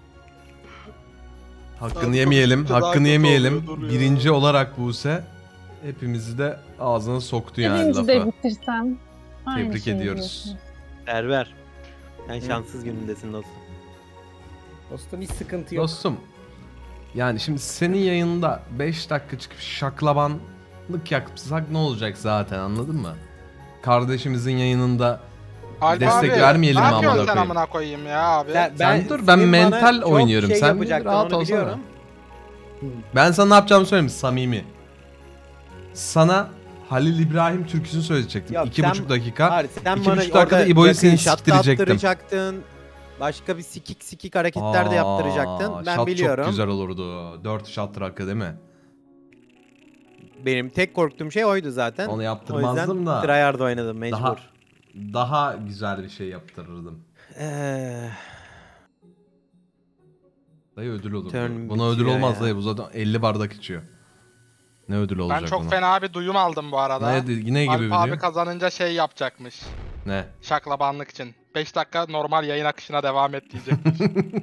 Hakkını Daha yemeyelim, kötü, daha hakkını kötü yemeyelim. oluyordur ya. Birinci olarak Buse hepimizi de ağzına soktu yani Birinci lafı. de bitirsem. aynı Tebrik şeyi ediyoruz. diyorsunuz. Perver. Sen şanssız günündesin dostum. Dostum hiç sıkıntı yok. Dostum, yani şimdi senin yayında beş dakika çıkıp şaklabanlık yapsak ne olacak zaten, anladın mı? Kardeşimizin yayınında Alp destek abi, vermeyelim ne mi yapıyorsun amına sen koyayım? amına koyayım ya abi? Sen, Sen dur, ben senin bana mental çok oynuyorum. Şey Sen yapacaktın, rahat onu olsana. biliyorum. Ben sana ne yapacağımı söyleyeyim samimi. Sana Halil İbrahim türküsünü söyleyecektim. Yok, İki sen- buçuk dakika. Hayır, sen İki bana buçuk dakikada orada İbo'yu yakın seni şat siktirecektim. attıracaktın. Başka bir sikik sikik hareketler de yaptıracaktın. Aa, Ben şat biliyorum. çok güzel olurdu. Dört şat rakı değil mi? Benim tek korktuğum şey oydu zaten. Onu O yaptırmazdım yüzden da. tryhard oynadım mecbur. Daha daha güzel bir şey yaptırırdım. Eee, Dayı ödül olurdu. Turn Buna ödül bitiyor olmaz ya. dayı. Bu zaten elli bardak içiyor. Ne ödül olacak Ben çok buna? fena bir duyum aldım bu arada. Ne, ne gibi Alp biliyor? abi kazanınca şey yapacakmış. Ne? Şaklabanlık için. beş dakika normal yayın akışına devam et diyecekmiş.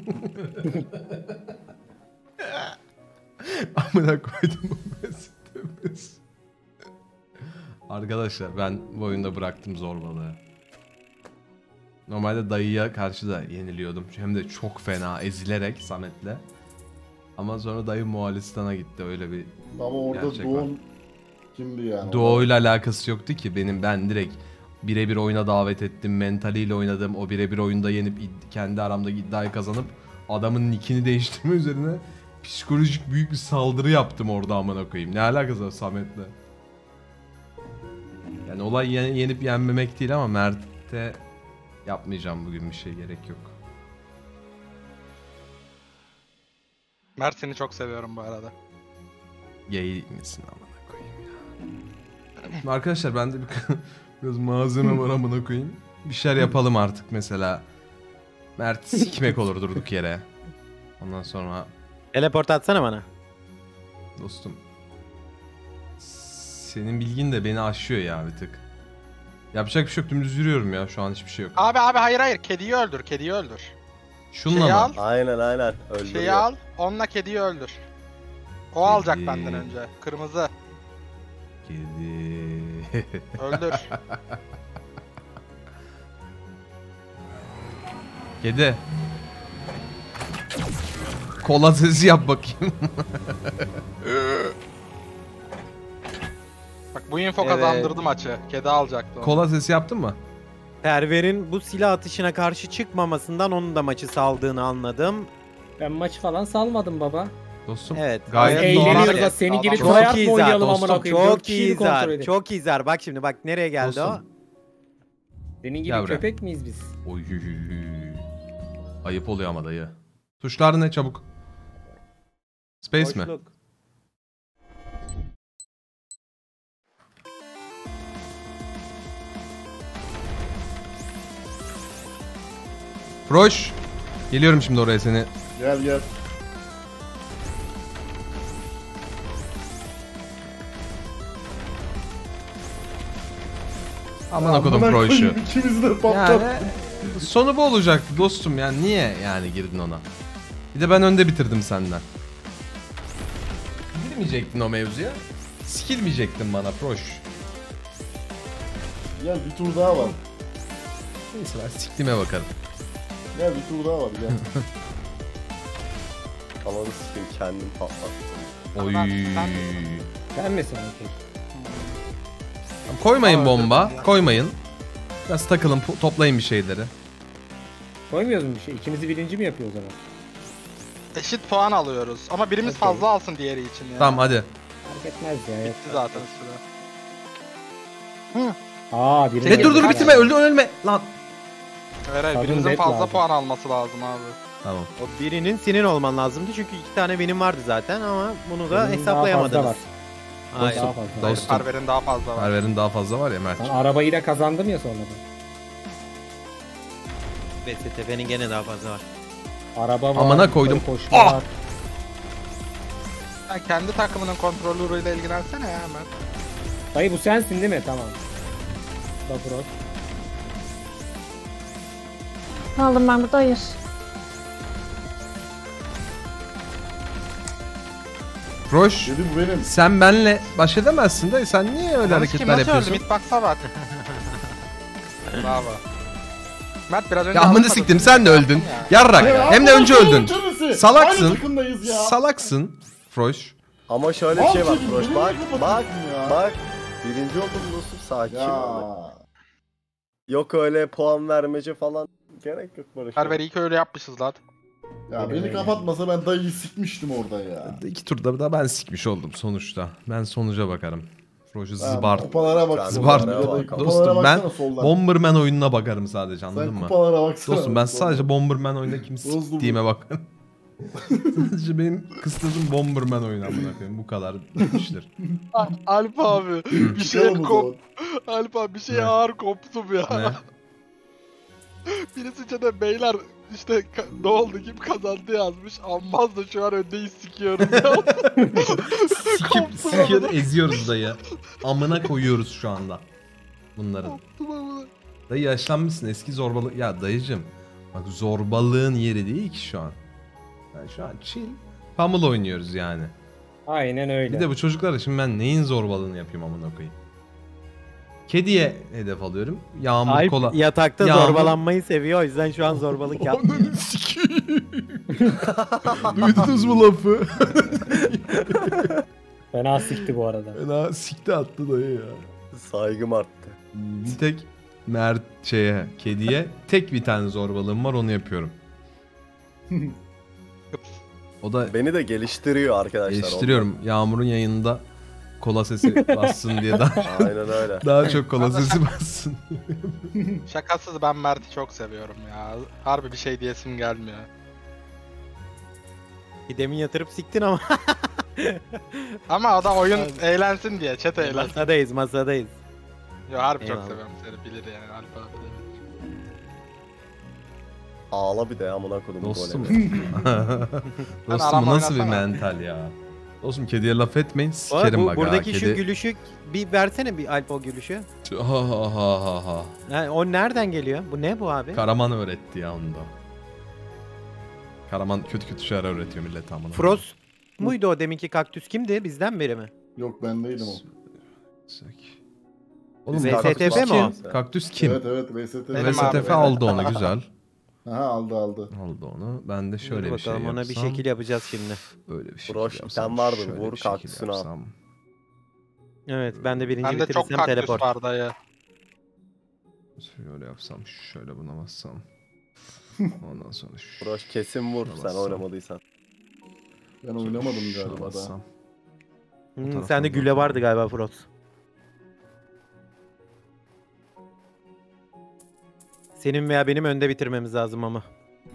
Amına koydum bu mesutumuzu. Arkadaşlar ben bu oyunda bıraktım zorbalığı. Normalde dayıya karşı da yeniliyordum. Hem de çok fena ezilerek Samet'le. Ama sonra dayı Moğolistan'a gitti, öyle bir Ama orada gerçek var. Doğan kimdi yani? Doğuyla alakası yoktu ki benim, ben direkt birebir oyuna davet ettim, mentaliyle oynadım, o birebir oyunda yenip id- kendi aramdaki iddiayı kazanıp adamın nickini değiştirme üzerine psikolojik büyük bir saldırı yaptım orada amına koyayım. Ne alakası var Samet'le? Yani olay yen- yenip yenmemek değil ama Mert'e yapmayacağım bugün bir şey, gerek yok. Mert seni çok seviyorum bu arada. Gay misin amına koyayım ya. Şimdi arkadaşlar bende bir biraz malzeme var amına koyayım. Bir şeyler yapalım artık mesela. Mert sikmek olur durduk yere. Ondan sonra teleport atsana bana. dostum, senin bilgin de beni aşıyor ya bir tık. Yapacak bir şey yok, dümdüz yürüyorum ya, şu an hiçbir şey yok. Abi abi hayır hayır, kediyi öldür, kediyi öldür. Şunla Şeyi mı? al, Aynen aynen. Öldürüyor. şeyi al, onunla kediyi öldür. O alacak Kedi. benden önce. Kırmızı. Kedi. Öldür. Kedi. Kola sesi yap bakayım. Bak bu info Evet. kazandırdı maçı. Kedi alacaktı onu. Kola sesi yaptın mı? Perver'in bu silah atışına karşı çıkmamasından onun da maçı saldığını anladım. Ben maçı falan salmadım baba. Dostum Evet. gayet Gayet normal. Eğleniyoruz da senin gibi Çok tryhard iyi mı oynayalım zar, amına dostum, koyayım? Dört çok kişiyi iyi kontrol zar, edin. çok iyi zar. Bak şimdi bak nereye geldi Dostum. o? Senin gibi Gel buraya. köpek miyiz biz? Oy. Ayıp oluyor ama dayı. Tuşlar ne çabuk? Space mi? Boşluk. Froş. Geliyorum şimdi oraya seni. Gel gel. Aman okudum Amına Froş'u. koyayım, İkimizi de patlat. Yani sonu bu olacaktı dostum, yani niye yani girdin ona? Bir de ben önde bitirdim senden. Girmeyecektin o mevzuya. Sikilmeyecektin bana Froş. Gel bir tur daha var. Neyse ben siktime bakarım. Gel bir tur daha var gel. Alanı sikeyim, kendim patlattım. Oy. Sen misin okey? Koymayın Aa, bomba. öldürdüm ya. Koymayın. Biraz takılın, pu- toplayın bir şeyleri. Koymuyoruz mu bir şey? İkimizi birinci mi yapıyor o zaman? Eşit puan alıyoruz. Ama birimiz Okey. fazla alsın diğeri için ya. Tamam hadi. Fark etmez ya. Bitti zaten süre. Aa birinci. Ne dur dur yapıyor. bitirme, öldü ölme lan. Evet, evet Kadın birimizin red fazla lazım. puan alması lazım abi. Tamam. O birinin senin olman lazımdı çünkü iki tane benim vardı zaten ama bunu da Benim daha hesaplayamadınız. fazla var. Hayır. Daha fazla. Dostum. Perver'in daha fazla var. Perver'in daha fazla var ya Mert. Ben arabayı da kazandım ya sonradan. B S T F'nin gene daha fazla var. Araba var. Amına koydum. koşma Ah! var. Sen kendi takımının kontrolörüyle ilgilensene ya hemen. Dayı bu sensin değil mi? Tamam. Bafros. Kaldım ben burada, hayır. Roş, Dedi bu benim. sen benle baş edemezsin de sen niye öyle hareketler Nasıl yapıyorsun? öldü? Midbox'a bak. Bravo. Mert biraz önce Ya amını anlatmadın. siktim sen de öldün. Ya. Yarrak. Ya, Hem de amına önce koyayım öldün. çenesi. Salaksın. Aynı takımdayız ya. Salaksın. Froş. Ama şöyle bir şey var Abi, Froş benim bak kapatın bak ya. bak. Birinci oldum dostum sakin ol. Ya. Yok öyle puan vermece falan. Gerek yok Barış. Perver iyi ki öyle yapmışız lan. Ya beni kapatmasa ben dayıyı sikmiştim orada ya. İki turda da ben sikmiş oldum sonuçta. Ben sonuca bakarım. Froş'u Ben zıbart. Kupalara bak. Zıbart. Kupalara Dostum ben baksana soldan. Bomberman oyununa bakarım sadece anladın Sen mı? kupalara baksana. Dostum ben soldan. sadece Bomberman oyunda kim Dostum. siktiğime bakarım. Sadece benim kıstırdığım Bomberman oyunu amına koyayım. Bu kadar iştir. Alp abi bir şey Çıkalım o kop. zaman. Alp abi bir şey Ne? ağır koptum ya. Ne? Birisi de beyler işte ka- ne oldu kim kazandı yazmış. Ammaz da şu an öndeyi sikiyorum ya. Sikip sikiyor eziyoruz dayı. Amına koyuyoruz şu anda. Bunların. Koptum ama. Dayı yaşlanmışsın eski zorbalık. Ya dayıcım. Bak zorbalığın yeri değil ki şu an. Yani şu an chill. Pummel oynuyoruz yani. Aynen öyle. Bir de bu çocuklara şimdi ben neyin zorbalığını yapayım amına koyayım. Kediye hedef alıyorum. Yağmur Alp kola. yatakta Yağmur- zorbalanmayı seviyor. O yüzden şu an zorbalık yapmıyor. Ananı sikeyim. Duydunuz mu lafı? Fena sikti bu arada. Fena sikti attı dayı ya. Saygım arttı. Bir tek Mert şeye, kediye tek bir tane zorbalığım var onu yapıyorum. O da Beni de geliştiriyor arkadaşlar. geliştiriyorum. Yağmur'un yayında kola sesi bassın diye daha, ondan. Aynen öyle. daha çok kola sesi bassın. Şakasız ben Mert'i çok seviyorum ya. Harbi bir şey diyesim gelmiyor. Demin yatırıp siktin ama. Ama o da oyun eğlensin diye chat eğlensin. Masadayız masadayız. Yo harbi Eyvallah. çok seviyorum seni bilir yani Alp abi de. Ağla bir de amına kodum Dostum. golemi. Dostum aram bu nasıl bir oynasana. mental ya? Dostum kediye laf etmeyin Bu, arada sikerim bu bak buradaki ha şu kedi. gülüşü bir versene bir Alp o gülüşü. Ha ha ha ha ha. Ha, o nereden geliyor? Bu ne bu abi? Karaman öğretti ya onu da. Karaman kötü kötü şeyler öğretiyor millete amına. Frost muydu o deminki kaktüs kimdi? Bizden biri mi? Yok ben değilim o. Oğlum V S kaktüs T F mi o? kim? Kaktüs kim? Evet evet V S T. Benim V S T abi, F benim. aldı onu güzel. Aha aldı aldı. Aldı onu. Ben de şöyle Dur bir şey bakalım ona bir yapsam. şekil yapacağız şimdi. Böyle bir şekil Broş, yapsam. sen vardın, şöyle vur bir şekil kaktüsünü al. yapsam. Evet ben de birinci Bende çok bitirirsem kaktüs teleport. var dayı. Şöyle yapsam. Şöyle buna bassam. Ondan sonra şu. Broş kesin vur Şuna sen bassam. oynamadıysan. Ben oynamadım Şuna galiba da. bassam. Bu Hmm, taraftan sende güle bakalım. vardı galiba Frost. Senin veya benim önde bitirmemiz lazım ama.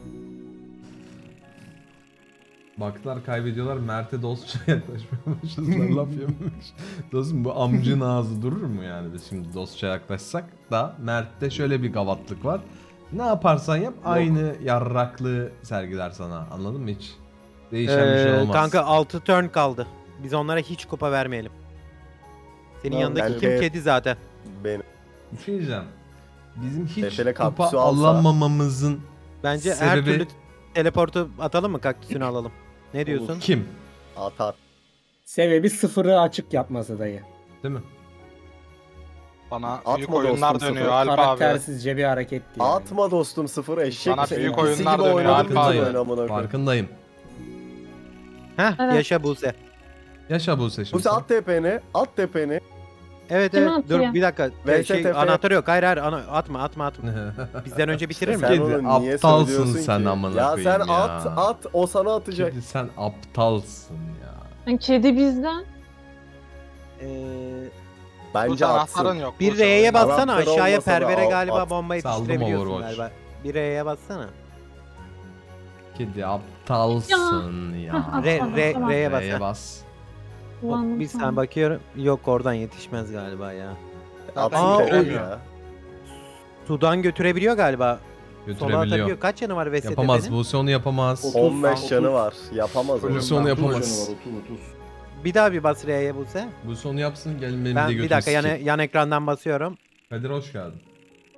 Baktılar kaybediyorlar. Mert'e dostça yaklaşmaya başladılar. Laf yememiş. Dostum bu amcın ağzı durur mu yani biz şimdi dostça yaklaşsak da Mert'te şöyle bir gavatlık var. Ne yaparsan yap aynı yarraklığı sergiler sana. Anladın mı hiç? Değişen bir şey Ee, olmaz. kanka altı turn kaldı. Biz onlara hiç kupa vermeyelim. Senin Tamam, yanındaki ben kim de- kedi zaten. Benim. Bir şey diyeceğim. Bizim hiç Tefele kupa kaktüsü alsa- alamamamızın Bence her Sebebi- türlü teleportu atalım mı kaktüsünü alalım. Ne diyorsun? kim? At at. Sebebi sıfırı açık yapması dayı. Değil mi? Bana Atma büyük oyunlar dostum, dönüyor sıfır. Alp abi. Karaktersizce bir hareketti yani. Atma dostum sıfır eşek. Bana misin? büyük İkisi oyunlar gibi dönüyor, oynadım bütün Farkındayım. oyunu amına koyayım. Farkındayım. Heh Evet. yaşa Buse. Yaşa Buse şimdi. Buse at tepeni. At tepeni. Evet Kim evet atıyor? dur bir dakika. V S Şey, T F. anahtarı yok. Hayır hayır ana- atma atma atma. Bizden önce bitirir mi? Sen Kedi, onu niye aptalsın söylüyorsun sen ki? amına Ya koyayım sen ya. at at o sana atacak. Kedi sen aptalsın ya. Yani kedi bizden. Ee, Bu Bence anahtarın atsın. yok. bir bu R'ye sefer. bassana Anahtarı aşağıya olmasa da pervere al- galiba at. bomba Saldım yetiştirebiliyorsun Overwatch. galiba. Bir R'ye bassana. Kedi aptalsın ya. Hah, R, Tamam, R, tamam. R'ye bas. R'ye ha. bas. Kullandım Bir sana. sen bakıyorum. Yok oradan yetişmez galiba ya. Atsın Aa, tepeni o- ya. Sudan götürebiliyor galiba. Sola Götürebiliyor. atabiliyor. Kaç yanı var V S T F'nin? Yapamaz. Buse onu yapamaz. Otuz, on beş otuz. canı var. Yapamaz onu. Buse onu otuz yapamaz. canı var, otuz, otuz. Bir daha bir bas R'ye Buse. Buse onu yapsın gelin benim Ben de bir götümü dakika yan, sikeyim. yan ekrandan basıyorum. Kadir hoş geldin.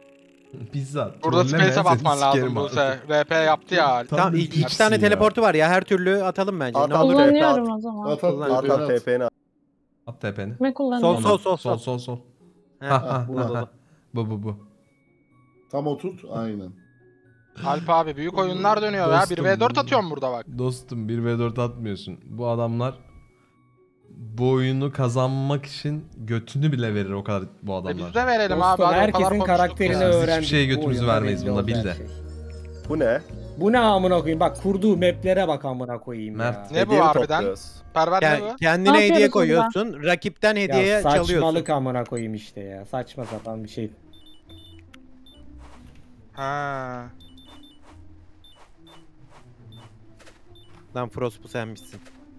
Bizzat. Burada trolleme, space'e seni basman lazım sikerim Buse. artık. R P yaptı ya. Tam Tamam bir iki, iki piçsin tane ya. teleportu var ya her türlü atalım bence. At, Ne at. olur? Kullanıyorum o zaman. At at Kullan. At tepeni at at. T P'ni at. At tepeni. Ne kullanıyorum? Sol sol sol Sol sol. sol sol. Heh, Ha ha buna. ha. Bu bu bu. Tam oturt. Aynen. Alp abi büyük oyunlar dönüyor ya. Dostum. bir ve dört atıyorum burada bak. Dostum bir ve dört atmıyorsun. Bu adamlar bu oyunu kazanmak için götünü bile verir o kadar bu E adamlar. biz de verelim Dostum, abi. Hadi o kadar herkesin konuştuk karakterini ya. Biz hiçbir öğrendik. şeye Bu götümüzü oyunda vermeyiz, belli bunu da oldu bil her de. şey. Bu ne? Bu ne amına koyayım? Bak kurduğu maplere bak amına koyayım Mert. ya. Ne bu Hediye harbiden? topluyoruz. Perver ne Kend- bu? kendine Ne hediye yapıyoruz koyuyorsun. Rakipten hediye Ya çalıyorsun. saçmalık amına koyayım işte ya. Saçma sapan bir şey. Ha. Lan Frost bu senmişsin.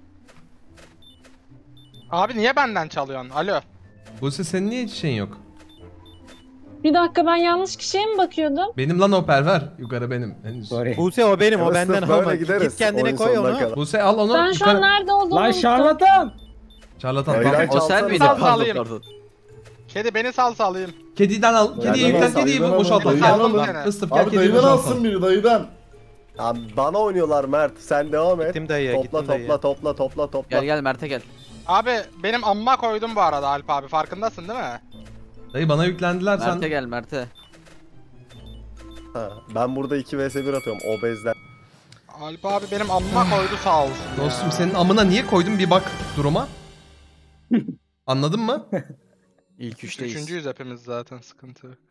Abi niye benden çalıyorsun? Alo. Buse senin niye hiç şeyin yok? Bir dakika ben yanlış kişiye mi bakıyordum? Benim lan o perver. Yukarı benim. Henüz. Sorry. Buse o benim o Evet, benden sırf böyle alma. gideriz Git kendine oyun koy sonuna onu. kadar. Buse al onu. Ben şu an yukarı. nerede olduğumu Lan unuttum. şarlatan! Şarlatan Hayır, tamam. hayır. O sen miydin? Sal Pardon salayım. pardon. Kedi beni sal salayım. Kediden al. Kediyi Dayıdan yüklen al, kediyi dayıdan boşalt. al, Gel. dayıdan al. Lan, Istıf gel Abi kediyi dayıdan boşalt. alsın biri dayıdan. Abi bana oynuyorlar Mert. Sen devam et. Gittim dayıya Topla gittim topla dayıya. topla topla topla. Gel gel Mert'e gel. Abi benim amma koydum bu arada Alp abi. Farkındasın değil mi? Dayı bana yüklendiler sen. Mert'e gel Mert'e. Ha, ben burada iki vs bir atıyorum obezden. Alp abi benim amma koydu sağ olsun ya. Dostum senin amına niye koydun bir bak duruma. Anladın mı? İlk üçteyiz. Üçüncüyüz hepimiz zaten, sıkıntı yok.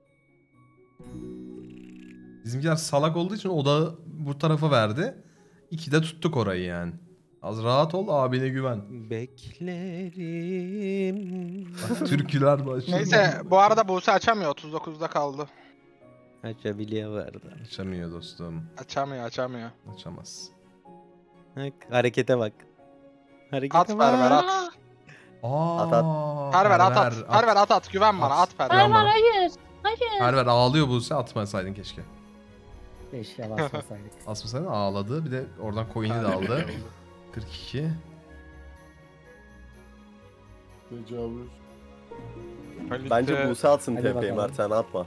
Bizimkiler salak olduğu için odağı bu tarafa verdi. İki de tuttuk orayı yani. Az rahat ol, abine güven. Beklerim. Bak, türküler başladı. Neyse bu arada Buse açamıyor, otuz dokuzda kaldı. Açabiliyor vardı. Açamıyor dostum. Açamıyor açamıyor. Açamaz. Bak harekete bak. Harekete At bak. Perver at. Aa, At, at. Perver at at. Perver at at, güven bana, At. at Perver. Tamam. Perver hayır. Hayır. Perver ağlıyor Buse, atmasaydın keşke. Keşke basmasaydık. Asmasaydın ağladı. Bir de oradan coin'i de aldı. kırk iki. Tecavüz. Bence Buse atsın Hadi T P'yi bakalım. Mert, sen atma.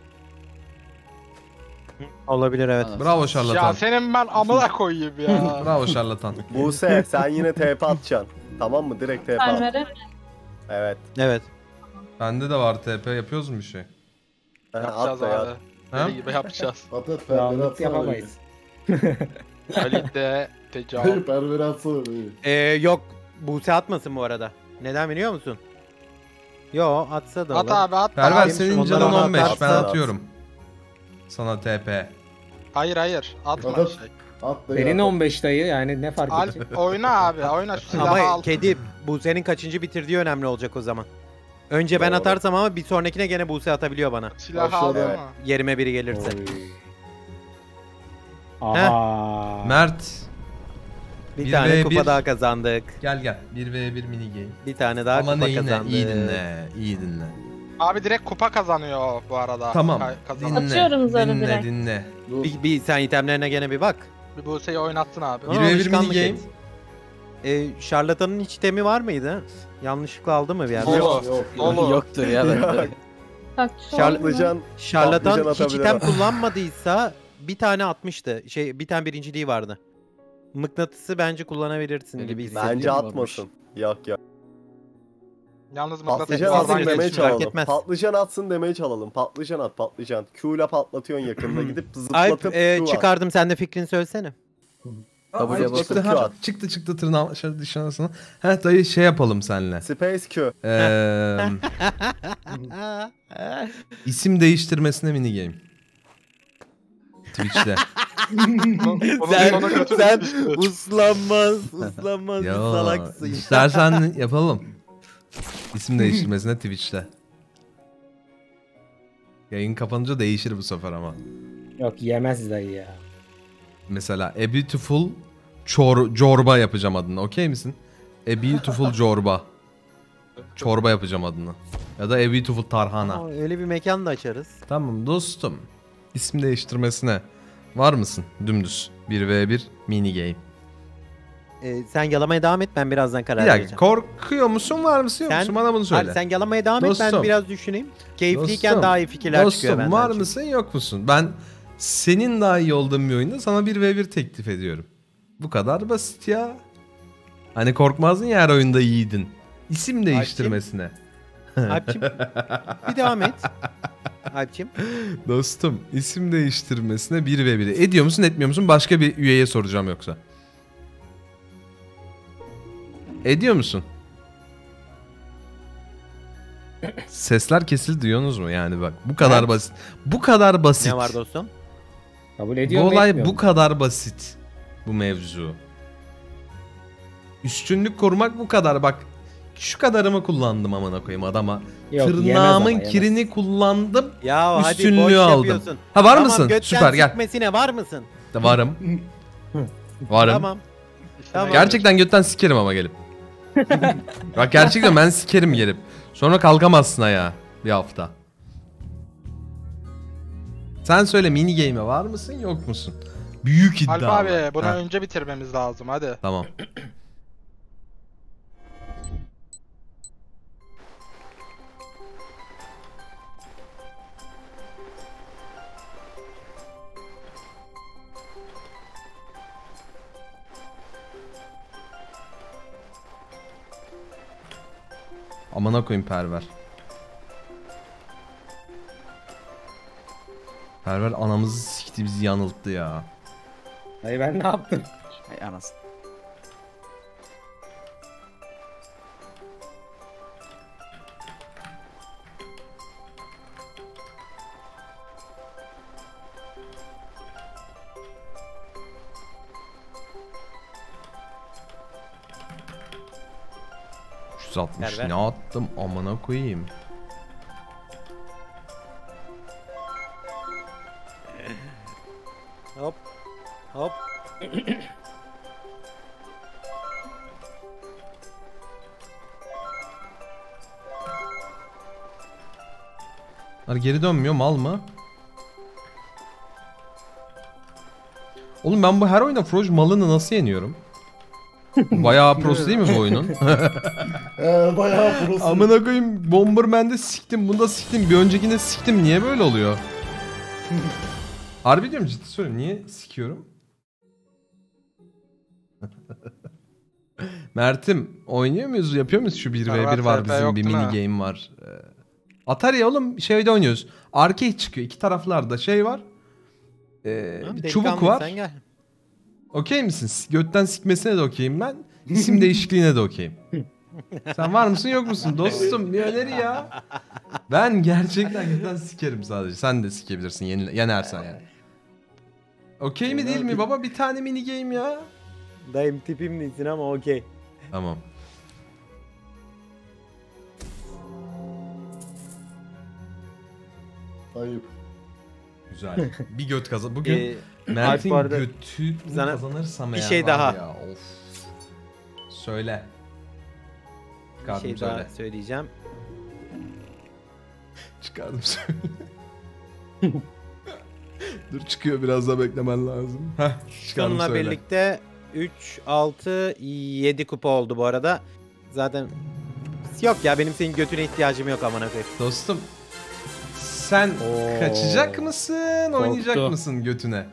Olabilir evet. Bravo Ya şarlatan. senin ben amına koyayım ya. Bravo şarlatan. Buse sen yine T P atacaksın. Tamam mı? Direkt T P at. Perver'e. Evet. Evet. Bende de var T P. Yapıyoruz mu bir şey? Ha, Yapacağız at da abi. ya. Ha? Deli gibi yapacağız. At at perveri Roundluk atsana. yapamayız. Kalite, Dayı tecavüz. perveri atsana dayı. Ee, yok Buse atmasın bu arada. Neden biliyor musun? Yo atsa da At olur. abi at. Perver Abi, senin onlara canın at, on beş. at, Ben at. atıyorum. Sana T P. Hayır hayır atma At, at. şey. At dayı. Senin at. on beş dayı yani ne fark edecek? Alp oyna abi, oyna şu silahı Ama al. kedi Buse'nin kaçıncı bitirdiği önemli olacak o zaman. Önce ben Doğru. atarsam ama bir sonrakine gene Buse atabiliyor bana. Silahı al Aşağıda. ama. Yerime biri gelirse. Oy. Aha. Mert. Bir, Bir tane ve kupa bir. daha kazandık. Gel gel. bir ve bir mini game. Bir tane daha Ama kupa ne yine? kazandık. İyi dinle. İyi dinle. Abi direkt kupa kazanıyor bu arada. Tamam. Kay- kazanan. Dinle. Atıyorum zarı dinle, direkt. dinle. Dur. Bir, bir sen itemlerine gene bir bak. Bir Buse'yi oynattın abi. Bir Aa, ve bir alışkanlık mini game. et. Ee, şarlatanın hiç temi var mıydı? Yanlışlıkla aldı mı bir yerde? Olur. Yok yok. Olur. Yoktur ya bende. Bak şu Şarl- an- Patlıcan. Şarlatan Patlıcan hiç item atabilir. kullanmadıysa bir tane atmıştı. Şey bir tane birinciliği vardı. Mıknatısı bence kullanabilirsin Öyle gibi bir- hissediyorum. Bence varmış. atmasın. Yok yok. Yalnız mıknatıs Patlıcan Fazla atsın bile demeye hiç fark çalalım. etmez. Patlıcan atsın demeye çalalım. Patlıcan at patlıcan. Q ile patlatıyorsun yakında gidip Alp zıplatıp e, Q at. çıkardım sen de fikrini söylesene. W'ye Ay, basıp çıktı, Q ha, at. çıktı çıktı tırnağı şöyle dışına arasına. Heh dayı şey yapalım seninle. Space Q. Eee isim değiştirmesine mini game. Twitch'te. sen sen uslanmaz uslanmaz bir Ya salaksın. istersen yapalım. İsim değiştirmesine Twitch'te. Yayın kapanınca değişir bu sefer ama. Yok yemez dayı ya. Mesela A Beautiful Çor Corba yapacağım adını. Okey misin? A Beautiful Corba. Çorba yapacağım adını. Ya da A Beautiful Tarhana. Aa, öyle bir mekan da açarız. Tamam dostum. İsim değiştirmesine var mısın? Dümdüz. bir ve bir mini game. e, sen yalamaya devam et, ben birazdan karar Bir dakika, vereceğim. korkuyor musun, var mısın yok Sen- musun? Bana bunu söyle. Hadi sen yalamaya devam et, Dostum. ben biraz düşüneyim. Keyifliyken Dostum, daha iyi fikirler Dostum, çıkıyor benden. var çünkü. mısın yok musun? Ben senin daha iyi olduğun bir oyunda sana bir ve bir teklif ediyorum. Bu kadar basit ya. Hani korkmazdın ya her oyunda iyiydin. İsim değiştirmesine. Alp'cim bir devam et. Alp'cim. Dostum, isim değiştirmesine bir ve biri. Ediyor musun etmiyor musun? Başka bir üyeye soracağım yoksa. Ediyor musun? Sesler kesildi, duyuyorsunuz mu? Yani bak bu kadar Evet. basit. Bu kadar basit. Ne var dostum? Kabul Bu ediyor mu olay etmiyor bu mu? kadar basit. Bu mevzu. Üstünlük korumak bu kadar. Bak şu kadarımı kullandım amına koyayım adama. Yok, yemez ama, Tırnağımın yemez. kirini kullandım. Ya hadi Üstünlüğü boş aldım. yapıyorsun. Ha var Tamam, mısın? götten Süper gel. sikmesine var mısın? Varım. Varım. Tamam. Tamam. Gerçekten götten sikerim ama gelip. Bak gerçekten ben sikerim gelip. Sonra kalkamazsın ayağa bir hafta. Sen söyle, mini game'e var mısın yok musun? Büyük iddia. Alp var. abi bunu Heh, önce bitirmemiz lazım hadi. Tamam. Amına koyayım Perver. Perver anamızı sikti, bizi yanılttı ya. Hayır ben ne yaptım? Ay anasını. üç yüz altmış Perver. ne attım amına koyayım. Hop. Hop. Bunlar geri dönmüyor, mal mı? Oğlum ben bu her oyunda Froj malını nasıl yeniyorum? Bayağı pros değil mi bu oyunun? Ee, bayağı prosu. Amına koyayım, Bomberman'de siktim, bunda siktim, bir öncekinde siktim. Niye böyle oluyor? Harbi diyorum, ciddi söylüyorum. Niye sikiyorum? Mert'im, oynuyor muyuz? Yapıyor muyuz? Şu bir ve bir var, F F bizim bir yoktu mini ne? game var. Ee, Atari oğlum, şeyde oynuyoruz. Arcade çıkıyor. İki taraflarda şey var. Ee, Tamam, bir çubuk delikanlı, var. Sen gel. Okey misin? Götten sikmesine de okeyim ben. İsim değişikliğine de okeyim. Sen var mısın yok musun? Dostum bir öneri ya. Ben gerçekten götten sikerim sadece. Sen de sikebilirsin yeni, yenersen yani. Okey mi değil mi baba? Bir tane mini game ya. Dayım tipim değilsin ama okey. Tamam. Ayıp. Güzel. Bir göt kazan. Bugün Ee, Mert'in Alp bu arada götü sana kazanırsam bir eğer şey var daha. ya, of. Söyle. Bir Çıkardım şey söyle. daha söyleyeceğim. Çıkardım söyle. Dur çıkıyor, biraz daha beklemen lazım. Heh, çıkardım Bununla söyle. birlikte üç, altı, yedi kupa oldu bu arada. Zaten yok ya, benim senin götüne ihtiyacım yok amına koyayım. Dostum sen Oo. kaçacak mısın, oynayacak Korktu. mısın götüne?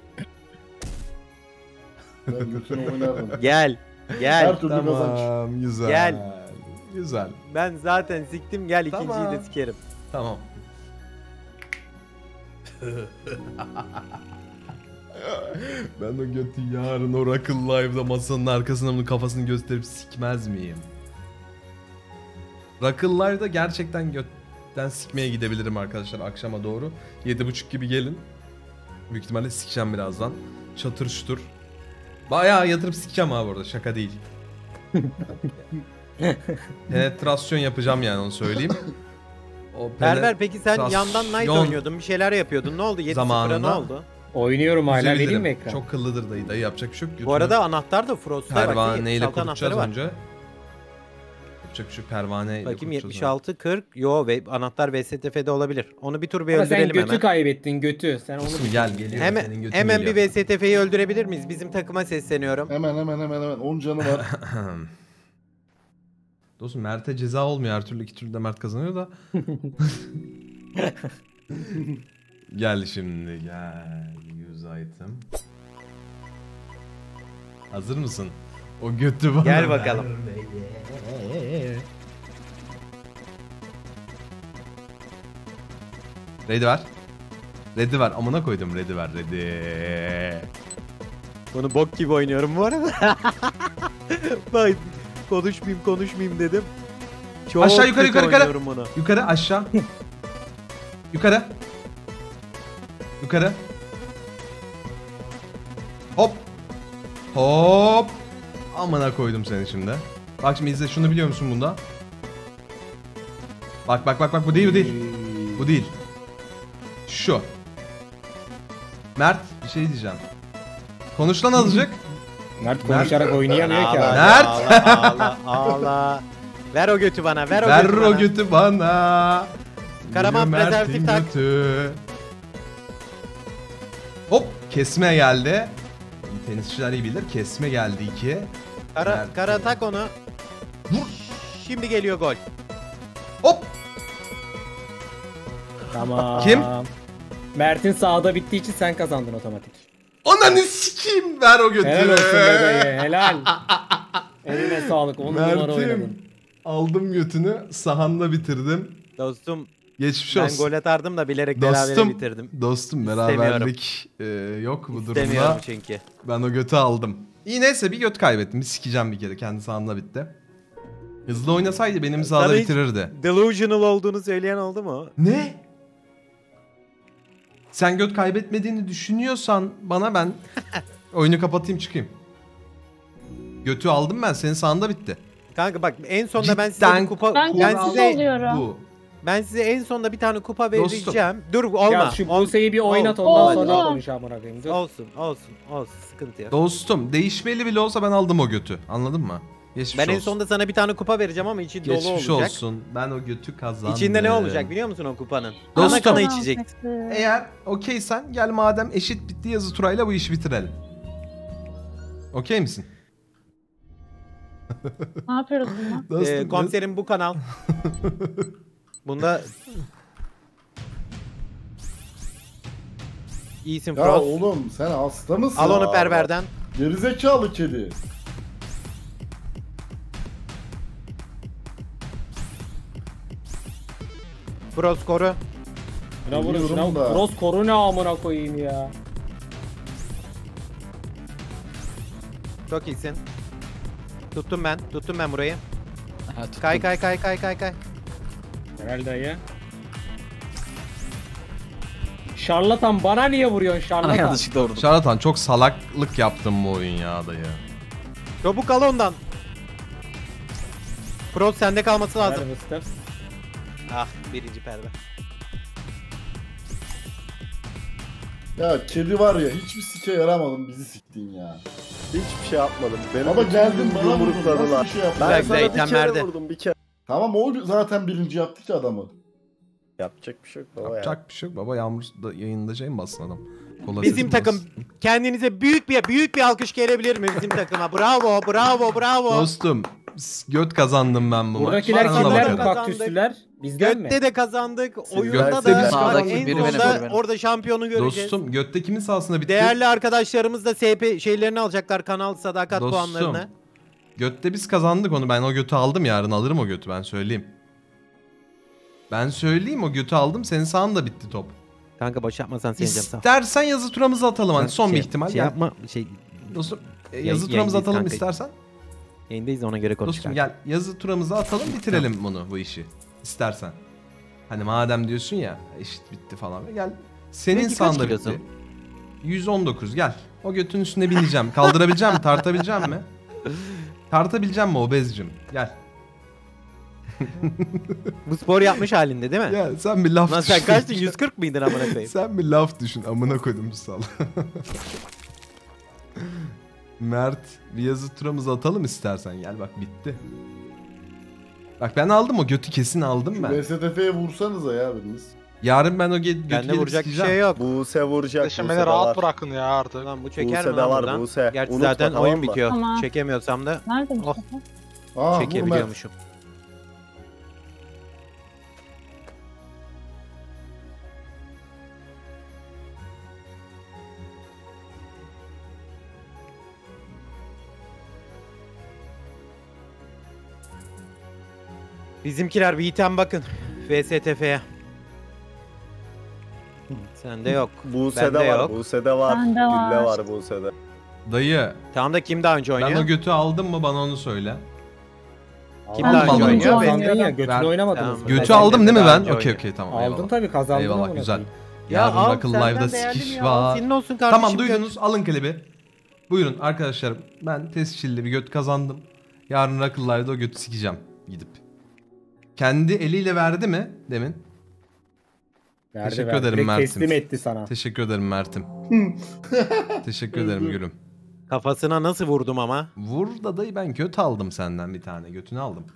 Ben götünü oynardım. Gel. Gel. Her türlü kazanç. Tamam, güzel. Gel. Güzel. Ben zaten siktim, gel ikinciyi Tamam. de sikerim. Tamam. Ben o götü yarın Oracle Live'da masanın arkasına bunun kafasını gösterip sikmez miyim? Oracle Live'da gerçekten götten sikmeye gidebilirim arkadaşlar akşama doğru. yedi buçuk gibi gelin. Büyük ihtimalle sikeceğim birazdan. Çatır çutur. Bayağı yatırıp sikeceğim abi orada, şaka değil. Penetrasyon yapacağım yani, onu söyleyeyim. O Perver peki sen penetrasyon yandan Knight oynuyordun, bir şeyler yapıyordun. Ne oldu? yedi sıfıra ne Zamanında. oldu? Oynuyorum hala, vereyim Üzebilirim. mi ekran? Çok kıllıdır dayı, dayı yapacak bir şey yok. Bu arada anahtar da Frost'ta bak. pervaneyle salta konuşacağız anahtarı var. önce. Yapacak şu pervane. Bakayım yetmiş altı kırk. Yo ve anahtar V S T F'de olabilir. Onu bir tur bir Ama sen öldürelim götü hemen. kaybettin götü. Sen onu Dostum gel geliyor. Hemen senin götünü hemen bir yiyor. V S T F'yi öldürebilir miyiz? Bizim takıma sesleniyorum. Hemen hemen hemen hemen. on canı var. Dostum Mert'e ceza olmuyor. Her türlü iki türlü de Mert kazanıyor da. Gel şimdi gel. Use item. Hazır mısın? O götü bana Gel bakalım. verme. Ready ver. Ready ver. Amına koydum ready ver ready. Bunu bok gibi oynuyorum bu arada. Bak konuşmayayım konuşmayayım dedim. Çok Aşağı, yukarı, kötü yukarı, yukarı. oynuyorum bunu. Yukarı aşağı. Yukarı. Yukarı. Hop. Hop. Amına koydum seni şimdi. Bak şimdi izle şunu biliyor musun bunda? Bak bak bak bak bu değil bu değil. Bu değil. Şu. Mert bir şey diyeceğim. Konuş lan azıcık. Mert konuşarak oynayamıyor ki Ağla, abi. Mert. ağla, ağla, ağla. Ver o götü bana, ver o Ver götü o bana. götü bana. Karaman Geliyor prezervatif Mert'in tak. götü. Hop kesme geldi. Tenisçiler iyi bilir. Kesme geldi iki. Kara, Mert. kara tak onu. Vur. Şimdi geliyor gol. Hop. Tamam. Kim? Mert'in sağda bittiği için sen kazandın otomatik. Ananı sikeyim ver o götü. Helal olsun be dayı, helal. Eline sağlık, on numara oynadın. Mert'im aldım götünü sahanda bitirdim. Dostum Geçmiş ben olsun. gol atardım da bilerek berabere Dostum, bitirdim. dostum İstemiyorum. beraberlik e, yok bu İstemiyorum durumda. çünkü. Ben o götü aldım. İyi neyse bir göt kaybettim. Bir sikeceğim bir kere. Kendi sahamda bitti. Hızlı oynasaydı benim sahada Sana hiç- bitirirdi. Delusional olduğunu söyleyen oldu mu? Ne? Sen göt kaybetmediğini düşünüyorsan bana ben oyunu kapatayım çıkayım. Götü aldım ben. Senin sahanda bitti. Kanka bak en sonunda ben size Cidden bir kupa Ben ben kutsuz size oluyorum. Bu. ben size en sonunda bir tane kupa Dostum. vereceğim. Dur olma. Ya şu Ol- Buse'yi bir oynat ol- ondan oldu. sonra konuş amına koyayım. Dur. olsun, olsun, olsun. Sıkıntı yok. Dostum değişmeli bile olsa ben aldım o götü. Anladın mı? Geçmiş Ben en olsun. sonunda sana bir tane kupa vereceğim ama içi dolu Geçmiş olacak. olsun. Ben o götü kazandım. İçinde ne olacak biliyor musun o kupanın? Dostum. Kana kana içecek. Eğer okeysen gel madem eşit bitti yazı turayla bu işi bitirelim. Okey misin? Ne yapıyoruz bundan? Dostum, Ee, komiserim bu kanal. Bunda İyisin Ya Frost. oğlum sen hasta mısın? Al onu Aa, perverden. Gerizekalı kedi. Frost koru. Şuna vurun Biliyorum şuna. da. Cross koru ne amına koyayım ya. Çok iyisin. Tuttum ben. Tuttum ben burayı. Ha, tuttum. Kay kay kay kay kay kay. Herhalde dayı. Şarlatan bana niye vuruyorsun Ana şarlatan? yanlışlıkla vurdum. Şarlatan çok salaklık yaptım bu oyun ya dayı. Çabuk al ondan. Frost sende kalması lazım. Ver Mustafa. Ah birinci perver. Ya kedi var ya hiçbir sike yaramadım bizi siktin ya. Hiçbir şey yapmadım. Benim Baba bütün geldin bana vurdun. yumrukladılar. Nasıl bir şey yaptın? Ben Güzel, sana güzel, bir kere itemlerde. vurdum bir kere. Tamam o zaten birinci yaptı ki adamı. Yapacak bir şey yok baba ya. Yapacak bir şey yok baba. Yağmur da yayında şey mi bassın adam? Kola Bizim sesi takım bassın. kendinize büyük bir büyük bir alkış gelebilir mi bizim takıma? Bravo, bravo, bravo. Dostum s- göt kazandım ben bu maç. Buradakiler Bana da kimler bakın. bu kaktüslüler? Bizden mi? Götte de kazandık. Siz Oyunda götte da biz Sağdaki en biri benim, sonunda biri benim. orada şampiyonu göreceğiz. Dostum götte kimin sahasında bitti? Değerli arkadaşlarımız da S P şeylerini alacaklar. Kanal sadakat Dostum, puanlarını. Götte biz kazandık onu. Ben o götü aldım, yarın alırım o götü, ben söyleyeyim. Ben söyleyeyim, o götü aldım. Senin sağında bitti top. Kanka boş yapmasan seveceğim sağ ol. İstersen yazı turamızı atalım hadi, son Şey- bir ihtimal. Şey Gel. yapma. Şey Dostum e, Yay- yazı turamızı yayındayız atalım kanka. istersen. yayındayız ona göre konuş. Dostum kanka. gel yazı turamızı atalım, bitirelim bunu, bu işi. İstersen. Hani madem diyorsun ya eşit bitti falan. Gel. Senin Peki kaç sağında kilosun? bitti. yüz on dokuz gel. O götün üstüne bineceğim. Kaldırabileceğim mi? Tartabileceğim mi? Tartabileceğim mi obezcim? Gel. Bu spor yapmış halinde değil mi? Ya sen bir laf Lan sen düşün. kaçtın? yüz kırk mıydın amına koyayım? Sen bir laf düşün. Amına koydum bu sal. Mert bir yazı turamızı atalım istersen. Gel bak bitti. Bak ben aldım o götü kesin aldım ben. V S T F'ye vursanıza ya biriniz. Yarın ben o götü götü Bende gelip vuracak bir sikeceğim. şey yok. Buse vuracak. Kardeşim Buse beni de rahat var. bırakın ya artık. Lan bu çeker mi Buse de lan var buradan? Buse. Gerçi Unutma, zaten tamam oyun mı? bitiyor. Tamam. Çekemiyorsam da Nerede Oh. Mustafa? Aa vur Mert. çekebiliyormuşum. Bizimkiler bir item bakın. V S T F'ye. Sende yok. Buse'de Bende var. yok. Buse'de var. Bende var. Gülle var Buse'de. Dayı Tamam da kim daha önce oynuyor? ben o götü aldım mı bana onu söyle. Kim Ben daha önce sonuncu oynuyor? oynuyorum. Kazandın ya götünü Ver. oynamadınız Tamam. mı? Götü Ben aldım değil mi daha ben? önce Okey oynuyorum. okey tamam Aldın eyvallah. tabii kazandın. Eyvallah amına güzel. koyayım. Yarın al, akıllı senden live'da beğendim sikiş ya. var. Senin olsun kardeşim. Tamam göt. duydunuz alın klibi. Buyurun arkadaşlar ben tescilli bir göt kazandım. Yarın akıllı live'da o götü sikeceğim gidip. Kendi eliyle verdi mi demin? Verdi, Teşekkür verdi. ederim Direkt Mert'im. teslim etti sana. Teşekkür ederim Mert'im. Teşekkür ederim gülüm. Kafasına nasıl vurdum ama? Vur da dayı ben göt aldım senden bir tane. Götünü aldım.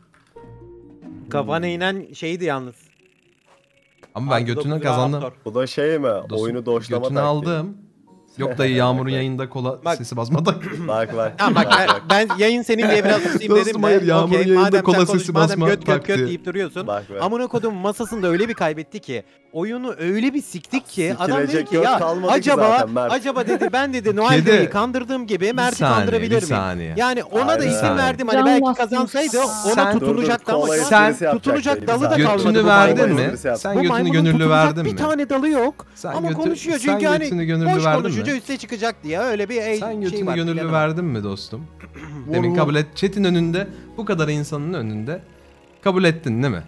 Kafana inen şeydi yalnız. Ama ben Artı götünü dokuz kazandım. Raptor. Bu da şey mi? Dostum, Oyunu doşlama götünü taktiği. aldım. Yok dayı Yağmur'un yayında kola Bak. sesi basmadan. Bak bak. Tamam bak ben, ben yayın senin diye biraz tutayım Dostum, dedim de. hayır, Yağmur'un okey, yayında madem kola sen sesi konuş, madem basma göt göt göt taktiği. deyip duruyorsun. Bak bak. Amına kodum masasında öyle bir kaybetti ki oyunu öyle bir siktik ki adam dedi Sikilecek ki göt ya kalmadı ki acaba zaten Mert." acaba dedi ben dedi Noel Kedi. Bey'i kandırdığım gibi Mert'i saniye, kandırabilir bir miyim? saniye. Yani ona da Aynen. izin Saniye. verdim hani Can belki bastım. kazansaydı ona Sen- tutunacaktı ama kola şu an Sen esprisi yapacak tutunacak değil, dalı da zaten. kalmadı Götünü bu verdin maymunun. mi? esprisi yaptı. Sen Bu götünü maymunun gönüllü tutunacak verdin bir mi? tane dalı yok. Sen Ama götü- konuşuyor sen çünkü hani götünü gönüllü boş verdin konuşunca mi? üste çıkacak diye öyle bir ey, Sen şey götünü var. gönüllü bilemem. verdin mi dostum? Vur, Demin vur. kabul et. Chat'in önünde bu kadar insanın önünde kabul ettin değil mi?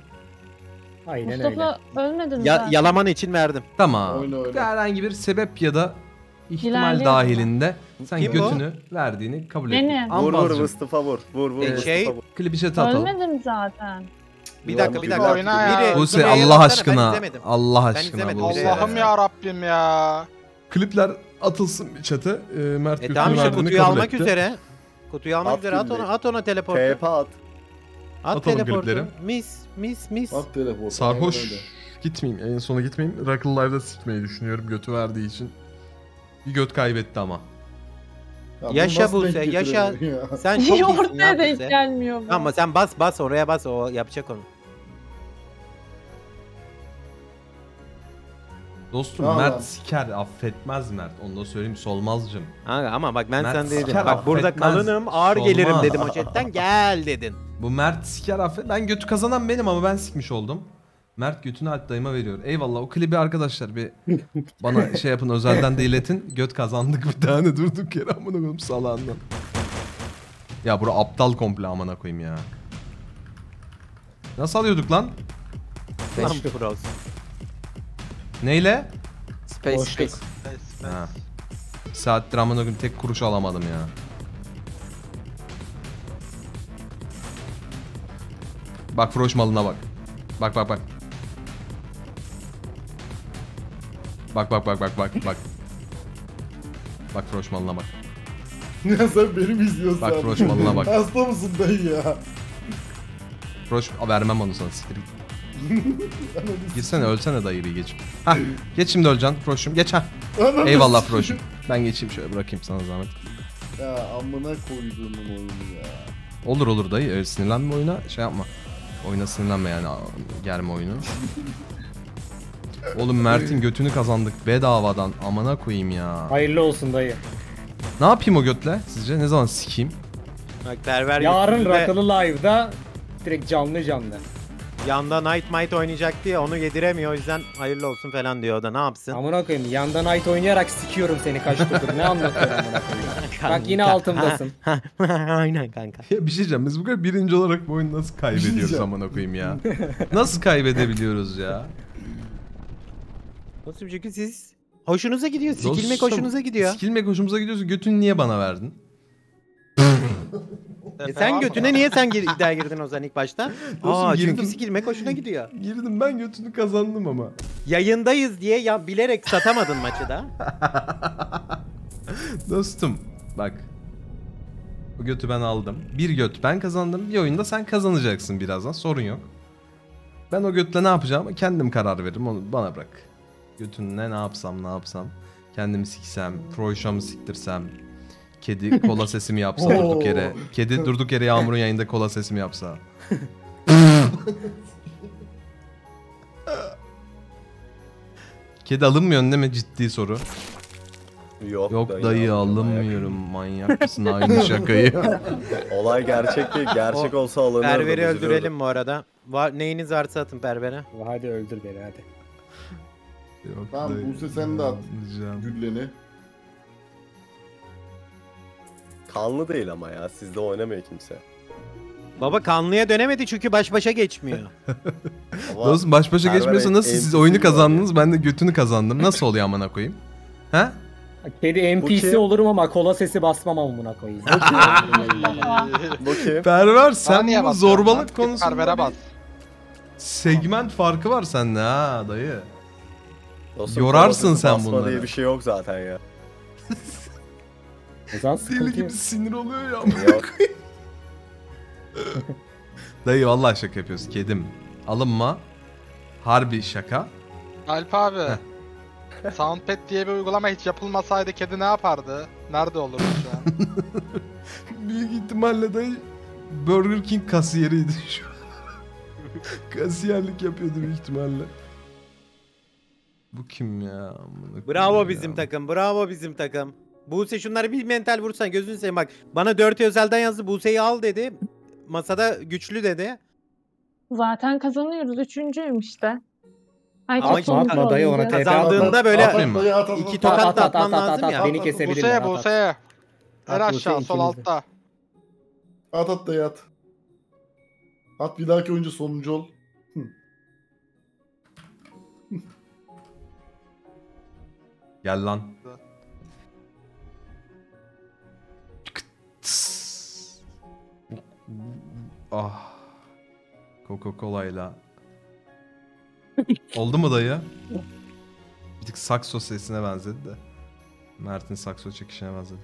Aynen öyle. Mustafa ölmedin mi Ya, zaten? yalaman için verdim. Tamam. Oyna, oyna. Herhangi bir sebep ya da ihtimal İlerliyor dahilinde sen Kim bu? götünü verdiğini kabul ettin. Benim. Vur vur Ambazcığım, Mustafa vur. Vur vur E, Mustafa şey- vur. klibi chat'e atalım. Ölmedim zaten. Bir dakika bir Güzel dakika. oyna ya. Biri Buse Zuma'ya Allah baksana, ben aşkına. izlemedim. Allah Ben aşkına izlemedim. Buse. Allah'ım ya Rabbim ya. Klipler atılsın bir chat'e. Ee, Mert E götünü tamam işte verdiğini kutuyu kabul almak etti. üzere. Kutuyu almak At üzere at gülleyi. ona at ona teleportu. T P at. At Atalım teleportu. klipleri. Mis mis mis. At telefonu. Sarhoş Aynen öyle. gitmeyeyim. En sona gitmeyeyim. Rock'lı Live'da sikmeyi düşünüyorum götü verdiği için. Bir göt kaybetti ama. Ya bu Yaşa nasıl Buse, denk yaşa. getiriyor ya? Sen çok iyisin Ortaya ya denk Buse. gelmiyor bu. Ama sen bas bas oraya bas o yapacak onu. Dostum Aa. Mert siker affetmez Mert. Onu da söyleyeyim Solmazcım. Kanka ama bak ben Mert sana dedim. siker, Bak burada affetmez. kalınım ağır Olmaz. gelirim dedim o chatten gel dedin. Bu Mert siker affet. Ben götü kazanan benim ama ben sikmiş oldum. Mert götünü Alp dayıma veriyor. Eyvallah o klibi arkadaşlar bir bana şey yapın özelden de iletin. Göt kazandık bir tane durduk yere amına koyayım salağından. Ya bura aptal komple amına koyayım ya. Nasıl alıyorduk lan? Lan bros. Neyle? Space Boşluk. Space. Ha. Bir saattir amına koyayım tek kuruş alamadım ya. Bak Froş malına bak. Bak bak bak. Bak bak bak bak bak bak. Bak Froş malına bak. Ya sen benim izliyorsun Bak abi. Froş malına bak. Hasta mısın dayı ya? Froş Aa, vermem onu sana siktir git. Gitsene ölsene dayı bir geç. Hah geç şimdi öleceksin Froş'um geç ha. Ananı Eyvallah sikeyim. Froş'um. Ben geçeyim şöyle bırakayım sana zahmet. Ya amına koyduğumun oyunu ya. Olur olur dayı öyle sinirlenme oyuna şey yapma. Oyuna sinirlenme yani germe oyunu. Oğlum Mert'in götünü kazandık bedavadan amına koyayım ya. Hayırlı olsun dayı. Ne yapayım o götle sizce? Ne zaman sikeyim? Bak perver Yarın YouTube'da Rakılı Live'da direkt canlı canlı. yanda Night Might oynayacak diye onu yediremiyor o yüzden hayırlı olsun falan diyor o da ne yapsın? Amına koyayım yandan Night oynayarak sikiyorum seni kaç turdur. Ne anlatıyorsun amına koyayım. Bak yine Kanka. altımdasın. Aynen kanka. Ya bir şey diyeceğim biz bu kadar birinci olarak bu oyunu nasıl kaybediyoruz diyeceğim. amına koyayım ya? Nasıl kaybedebiliyoruz ya? Nasıl çünkü siz hoşunuza gidiyor. Sikilmek Dostum, hoşunuza gidiyor. Sikilmek hoşumuza gidiyorsa götünü niye bana verdin? E sen götüne niye sen gir, iddia girdin o zaman ilk başta? Dostum, Aa girdim. çünkü sikilmek hoşuna gidiyor. Girdim ben götünü kazandım ama. Yayındayız diye ya bilerek satamadın maçı da. Dostum bak. Bu götü ben aldım. Bir göt ben kazandım. Bir oyunda sen kazanacaksın birazdan. Sorun yok. Ben o götle ne yapacağımı kendim karar veririm. Onu bana bırak. Götünle ne yapsam ne yapsam. Kendimi siksem. Proşamı siktirsem. Kedi kola sesimi yapsa durduk yere. Kedi durduk yere Yağmur'un yayında kola sesimi yapsa. Kedi alınmıyor değil mi? Ciddi soru. Yok, Yok dayı, dayı alınmıyorum, alınmıyorum. Manyak mısın aynı şakayı? Olay gerçek değil. Gerçek olsa alınırdı. Perver'i üzülürdüm. öldürelim bu arada. Var, neyiniz varsa atın Perver'e. Hadi öldür beni hadi. Yok Tamam, dayı, Buse sen de at. alınacağım. Gülleni. Kanlı değil ama ya. Sizde oynamıyor kimse. Baba kanlıya dönemedi çünkü baş başa geçmiyor. Ama Dostum baş başa Perver geçmiyorsa nasıl en- siz en oyunu pisi var kazandınız ben de götünü kazandım. Nasıl oluyor amına koyayım? Ha? Kedi N P C kim? olurum ama kola sesi basmam amına koyayım. Bu kim? Perver sen niye bu basıyorsun zorbalık lan? Git konusunda Perver'e bas. bir segment farkı var sende ha dayı. Dostum, Yorarsın kafasız sen basma bunları. diye bir şey yok zaten ya. O zaman Deli sıkıntı gibi yok. sinir oluyor ya. Yok. Dayı vallahi şaka yapıyorsun kedim. Alınma. Harbi şaka. Alp abi. Soundpad diye bir uygulama hiç yapılmasaydı kedi ne yapardı? Nerede olurdu şu an? Büyük ihtimalle dayı Burger King kasiyeriydi şu an. Kasiyerlik yapıyordu büyük ihtimalle. Bu kim ya? Amına Bravo koyayım bizim ya. takım. Bravo bizim takım. Buse şunları bir mental vursan gözünü seveyim bak. Bana dört özelden yazdı. Buse'yi al dedi. Masada güçlü dedi. Zaten kazanıyoruz. Üçüncüyüm işte. Herkes Ama sonuncu atma dayı, olunca. ona tekrar- Kazandığında böyle At, at, dayı, at, at, iki at, tokat at, da at, atman at, at, lazım at, ya. Beni kesebilirler. Buse'ye at, at. Buse'ye. En At Buse'ye aşağı sol ikimiz de. altta. At at dayı at. At bir dahaki oyuncu sonuncu ol. Gel lan. Ah. Coca-Cola'yla. Oldu mu dayı? Bir tık sakso sesine benzedi de. Mert'in sakso çekişine benzedi.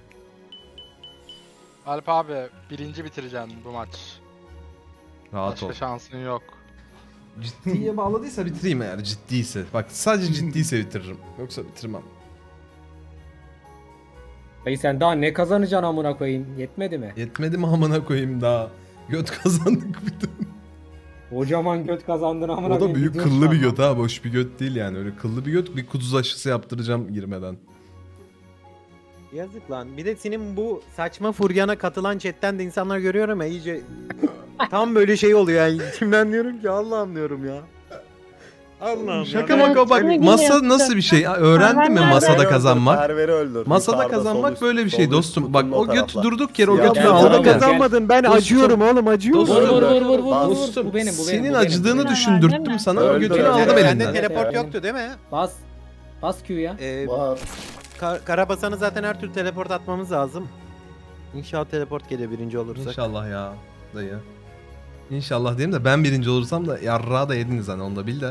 Alp abi birinci bitireceksin bu maç. Rahat Başka ol. şansın yok. Ciddiye bağladıysa bitireyim eğer ciddiyse. Bak sadece ciddiyse bitiririm. Yoksa bitirmem. Dayı sen daha ne kazanacaksın amına koyayım? Yetmedi mi? Yetmedi mi amına koyayım daha. Göt kazandık bir de. Kocaman göt kazandın amına O koyayım. da büyük gidiyorsun kıllı bir lan. göt ha. Boş bir göt değil yani. Öyle kıllı bir göt. Bir kuduz aşısı yaptıracağım girmeden. Yazık lan. Bir de senin bu saçma furyana katılan chatten de insanlar görüyorum ya iyice tam böyle şey oluyor yani. İçimden diyorum ki Allah'ım diyorum ya. Allah'ım. Şaka ya. maka bak Kimi masa yapacak? nasıl bir şey? Ha, Öğrendin mi Perver masada Perver'i kazanmak? öldür, Perver'i öldür. Masada Yukarıda, sol kazanmak üst- böyle bir sol şey üst dostum. Bak kutunun o göt tarafta. durduk yere o Siyah götünü beyaz aldım tarafta. ya. Kazanmadın ben Dostum. acıyorum oğlum acıyorum. Vur vur vur vur vur Bas. vur. Bu benim bu benim. Senin bu benim, acıdığını bu benim. düşündürttüm sana o Öldür, götünü öldür. aldım Evet, Bende elinden. teleport Evet. yoktu değil mi? Bas. Bas Q ya. Ee, Var. Ka- Karabasan'ı zaten her türlü teleport atmamız lazım. İnşallah teleport gelir birinci olursak. İnşallah ya dayı. İnşallah diyeyim de ben birinci olursam da yarrağı da yediniz hani onu da bil de.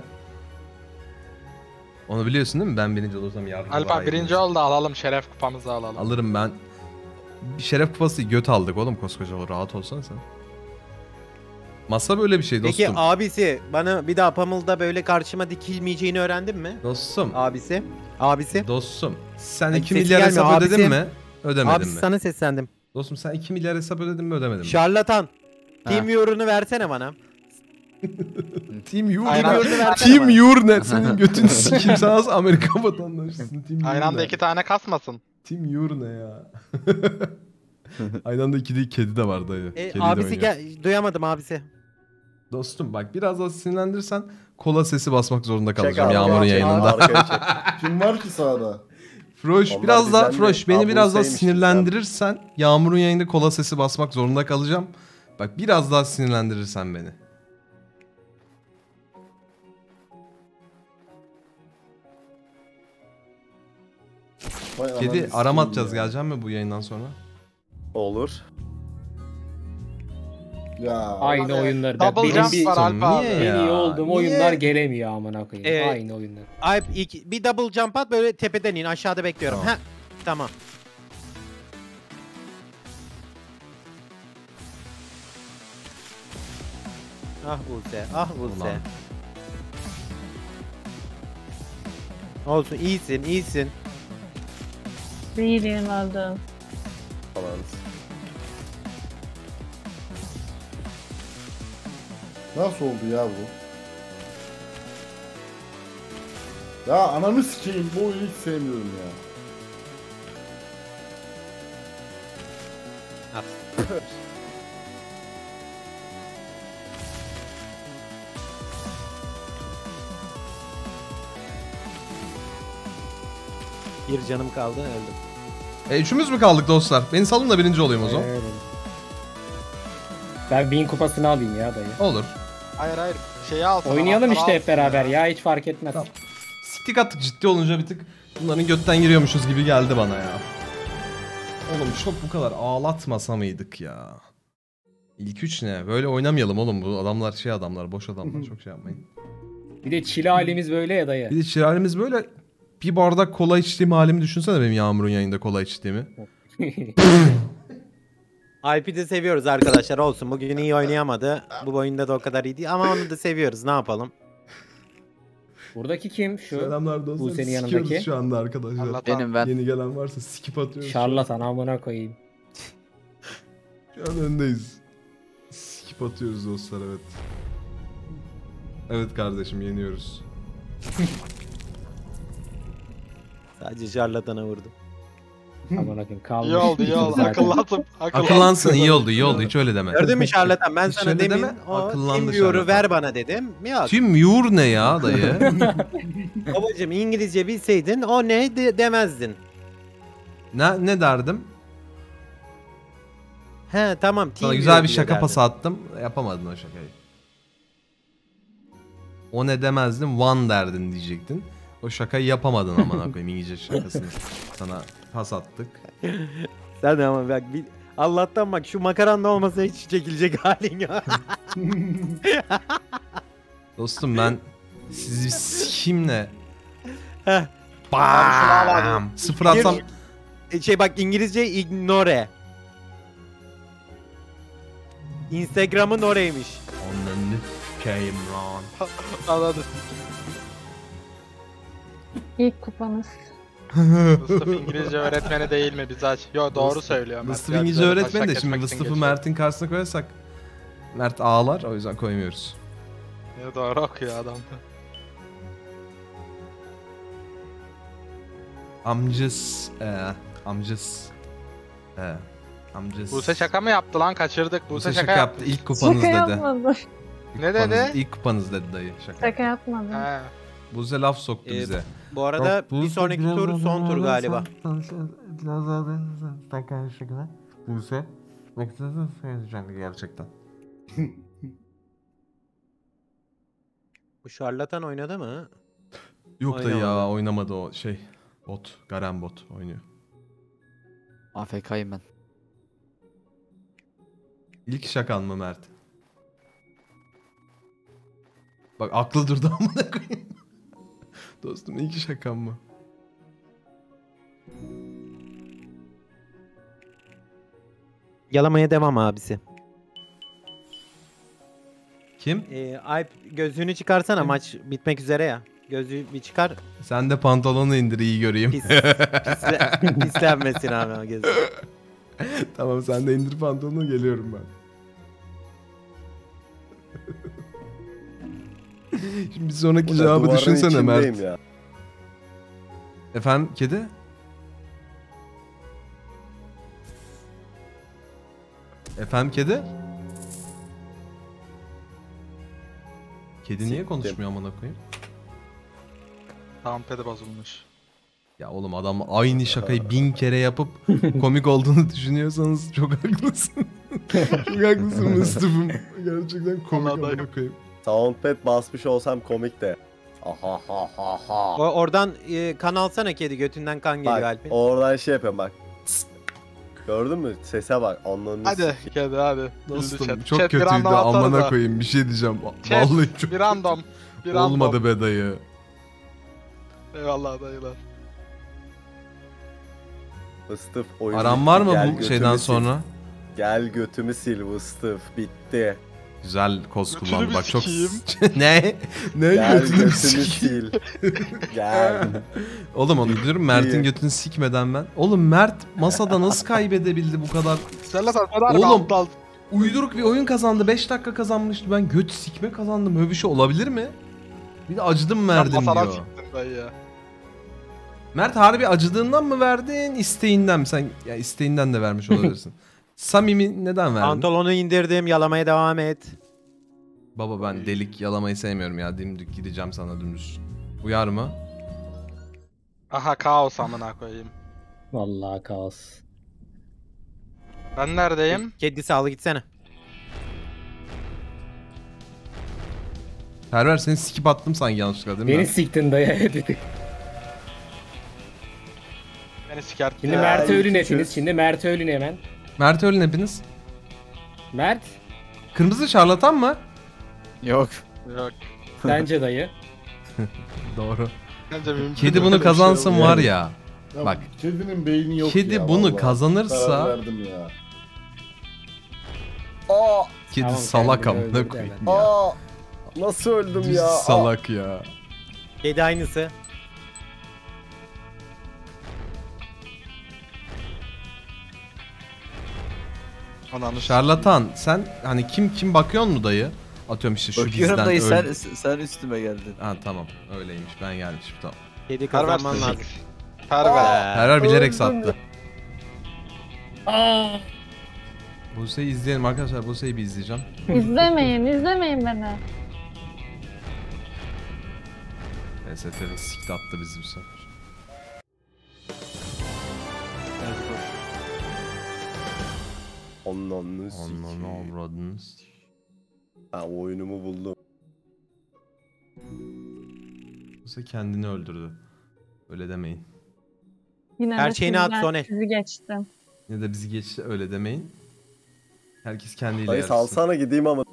Onu biliyorsun değil mi? Ben birinci olursam yarrağı Alp abi birinci yediniz. oldu alalım şeref kupamızı alalım. Alırım ben. Bir şeref kupası göt aldık oğlum koskoca olur. Rahat olsana sen. Masa böyle bir şey dostum. Peki abisi bana bir daha Pamul'da böyle karşıma dikilmeyeceğini öğrendin mi? Dostum. Abisi. Abisi. Dostum. Sen Ay, iki sesi milyar gelmiyor, hesap ödedin abisi. mi? Ödemedin Abisi mi? sana seslendim. Dostum sen iki milyar hesap ödedin mi ödemedin mi? Şarlatan. Ha. Team yorunu versene bana. Team Yur. Aynen. Team yorunu versene Team bana. Yur ne? Senin götünü sikeyim sen az Amerika vatandaşısın. Team Yur Aynı anda ne? iki tane kasmasın. Team Yur ne ya? Aynı anda iki de kedi de var dayı. E, Kedi de abisi oynuyor. gel duyamadım abisi. Dostum bak biraz daha sinirlendirirsen kola sesi basmak zorunda Çek kalacağım abi, Yağmur'un çek, yayınında. arkaya çek. Kim var ki sağda? Froş Onlar biraz daha bizden Froş de beni biraz daha ablusaymış sinirlendirirsen Yağmur'un yayında kola sesi basmak zorunda kalacağım. Bak biraz daha sinirlendirirsen beni. Vay ananı Kedi sikeyim arama atacağız ya. gelecek mi bu yayından sonra? Olur. Ya. Aynı oyunları. Ben, Double benim jump bir var Alp abi. Niye en ya? iyi olduğum Niye? oyunlar gelemiyor amına koyayım. Ee, Aynı oyunlar. Alp iki, bir double jump at böyle tepeden in aşağıda bekliyorum. Tamam. Heh. Tamam. Ah Buse, ah Buse. Ulan. Olsun, iyisin, iyisin. Değilim öldüm. Falan. Nasıl oldu ya bu? Ya ananı sikeyim, bu oyunu hiç sevmiyorum ya. Bir canım kaldı, öldüm. E, üçümüz mü kaldık dostlar? Beni salın da birinci olayım o zaman. Evet. Ben bin kupasını alayım ya dayı. Olur. Hayır hayır. Şeyi al. sana, Oynayalım anahtarı işte al hep beraber ya. ya hiç fark etmez. Tamam. Stik attık, ciddi olunca bir tık bunların götten giriyormuşuz gibi geldi bana ya. Oğlum çok bu kadar ağlatmasa mıydık ya? İlk üç ne? Böyle oynamayalım oğlum, bu adamlar şey adamlar, boş adamlar, çok şey yapmayın. Bir de çile halimiz böyle ya dayı. Bir de çiralimiz böyle, bir bardak kola içtiğim halimi düşünsene benim Yağmur'un yayında kola içtiğimi. Alp'i de seviyoruz arkadaşlar, olsun. Bugün iyi oynayamadı. Bu oyunda da o kadar iyi değil ama onu da seviyoruz. Ne yapalım? Buradaki kim şu? Selamlar dostlar. Bu senin Sikiyoruz yanındaki. şu anda arkadaşlar. Anlatan. Benim ben. Yeni gelen varsa skip atıyoruz. Şarlatan amına koyayım. Şu an öndeyiz. Skip atıyoruz dostlar, evet. Evet kardeşim, yeniyoruz. Sadece şarlatana vurdum. Amına koyayım kalmış. İyi oldu iyi oldu. Zaten. Akıllansın. Akıllansın, iyi oldu iyi oldu, hiç öyle deme. Gördün mü şarlatan? Ben Hiç sana öyle demin deme, o akıllandı TeamViewer'ı şarlatan. ver bana dedim. Yok. Tüm yur ne ya dayı? Babacım İngilizce bilseydin o ne de demezdin. ne, ne derdim? He tamam. Sana TeamViewer güzel bir diye şaka derdin. pası attım. Yapamadın o şakayı. O ne demezdin? One derdin diyecektin. O şakayı yapamadın amına koyayım, İngilizce şakasını. Sana pas attık. Sen de ama bak bir... Allah'tan bak şu makaranda olmasa hiç çekilecek halin ya. Dostum ben sizi kimle Heh. Bam! Sıfır atsam E, Şey bak İngilizce ignore. Instagram'ın oraymış. ondan nükeyim lan. Anladım. İlk kupanız. Mustafa İngilizce öğretmeni değil mi bizi aç? Yo doğru söylüyor Mert. Mustafa Ya, İngilizce bize öğretmeni de taşak şimdi geçmek için Mustafa geçiyor. Mert'in karşısına koyarsak Mert ağlar, o yüzden koymuyoruz. Ya doğru okuyor adam da. Amcız e, amcız e, amcız. Buse şaka mı yaptı lan? Kaçırdık. Buse, Buse şaka, şaka yaptı. yaptı. İlk kupanız Şaka dedi. yapmadım. İlk Ne kupanız- dedi? İlk kupanız dedi dayı. Şaka. Şaka yapmadım. He. Buse laf soktu Ee, bize. Bu arada Bak, Buse bir sonraki biraz tur daha son tur daha galiba. sen- sen- biraz daha da- sen karşılıklı. Buse. Bak sen söyleyeceğim gerçekten. Bu şarlatan oynadı mı? Yok dayı ya, Oynamadı. oynamadı o şey. Bot. Garen bot oynuyor. A F K'yım ben. İlk şakan mı Mert? Bak aklı durdu amına koyayım. Dostum ilk şakan mı? Yalamaya devam abisi. Kim? Ee, Alp gözlüğünü çıkarsana, maç bitmek üzere ya. Gözlüğü bir çıkar. Sen de pantolonu indir, iyi göreyim. Pis, pisle, pislenmesin abi o gözlüğü. Tamam sen de indir pantolonu, geliyorum ben. Şimdi bir sonraki Bu ne, cevabı duvarın düşünsene Mert. içindeyim ya. Efendim kedi? Efendim kedi? Kedi niye Siktim. konuşmuyor amına koyayım? Tampede bozulmuş. Ya oğlum adam aynı şakayı bin kere yapıp komik olduğunu düşünüyorsanız çok haklısın. Çok haklısın Mustafa'm. Gerçekten komik Vallahi amına koyayım. Soundpad basmış olsam komik de. Aha ha ha ha. O, oradan e, kan alsana kedi, götünden kan geliyor Bak Alp'in. oradan şey yapıyorum bak. Tıs. Gördün mü? Sese bak. Anladın Hadi kedi hadi. Dostum Güldü chat. çok Chat, bir kötüydü, random atsana amına da. koyayım bir şey diyeceğim. Chat, Vallahi çok Bir random. Bir random. olmadı be dayı. Eyvallah dayılar. Vıstıf oyun Aran bitti, var mı gel bu götümü şeyden sil. sonra? Gel götümü sil Vıstıf. Bitti. Güzel koz Götünü kullandı bir bak çok... sikeyim. ne? Ne Gel götünü bir götünü sikeyim? sil. Gel. Oğlum onu diyorum Mert'in İyi. götünü sikmeden ben. Oğlum Mert masada nasıl kaybedebildi bu kadar? Şarlatan sen harbi Oğlum. aptal. Uyduruk bir oyun kazandı. beş dakika kazanmıştı. Ben göt sikme kazandım. Böyle bir şey olabilir mi? Bir de acıdım Sen verdim masadan diyor. çıktın dayı ya. Mert harbi acıdığından mı verdin, isteğinden mi? Sen ya isteğinden de vermiş olabilirsin. Samimi neden verdin? Pantolonu indirdim, yalamaya devam et. Baba ben delik yalamayı sevmiyorum ya. Dimdik gideceğim sana dümdüz. Uyar mı? Aha kaos amına koyayım. Vallahi kaos. Ben neredeyim? Kedi sağlı gitsene. Perver seni sikip attım sanki yanlışlıkla değil mi? Beni siktin dayı dedi. Beni sikertti Şimdi ya. Mert'e iyi ölün ki hepiniz. çöz. Şimdi Mert'e ölün hemen. Mert ölün hepiniz. Mert, Kırmızı şarlatan mı? Yok. Yok. bence dayı. Doğru. Bence mümkün Kedi değil. bunu Böyle bir şey kazansın olmuyor. var ya. Ya Bak. Kedinin beyni yok Kedi ya, bunu vallahi. kazanırsa- Karar verdim ya. Aa, Kedi Tamam, salak kendini amına öldürdü koyayım hemen. ya. aa. Nasıl öldüm Düz ya? Aa. salak ya. Kedi aynısı. Ananı Şarlatan sen hani kim kim bakıyorsun mu dayı? Atıyorum işte şu Bakıyorum bizden dayı öldü. sen, sen üstüme geldin. Ha tamam öyleymiş ben gelmişim tamam. Kedi Perver kazanman lazım. sik. Perver. Perver bilerek öldüm sattı. Aa! Buse'yi izleyelim arkadaşlar. Buse'yi bir izleyeceğim. İzlemeyin, izlemeyin beni. S T'nin sikti attı bizi bu sefer. Onun onun Onun sikeyim. avradınız. Ha oyunumu buldum. Buse kendini öldürdü. Öyle demeyin. Yine Her de şeyini at sizden- Sone. Sizi geçtim. Ya da bizi geçti öyle demeyin. Herkes kendiyle Dayı yarışsın. salsana gideyim ama.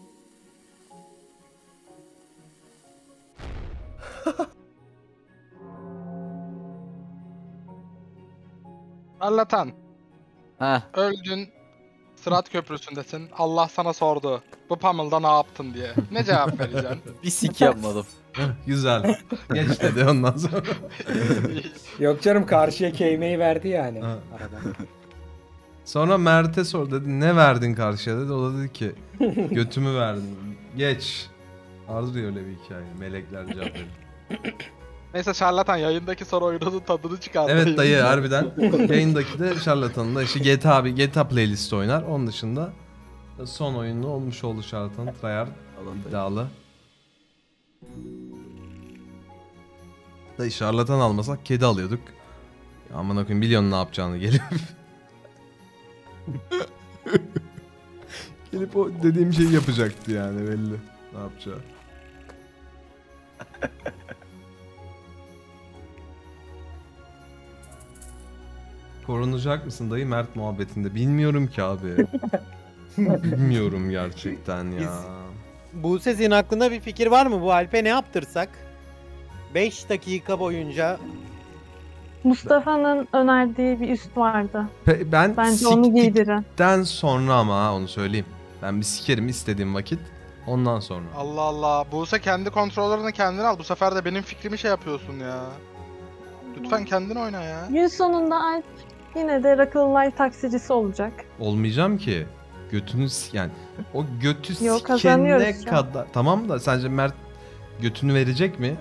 Şarlatan. Ha. Öldün. Sırat köprüsündesin. Allah sana sordu. Bu Pummel'da ne yaptın diye. Ne cevap vereceksin? Bir sik yapmadım. Heh, güzel. Geç dedi ondan sonra. Yok canım, karşıya keymeyi verdi yani. Ha. Arada. Sonra Mert'e sor dedi ne verdin karşıya dedi. O da dedi ki götümü verdim. Geç. Vardır ya öyle bir hikaye. Melekler cevap verir. Neyse Şarlatan yayındaki soru oyununun tadını çıkardı. Evet dayı harbiden. Yayındaki de şarlatanın da işte G T A bir G T A playlist oynar. Onun dışında son oyunu olmuş oldu şarlatan. Tryhard iddialı. Dayı şarlatan almasak kedi alıyorduk. Ya aman okuyayım biliyorsun ne yapacağını gelip. gelip o dediğim şeyi yapacaktı yani belli. Ne yapacağı. Korunacak mısın dayı Mert muhabbetinde? Bilmiyorum ki abi. Bilmiyorum gerçekten ya. Buse senin aklında bir fikir var mı? Bu Alp'e ne yaptırsak? beş dakika boyunca Mustafa'nın önerdiği bir üst vardı. Pe- ben Bence onu giydirin. siktikten sonra ama ha, onu söyleyeyim. Ben bir sikerim istediğim vakit. Ondan sonra. Allah Allah. Buse kendi kontrollerini kendin al. Bu sefer de benim fikrimi şey yapıyorsun ya. Lütfen kendin oyna ya. Gün sonunda Alp yine de Rock'n'Roll Live taksicisi olacak. Olmayacağım ki. Götünü s- yani o götü Yok, sikene kazanıyoruz ya. kadar. Tamam da sence Mert götünü verecek mi?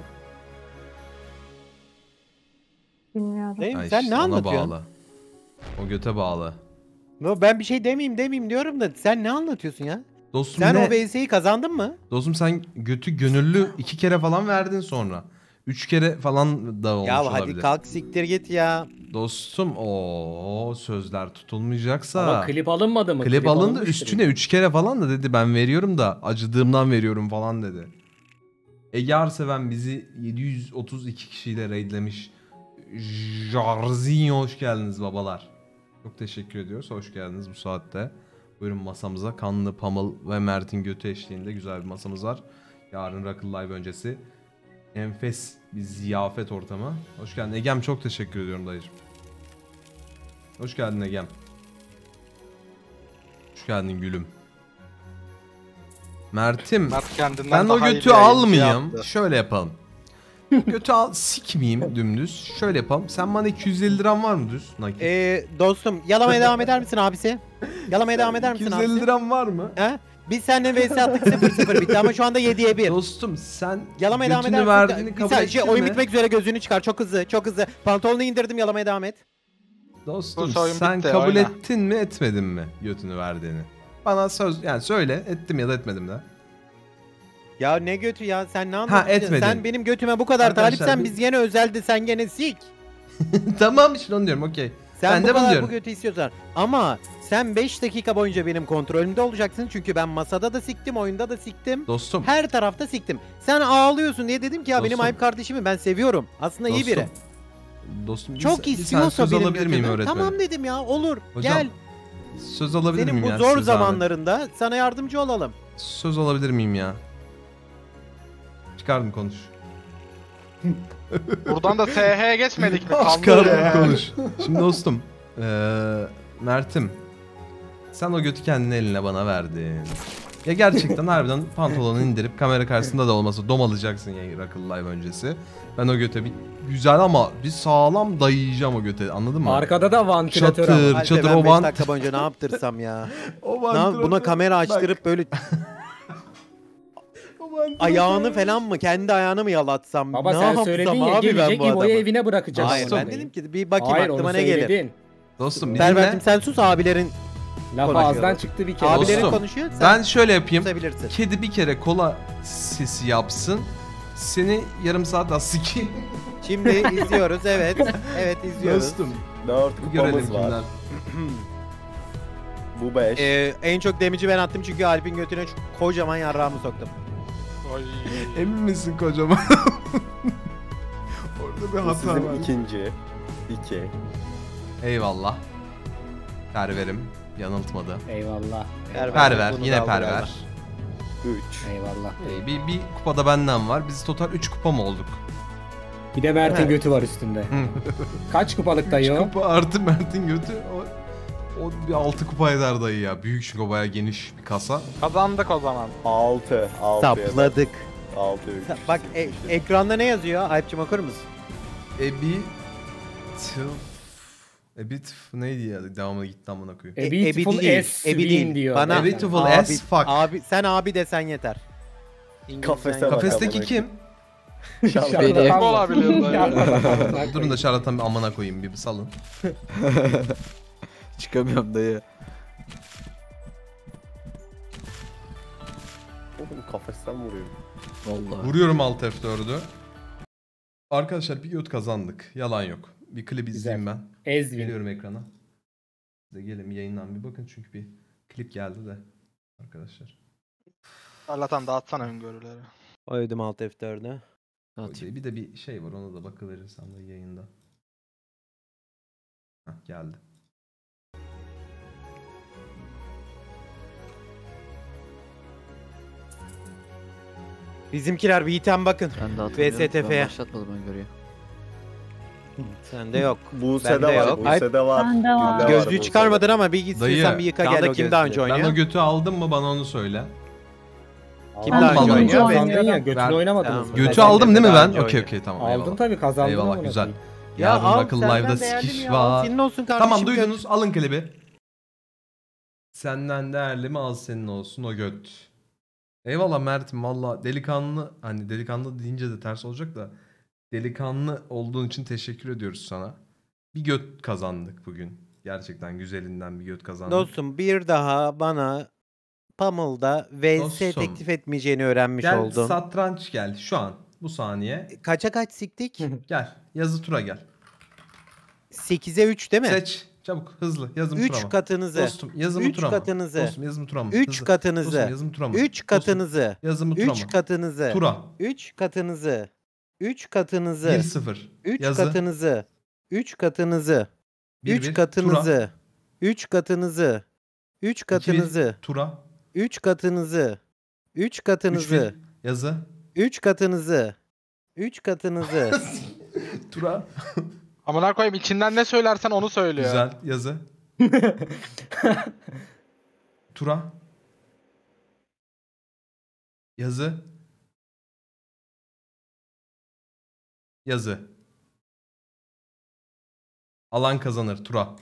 Bilmiyorum. değil mi? Ay Sen işte ne ona anlatıyorsun? bağlı. O göte bağlı. No, ben bir şey demeyeyim demeyeyim diyorum da sen ne anlatıyorsun ya? Dostum Sen ne? o V S'yi kazandın mı? Dostum sen götü gönüllü iki kere falan verdin sonra. Üç kere falan da olmuş Ya olabilir. hadi kalk siktir git ya. Dostum o sözler tutulmayacaksa. Ama klip alınmadı mı? Klip alındı alınmıştır üstüne ya. üç kere falan da dedi ben veriyorum da acıdığımdan veriyorum falan dedi. Ege Arseven bizi yedi yüz otuz iki kişiyle raidlemiş. Jarzinho hoş geldiniz babalar. Çok teşekkür ediyoruz. Hoş geldiniz bu saatte. Buyurun masamıza. Kanlı, Pamıl ve Mert'in götü eşliğinde güzel bir masamız var. Yarın Rock'n'Roll Live öncesi. Enfes bir ziyafet ortamı. Hoş geldin. Egem çok teşekkür ediyorum dayıcım. Hoş geldin Egem. Hoş geldin gülüm. Mert'im Mert kendinden ben o daha iyi götü bir yayıncı almayayım. yaptı. Şöyle yapalım. Götü al sikmeyeyim dümdüz. Şöyle yapalım. Sen bana iki yüz elli liram var mı düz nakit? Ee, dostum yalamaya devam eder misin abisi? Yalamaya devam eder misin iki yüz elli abisi? liram var mı? He? Biz seninle vs attık sıfır sıfır bitti ama şu anda yediye bir. Dostum sen Yalamaya devam götünü eder verdiğini misin? Bir kabul saniye, şey, ettin oyun mi? bitmek üzere, gözünü çıkar çok hızlı çok hızlı. Pantolonu indirdim, yalamaya devam et. Dostum Bu oyun sen bitti, kabul oyna. ettin mi etmedin mi götünü verdiğini? Bana söz yani söyle ettim ya da etmedim de. Ya ne götü ya, sen ne anlatıyorsun? etmedin. Sen benim götüme bu kadar Arkadaşlar, talipsen bir- biz yine özelde, sen gene sik. Tamam işte onu diyorum okey. Sen Ben bu de bunu kadar diyorum. bu götü istiyorsan. Ama sen beş dakika boyunca benim kontrolümde olacaksın çünkü ben masada da siktim, oyunda da siktim. Dostum. Her tarafta siktim. Sen ağlıyorsun diye dedim ki ya benim Dostum. ayıp kardeşimi ben seviyorum. Aslında iyi Dostum, biri. Dostum bir Çok sen- bir sen istiyorsa söz benim alabilir miyim götümü. öğretmenim? Tamam dedim ya, olur. Hocam, Gel. Söz alabilir Senin miyim bu ya? zor size zahmet? zamanlarında sana yardımcı olalım. Söz alabilir miyim ya? Çıkardım konuş. Buradan da S H'ye geçmedik mi? Kaldı Çıkardım ya. konuş. Şimdi dostum. Eee Mert'im. Sen o götü kendine eline bana verdin. Ya gerçekten harbiden pantolonu indirip kamera karşısında da olmasa domalayacaksın ya Rakıl Live öncesi. Ben o göte bir güzel ama bir sağlam dayayacağım o göte, anladın mı? Arkada da vantilatör Çatır. ama. Alper, çadır ben o beş bant- dakika boyunca ne yaptırsam ya. O Ne yap- vantilatör- buna kamera Bak, açtırıp böyle o vantilatör- ayağını falan mı, kendi ayağını mı yalatsam? Baba ne sen yapsam söyledin ya, abi ben gelecek bu İbo'yu adamı? evine bırakacağız. Hayır, ben Olayı. dedim ki bir bakayım Hayır, aklıma onu ne gelir. söyledin. Dostum Pervertim dinle. sen sus, abilerin Laf Konuşuyor. ağızdan çıktı bir kere. abilerin Dostum, konuşuyor. Sen Ben şöyle yapayım. susabilirsin. Kedi bir kere kola sesi yapsın. Seni yarım saat daha sikeyim. Şimdi izliyoruz, evet. Evet izliyoruz. Dostum. Dört Görelim kupamız var. kimler. Bu beş. Ee, en çok damage'i ben attım çünkü Alp'in götüne şu kocaman yarrağımı soktum. Oy. Emin misin kocaman? Orada bir Bu hata sizin var. ikinci. İki. Eyvallah. Perverim. Yanıltmadı. Eyvallah. Perver. bunu da Yine aldı perver. galiba. Üç. Eyvallah. Ee, bir, bir kupada benden var. Biz total üç kupa mı olduk? Bir de Mert'in Evet. götü var üstünde. Kaç kupalık üç dayı o? kupa artı Mert'in götü. O, o bir altı kupa eder dayı ya. Büyük çünkü o bayağı geniş bir kasa. Kazandık o zaman. Altı. Altı. Sapladık. Altı. Üç. Bak e- ekranda ne yazıyor? Alp'cim okur musun? Ebi... Tıf... Ebi tıf neydi ya? Devamına gitti amına koyayım. A beautiful değil, ass ebi win değil. diyor. Bana A beautiful abi, ass fuck. Abi, sen abi desen yeter. İngilizcen Kafese yok. bak. Kafesteki amına kim? Şarlatan Benim. mı? Olabiliyor dayı. Şarlatan. Durun da şarlatan bir amına koyayım bir salın. Çıkamıyorum dayı. Oğlum kafesten vuruyor. Vallahi. Vuruyorum alt F dördü. Arkadaşlar bir göt kazandık. Yalan yok. Bir klip izleyeyim ben. Ezvin. Geliyorum ekrana. Siz de gelin yayından bir bakın çünkü bir klip geldi de. Arkadaşlar. Allah'tan dağıtsana öngörüleri. Koydum alt F dörde. Okey, bir de bir şey var, ona da bakıverirsen de yayında. Hah, geldi. Bizimkiler bir item bakın. Ben de hatırlıyorum. V S T F'ye. Ben başlatmadım öngörüyü. Sende yok. Buse'de Bende var. yok. Buse'de var. Bende var. Gülle Gözlüğü Buse'de. çıkarmadın ama bir istiyorsan Dayı, bir yıka kaldı gel, o kim daha önce gözlüğü. oynuyor? Ben o götü aldım mı bana onu söyle. Kim Ben daha önce sonuncu oynuyor? oynuyorum. Kazandın ya, götünü Ben- oynamadınız mı? Ben Götü senden aldım de değil mi daha ben? önce Okey oynuyorum. okey tamam Aldın eyvallah. tabii, kazandın. Eyvallah, amına güzel. koyayım. Yarın al, Rakıl senden Live'da değerli mi sikiş ya? Al, var. senin olsun kardeşim. Tamam göt. duydunuz, alın klibi. Senden değerli mi, al senin olsun o göt. Eyvallah Mert'im, valla delikanlı, hani delikanlı deyince de ters olacak da delikanlı olduğun için teşekkür ediyoruz sana. Bir göt kazandık bugün. Gerçekten güzelinden bir göt kazandık. Dostum bir daha bana Pummel'da V S Dostum, teklif etmeyeceğini öğrenmiş gel oldum. satranç gel şu an bu saniye. Kaça kaç siktik? Gel yazı tura gel. sekize üç değil mi? Seç çabuk hızlı yazım tura üç mı? katınızı. Dostum yazımı üç tura mı? katınızı. Dostum yazımı tura mı? üç Hızlı. katınızı. Dostum yazımı tura mı? üç Dostum, katınızı. yazımı tura üç mı? katınızı. Tura. üç katınızı. üç katınızı. bir sıfır. üç Yazı. katınızı. üç katınızı. Bir üç bir. katınızı. üç katınızı. üç İki bir. katınızı. Tura. üç katınızı. üç üç katınızı. bir. Yazı. üç katınızı. üç katınızı. Tura. Amına koyayım, içinden ne söylersen onu söylüyor. Güzel. Yazı. Tura. Yazı. Yazı. Alan kazanır. Tura.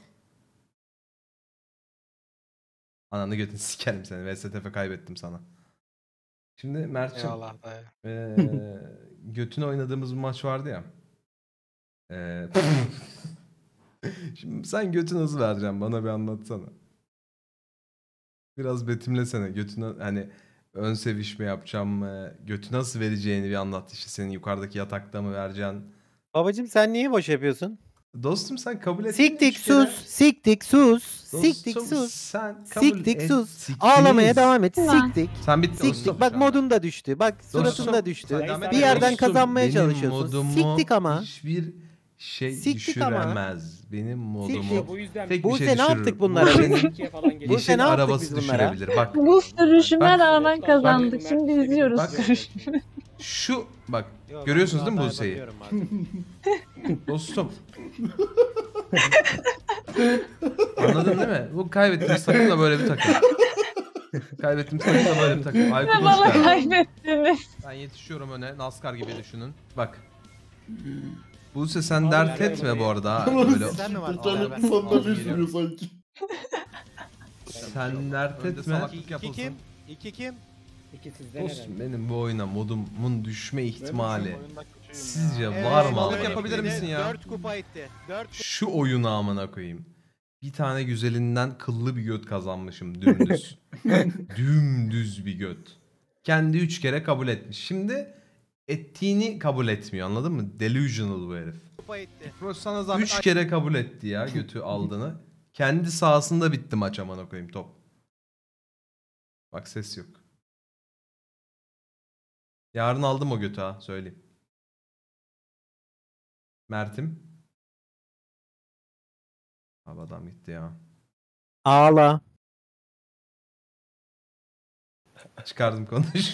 Ananı götünü sikerim seni. V S T F kaybettim sana. Şimdi Mert'cim. Eyvallah dayı. Eee götüne oynadığımız bir maç vardı ya. Eee Şimdi sen götü nasıl vereceksin? Bana bir anlatsana. Biraz betimlesene. Götüne hani ön sevişme yapacağım mı? Götü nasıl vereceğini bir anlat. İşte senin yukarıdaki yatakta mı vereceksin? Babacım sen niye boş yapıyorsun? Dostum sen kabul et. Siktik sus, siktik sus, siktik Dostum, sus. sen kabul Siktik et. sus. Siktik. Ağlamaya devam et. Ulan. Siktik. Sen bitti Siktik. dostum. Bak şu an. modun da düştü. Bak suratın da Dostum, düştü. sen devam et. Bir yerden Dostum, kazanmaya benim çalışıyorsun. modumu Siktik ama. Hiçbir şey Siktik ama. düşüremez. Benim modumu. Siktik. Bu yüzden Tek Bu bir şey sene düşürür. yaptık bunlara Bu biz. senin ikiye falan geliyor. Bu yeşil sene yaptık arabası biz bunlara. düşürebilir. Bak Bu sürüşüme Bak- rağmen Bak- kazandık. Bak- Şimdi Bak- izliyoruz Bak- sürüşünü. şu bak görüyorsunuz değil mi Buse'yi? Dostum. Anladın değil mi? Bu kaybettiğimiz takım da böyle bir takım. Kaybettiğimiz takım da böyle bir takım. Aykut Ve hoş bana geldin. kaybettiniz. Ben yetişiyorum öne. NASCAR gibi düşünün. Bak. Buse sen dert etme bu arada. Ha. Böyle, Sen mi var? Tekerlekli sandalye sürüyor sanki. sen dert etme. İki kim? İki kim? İki sizden Dostum herhalde. benim bu oyuna modumun düşme ihtimali Oyunda kötüyüm sizce ya. var mı? Balık amına yapabilir koyayım? misin ya? dört kupa etti. dört Şu oyunu amına koyayım. Bir tane güzelinden kıllı bir göt kazanmışım dümdüz. Dümdüz bir göt. Kendi üç kere kabul etmiş. Şimdi ettiğini kabul etmiyor, anladın mı? Delusional bu herif. kupa etti. Üç kere kabul etti ya götü aldığını. Kendi sahasında bitti maç amına koyayım top. Bak ses yok. Yarın aldım o götü ha söyleyeyim. Mert'im. Abi adam gitti ya. Ağla. Çıkardım konuş.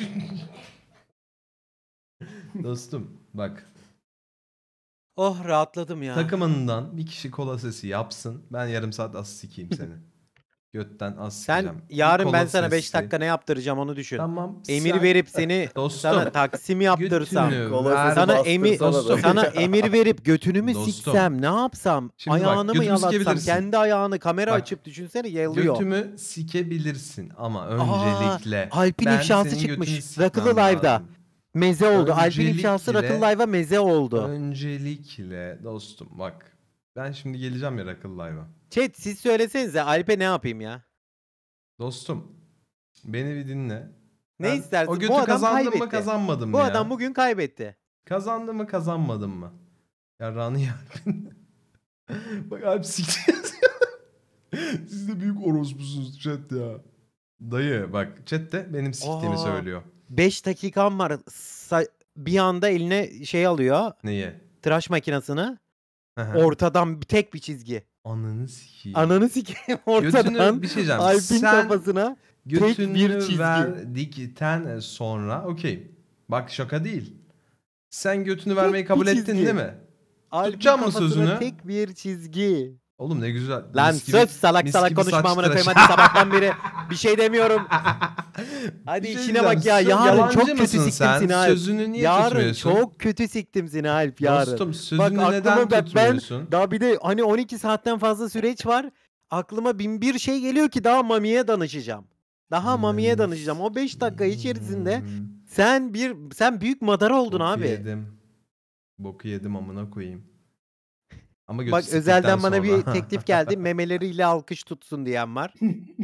Dostum bak. Oh rahatladım ya. Takımından bir kişi kola sesi yapsın. Ben yarım saat az sikeyim seni. Götten az sikeceğim. Sen Bir yarın kola ben sana beş sesi. dakika ne yaptıracağım onu düşün. Tamam. Emir sen verip seni Dostum, sana taksim yaptırsam. götünü Kola ver- sesi Sana bastırsana emir da. sana emir verip götünü mü Dostum. siksem ne yapsam? Şimdi bak, Ayağını mı götümü yalatsam? sikebilirsin. Kendi ayağını kamera Bak, açıp düşünsene yalıyor. Götümü sikebilirsin ama öncelikle Alp'in ben ifşası senin çıkmış. götünü sikmem Rakılı Live'da. lazım. Meze oldu. Alp'in Öncelikle- ifşası Rakılı Live'a meze oldu. Öncelikle dostum bak. Ben şimdi geleceğim ya Rakıl Live'a. Chat siz söylesenize Alp'e ne yapayım ya? Dostum beni bir dinle. Ne Ben istersin? O Bu götü adam kazandım kaybetti. mı kazanmadım mı Bu ya? adam bugün kaybetti. Kazandı mı kazanmadım mı? Ya Rani Alp'in. Bak Alp sikti yazıyor. Siz de büyük orospusunuz chat ya. Dayı bak chatte benim siktiğimi Aa. söylüyor. beş dakikam var. Sa- bir anda eline şey alıyor. Neyi? Tıraş makinesini. Hı hı. Ortadan bir tek bir çizgi. Ananı sikeyim. Ananı sikeyim Götünü ortadan. bir şey diyeceğim. Alp'in Sen kafasına. götünü bir çizgi. verdikten sonra okey. Bak şaka değil. Sen götünü vermeyi bir kabul ettin çizgi. değil mi? Alp'in Tutacağım mı kafasına sözünü? tek bir çizgi. Oğlum ne güzel. Lan mis gibi- sus salak mis salak gibi konuşma saç amına koyayım tıraşı. hadi sabahtan beri bir şey demiyorum. Hadi Bir şey işine bak ya. diyeceğim, Yarın yalancı çok kötü mısın siktim sen? seni Alp. Sözünü niye Yarın tutmuyorsun? çok kötü siktim seni Alp yarın. Dostum sözünü Bak neden aklıma bak ben tutmuyorsun? daha bir de hani on iki saatten fazla süreç var. Aklıma bin bir şey geliyor ki daha Mami'ye danışacağım. Daha Mami'ye Hmm. danışacağım. O beş dakika içerisinde Hmm. sen bir sen büyük madara oldun Boku abi. yedim. Boku yedim amına koyayım. Ama götü Bak siktikten özelden bana bir sonra. teklif geldi. Memeleriyle alkış tutsun diyen var.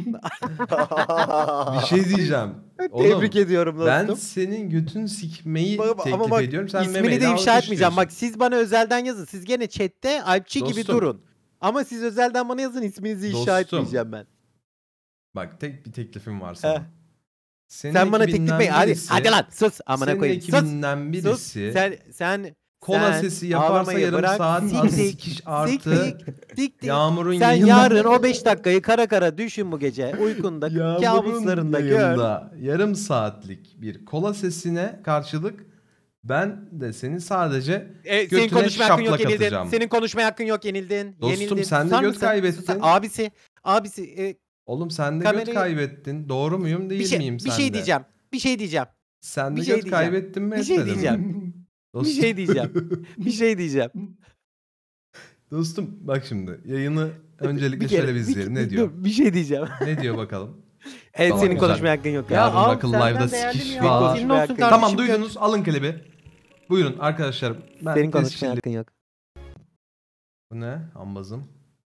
Bir şey diyeceğim. Oğlum, Tebrik ediyorum dostum. ben senin götün sikmeyi Bak- teklif ama bak ediyorum. Sen ismini memeyle de ifşa etmeyeceğim. alkışlıyorsun. Bak siz bana özelden yazın. Siz gene chatte Alpçi gibi Dostum. durun. Ama siz özelden bana yazın isminizi ifşa Dostum. etmeyeceğim ben. Bak tek bir teklifim var sana. Heh. Senin Sen bana teklif ekibinden mi? Hadi, birisi- hadi lan sus amına senin koyayım. Sus. ekibinden birisi Sus. Sen sen kola sen sesi yaparsa ağlamayı yarım bırak, saat az siktik, sikiş artı siktik, siktik. Yağmur'un Sen yayında- yarın o beş dakikayı kara kara düşün bu gece. Uykunda, Yağmur'un kabuslarında gör. yayında yarım saatlik bir kola sesine karşılık ben de seni sadece E, senin götüne konuşma hakkın yok şaplak yenildin. atacağım. Senin konuşma hakkın yok yenildin. Dostum, yenildin. sen de Susar göt mısın? kaybettin. Susar. Abisi, abisi e, Oğlum sen de Kamerayı- göt kaybettin. Doğru muyum değil bir şey, miyim bir sen şey de? diyeceğim. Bir şey diyeceğim. Sen de Bir şey göt diyeceğim. kaybettin mi Bir şey etmedin mi? diyeceğim. Bir Dostum, şey diyeceğim. Bir şey diyeceğim. dostum bak şimdi yayını öncelikle Bir kere- şöyle bir izleyelim. bir- Ne diyor? dur, bir şey diyeceğim. Ne diyor bakalım? Evet Tamam, senin güzel. konuşmaya hakkın yok. Yarın al, Akıl senden Live'da beğendim sikiş ya. var. Senin olsun kardeşim, Tamam göt. duydunuz, alın klibi. Buyurun arkadaşlar. Ben Senin konuşmaya tescilli- hakkın yok. Bu ne? Ambazım.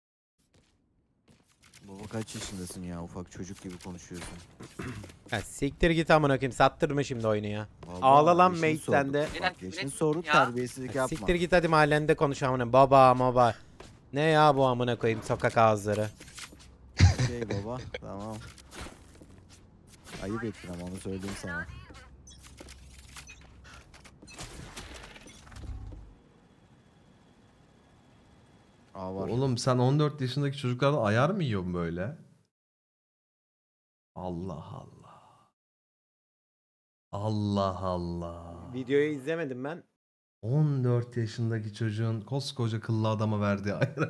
Baba kaç yaşındasın ya? Ufak çocuk gibi konuşuyorsun. Ha, siktir git amına koyayım. Sattırma şimdi oyunu ya. Vallahi Ağla lan yaşını mate sorduk. sen de. Bak, yaşını sorduk, terbiyesizlik Ha, yapma. Siktir git hadi mahallende konuş amına. Baba baba. Ne ya bu amına koyayım sokak ağızları. Şey baba, tamam. Ayıp ettin ama onu söyleyeyim sana. Aa var. Oğlum sen on dört yaşındaki çocuklardan ayar mı yiyorsun böyle? Allah Allah. Allah Allah. Videoyu izlemedim ben. on dört yaşındaki çocuğun koskoca kıllı adama verdiği ayar.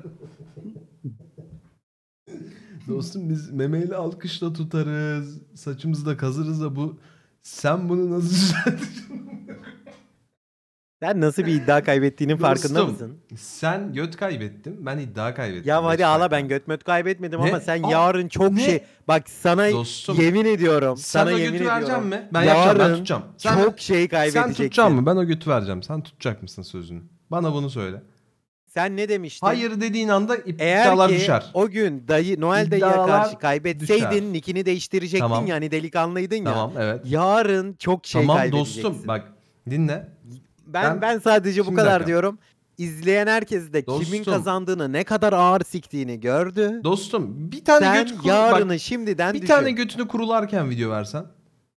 Dostum biz memeyle alkışla tutarız. Saçımızı da kazırız da bu... Sen bunu nasıl düzeltirsin? Sen nasıl bir iddia kaybettiğinin farkında Dostum, mısın? Sen göt kaybettin, ben iddia kaybettim. Ya Beş hadi ağla dakika. ben göt möt kaybetmedim Ne? ama sen Aa, yarın çok ne? şey... Bak sana Dostum, yemin ediyorum. sen sana o yemin götü vereceksin ediyorum. mi? Ben yapacağım, ben Yarın tutacağım. Sen, çok şey kaybedeceksin. sen tutacaksın mı? Ben o götü vereceğim. Sen tutacak mısın sözünü? Bana bunu söyle. Sen ne demiştin? Hayır dediğin anda ip- Eğer iddialar ki düşer. o gün dayı Noel dayıya İddialar karşı kaybetseydin düşer. nickini değiştirecektin Tamam. yani delikanlıydın ya. Tamam, evet. Yarın çok şey Tamam kaybedeceksin. dostum, bak dinle. Ben ben- ben sadece bu Şimdi kadar dakika. diyorum. İzleyen herkes de kimin Dostum. kazandığını ne kadar ağır siktiğini gördü. Dostum bir tane Sen göt kuru... yarını bak, şimdiden bir düşün. tane götünü kurularken video versen.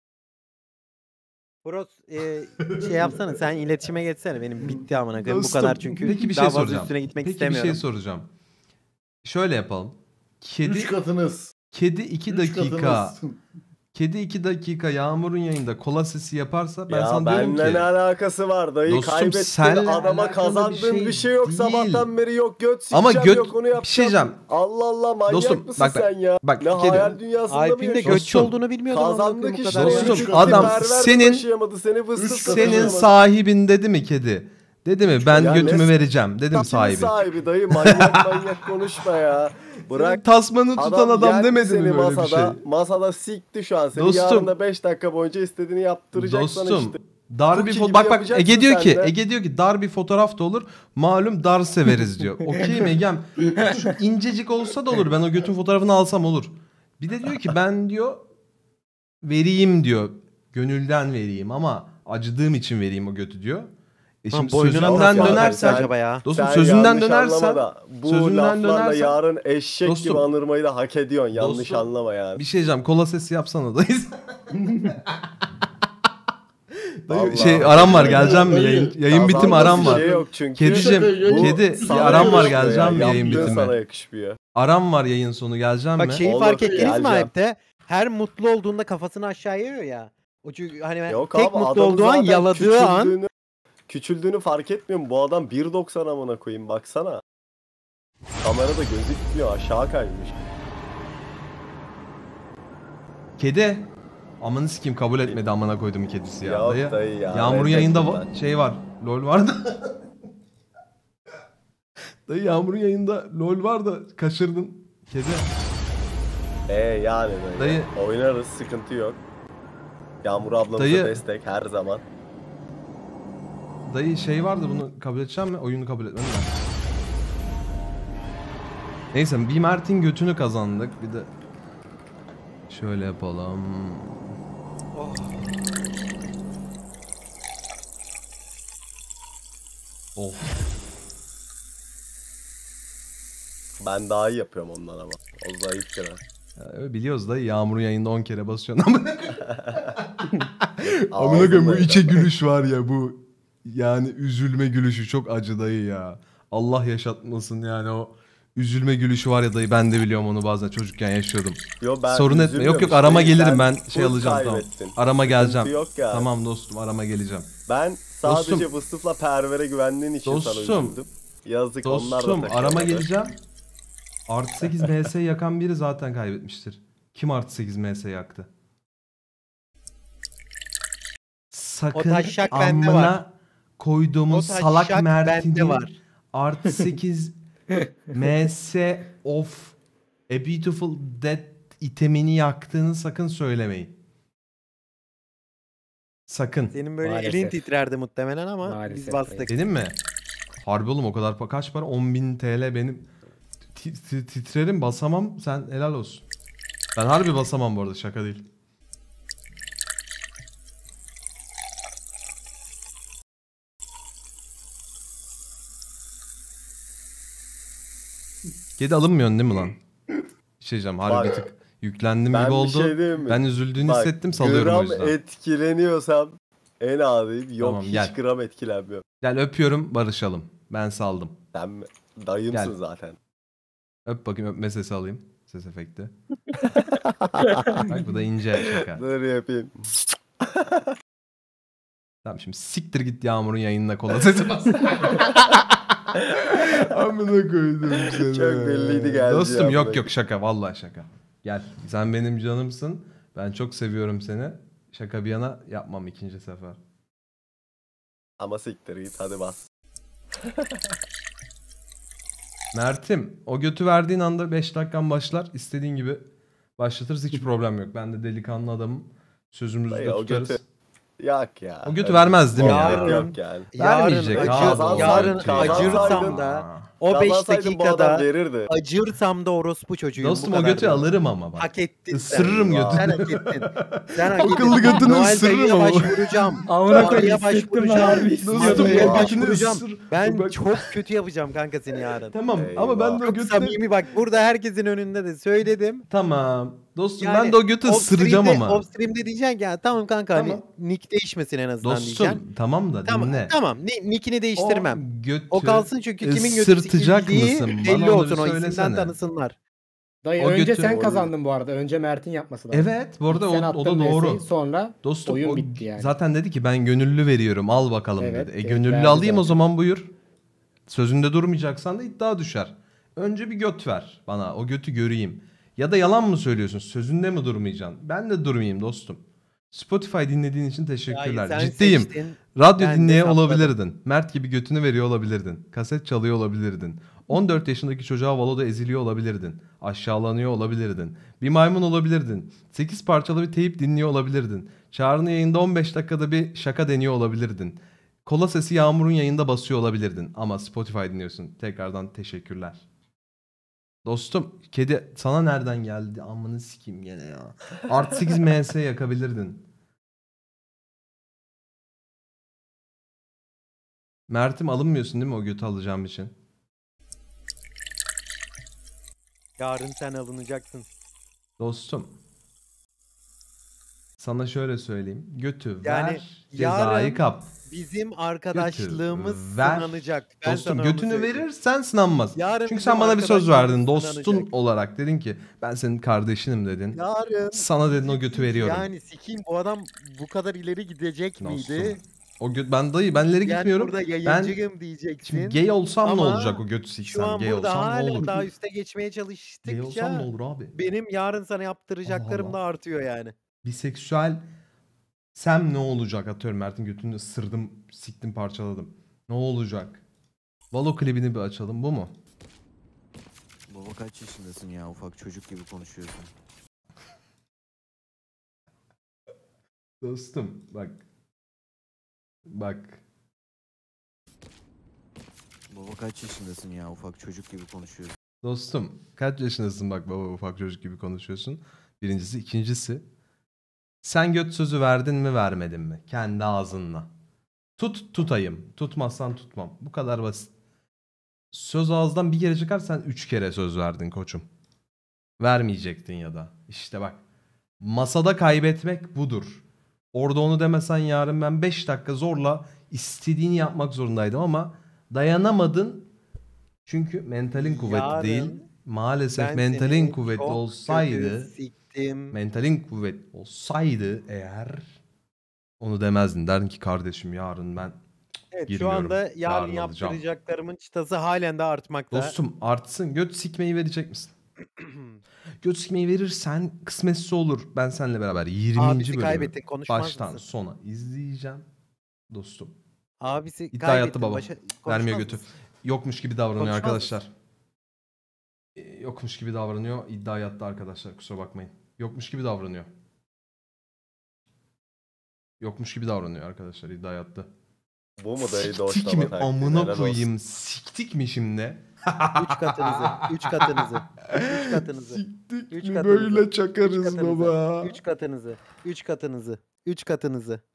Pros e, şey yapsana sen iletişime geçsene benim bitti amına koyayım bu Dostum, kadar çünkü peki bir daha şey fazla soracağım. üstüne gitmek Peki istemiyorum. bir şey soracağım. Şöyle yapalım. Kedi Üç katınız. kedi iki Üç dakika katınız. kedi iki dakika Yağmur'un yayında kola sesi yaparsa ben ya sana diyorum benimle ki ne alakası var dayı? Dostum, Kaybettin senle adama alakalı kazandığın bir bir şey şey, yok. değil. Sabahtan beri yok göt ama sikeceğim göt yok onu bir şey yapacağım. diyeceğim. Allah Allah manyak Dostum, mısın bak, bak, sen ya? bak, ne kedi- hayal dünyasında mı Alp'in de yaşıyorsun? götçü olduğunu bilmiyordum. amına koyayım Kazandık bu işte. kadar ya. Dostum, Üç katı adam berber de senin- taşıyamadı, seni vıstıf Üç da katı Senin taşıyamadı. sahibin dedi mi kedi? Dedi mi ben Ya götümü ne- vereceğim dedim Kimin sahibi. sahibi dayı manyak manyak konuşma ya. Bırak. Tasmanı tutan adam, yendi demedi seni mi böyle masada, bir şey? Masada sikti şu an seni. Dostum. Yarın da beş dakika boyunca istediğini yaptıracak sana Dostum işte. dar bir Cookie fo- gibi bak bak yapacaksın Ege diyor sen ki de. Ege diyor ki dar bir fotoğraf da olur. Malum dar severiz diyor. Okey mi Egem? Şu incecik olsa da olur. Ben o götün fotoğrafını alsam olur. Bir de diyor ki ben diyor vereyim diyor. Gönülden vereyim ama acıdığım için vereyim o götü diyor. E şimdi boynuna sözünden takma dönersen acaba ya. dostum Sen sözünden yanlış dönersen anlama da, bu sözünden laflarla dönersen- yarın eşek Dostum. gibi anırmayı da hak ediyorsun. Yanlış Dostum. anlama yani. bir şey diyeceğim. Kola sesi yapsana dayı. Dayı, Vallahi. şey aram var geleceğim mi? Dayı, Yayın, yayın bitim Kazandığın aram bir var. Şey yok çünkü. Kedicim, Bu kedi Sana aram var yakışmıyor geleceğim mi ya. yayın Yaptığın bitimi? sana yakışmıyor. Aram var yayın sonu geleceğim Bak mi? şeyi Olur, fark ettiniz mi geleceğim. Alp'te? Her mutlu olduğunda kafasını aşağı yiyor ya. O çünkü hani Yok tek abi, mutlu adamın olduğu an zaten yaladığı an küçüldüğünü- Küçüldüğünü fark etmiyor mu? Bu adam bir doksan amına koyayım baksana. Kamerada gözükmüyor, aşağı kaymış. Kedi. Amanı sikeyim kabul etmedi amına koydum kedisi ya. Yok Dayı. dayı ya. Yağmur'un reddettim yayında ben. va- şey var. LOL vardı. Dayı Yağmur'un yayında LOL var da kaçırdın. Kedi. Ee yani dayı. Dayı- Oynarız, sıkıntı yok. Yağmur ablamıza Dayı- destek her zaman. Dayı şey vardı bunu kabul edeceğim mi? Oyunu kabul etmem mi? Neyse bir Mert'in götünü kazandık. Bir de şöyle yapalım. Of. Ben daha iyi yapıyorum ondan ama. O zayıf kere. Ya, biliyoruz dayı Yağmur'un yayında on kere basıyorsun ama. Amına Ağzımla koyayım bu yedim. içe gülüş var ya bu yani üzülme gülüşü çok acı dayı ya. Allah yaşatmasın yani o üzülme gülüşü var ya dayı ben de biliyorum onu bazen çocukken yaşıyordum. Yo, ben Sorun etme. üzülmüyorum Yok yok işte. arama Sen gelirim ben şey full alacağım tamam. kaybettin. Arama geleceğim. Sıkıntı yok yani. Tamam dostum arama geleceğim. Ben sadece Dostum. Vıstıf'la Perver'e güvendiğin için sana Dostum. üzüldüm. Yazık onlar da Dostum taşıyamadı. arama geleceğim. Artı sekiz M S yakan biri zaten kaybetmiştir. Kim artı sekiz M S yaktı? sakın taşşak bende var. amına koyduğumuz O salak taşşak bende Mert'in var. artı sekiz M S of A Beautiful Death itemini yaktığını sakın söylemeyin. Sakın. Senin böyle Maalesef. elin titrerdi muhtemelen ama Maalesef biz bastık. Dedim mi? Harbi oğlum o kadar pa- kaç para? on bin T L benim Ti- ti- titrerim basamam, sen helal olsun. Ben harbi basamam bu arada, şaka değil. Kedi alınmıyorsun değil mi lan? Bir şey diyeceğim, harbi Bak, bir tık yüklendim Ben gibi bir oldu. şey diyeyim mi? Ben üzüldüğünü Bak, hissettim, salıyorum o gram yüzden. etkileniyorsam en ağlayayım. Yok Tamam, hiç gel. gram etkilenmiyorum. Gel öpüyorum, barışalım. Ben saldım. Sen mi? Dayımsın Gel. zaten. Öp bakayım, öpme sesi alayım. Ses efekti. Bak bu da ince şaka. Dur yapayım. Tamam şimdi siktir git Yağmur'un yayınına kola sesi bas. Amına koydum seni. Çok belliydi geldi Dostum ya, yok bak. yok şaka, vallahi şaka. Gel, sen benim canımsın. Ben çok seviyorum seni. Şaka bir yana yapmam ikinci sefer. Ama siktir git hadi bas. Mert'im o götü verdiğin anda beş dakikan başlar. İstediğin gibi başlatırız, hiç problem yok. Ben de delikanlı adamım. Sözümüzü Dayı, de o tutarız. götü- Yok ya. O götü Öyle vermez değil mi Yarın- ya? Yok yani. Vermeyecek Yarın, abi. acı, yarın Kazansaydın- acırsam da o beş Kazansaydın bu adam dakikada verirdi. acırsam da orospu çocuğuyum. Dostum bu o kadar götü diyorum. alırım ama bak. Hak ettin sen. Isırırım götünü. Sen hak ettin. Sen hak ettin. Akıllı götünü Noel ısırırım Dayı'ya ama. başvuracağım. Amına koyayım, Noel'e hissettim lan başvuracağım. harbi Dostum hissiyordum Noel'e o ya. götünü başvuracağım. ısır. Ben Bak- çok kötü yapacağım kanka seni yarın. Tamam Eyvah. ama ben de o Çok götü... samimi bak, burada herkesin önünde de söyledim. Tamam. Dostum Yani ben de o götü off ısıracağım stream'de- ama. Off stream'de diyeceksin ki ya tamam kanka Tamam. hani nick değişmesin en azından diyeceksin. Dostum tamam da Tamam dinle. tamam ni- nickini değiştirmem. O götü O kalsın çünkü kimin götü ısırtacak sikildiği mısın? Bana belli onu olsun, bir o isimden söylesene. tanısınlar. Dayı O önce götü- sen kazandın bu arada. Önce Mert'in yapması lazım. Evet bu arada Sen o, o da attın doğru. Messi, sonra Dostum oyun o bitti yani. zaten dedi ki ben gönüllü veriyorum, al bakalım Evet, dedi. E evet, gönüllü verdi alayım o zaten. zaman, buyur. Sözünde durmayacaksan da iddia düşer. Önce bir göt ver bana, o götü göreyim. Ya da yalan mı söylüyorsun? Sözünde mi durmayacaksın? Ben de durmayayım dostum. Spotify dinlediğin için teşekkürler. sen Ciddiyim. seçtin, Radyo ben de dinleye sapladım. olabilirdin. Mert gibi götünü veriyor olabilirdin. Kaset çalıyor olabilirdin. on dört yaşındaki çocuğa Valo'da eziliyor olabilirdin. Aşağılanıyor olabilirdin. Bir maymun olabilirdin. sekiz parçalı bir teyip dinliyor olabilirdin. Çağrı'nın yayında on beş dakikada bir şaka deniyor olabilirdin. Kola sesi Yağmur'un yayında basıyor olabilirdin. Ama Spotify dinliyorsun. Tekrardan teşekkürler. Dostum kedi sana nereden geldi? Amını sikeyim gene ya. Artı sekiz M S yakabilirdin. Mert'im alınmıyorsun değil mi o götü alacağım için? Yarın sen alınacaksın. Dostum. Sana şöyle söyleyeyim. Götü Yani ver, cezayı yarın kap. Bizim arkadaşlığımız ver. sınanacak. Ben Dostum sana onu götünü söyleyeyim. verirsen sınanmaz. Yarın Çünkü bizim sen bana bir söz verdin. arkadaşlığımız Dostun sınanacak. olarak dedin ki ben senin kardeşinim dedin. Yarın Sana dedin o götü veriyorum. yani sikiyim, bu adam bu kadar ileri gidecek Dostum, miydi? O göt ben dayı ben ileri Yani gitmiyorum. burada Ben yayıncıyım diyeceksin. şimdi gay olsam ne Ama olacak o götü Şu siksem? an Gay burada olsam ne hala olur? daha üste geçmeye Gay olsam ne çalıştıkça olur abi? benim yarın sana yaptıracaklarım Allah da Allah. artıyor yani. Biseksüel sem ne olacak? Atıyorum Mert'in götünü ısırdım, siktim, parçaladım. Ne olacak? Valo klibini bir açalım, bu mu? Baba kaç yaşındasın ya, ufak çocuk gibi konuşuyorsun. Dostum bak. Bak. Baba kaç yaşındasın ya, ufak çocuk gibi konuşuyorsun. Dostum kaç yaşındasın, bak baba ufak çocuk gibi konuşuyorsun. Birincisi. ikincisi. Sen göt sözü verdin mi vermedin mi? Kendi ağzınla. Tut tutayım. Tutmazsan tutmam. Bu kadar basit. Söz ağızdan bir kere çıkar, sen üç kere söz verdin koçum. Vermeyecektin ya da. İşte bak. Masada kaybetmek budur. Orada onu demesen yarın ben beş dakika zorla istediğini yapmak zorundaydım ama dayanamadın. Çünkü mentalin kuvvetli Yarın değil. Maalesef Ben mentalin seni kuvvetli çok olsaydı, kötü siktim. mentalin kuvvetli olsaydı eğer onu demezdin. Derdin ki kardeşim yarın ben Evet, şu girmiyorum. anda yarın Yarın alacağım. yaptıracaklarımın çıtası halen de artmakta. Dostum artsın, göt sikmeyi verecek misin? Göt sikmeyi verirsen kısmetse olur. Ben seninle beraber yirminci Abisi bölümü kaybettin, konuşmaz baştan mısın? sona izleyeceğim. Dostum. Abisi İddia kaybettin. yattı baba. Başa... Vermiyor konuşmaz götü. mısın? Yokmuş gibi davranıyor Konuşmaz arkadaşlar. Ee, Yokmuş gibi davranıyor. İddia yattı arkadaşlar. Kusura bakmayın. Yokmuş gibi davranıyor. Yokmuş gibi davranıyor arkadaşlar. İddia yattı. Bu mu dayı Siktik doğuşlama mi? taktiği? Amına Helal koyayım. olsun. Siktik mi şimdi? Üç katınızı. Üç katınızı. Üç katınızı. Siktik Üç mi? katınızı. Böyle Üç çakarız katınızı. baba. Üç katınızı. Üç katınızı. Üç katınızı.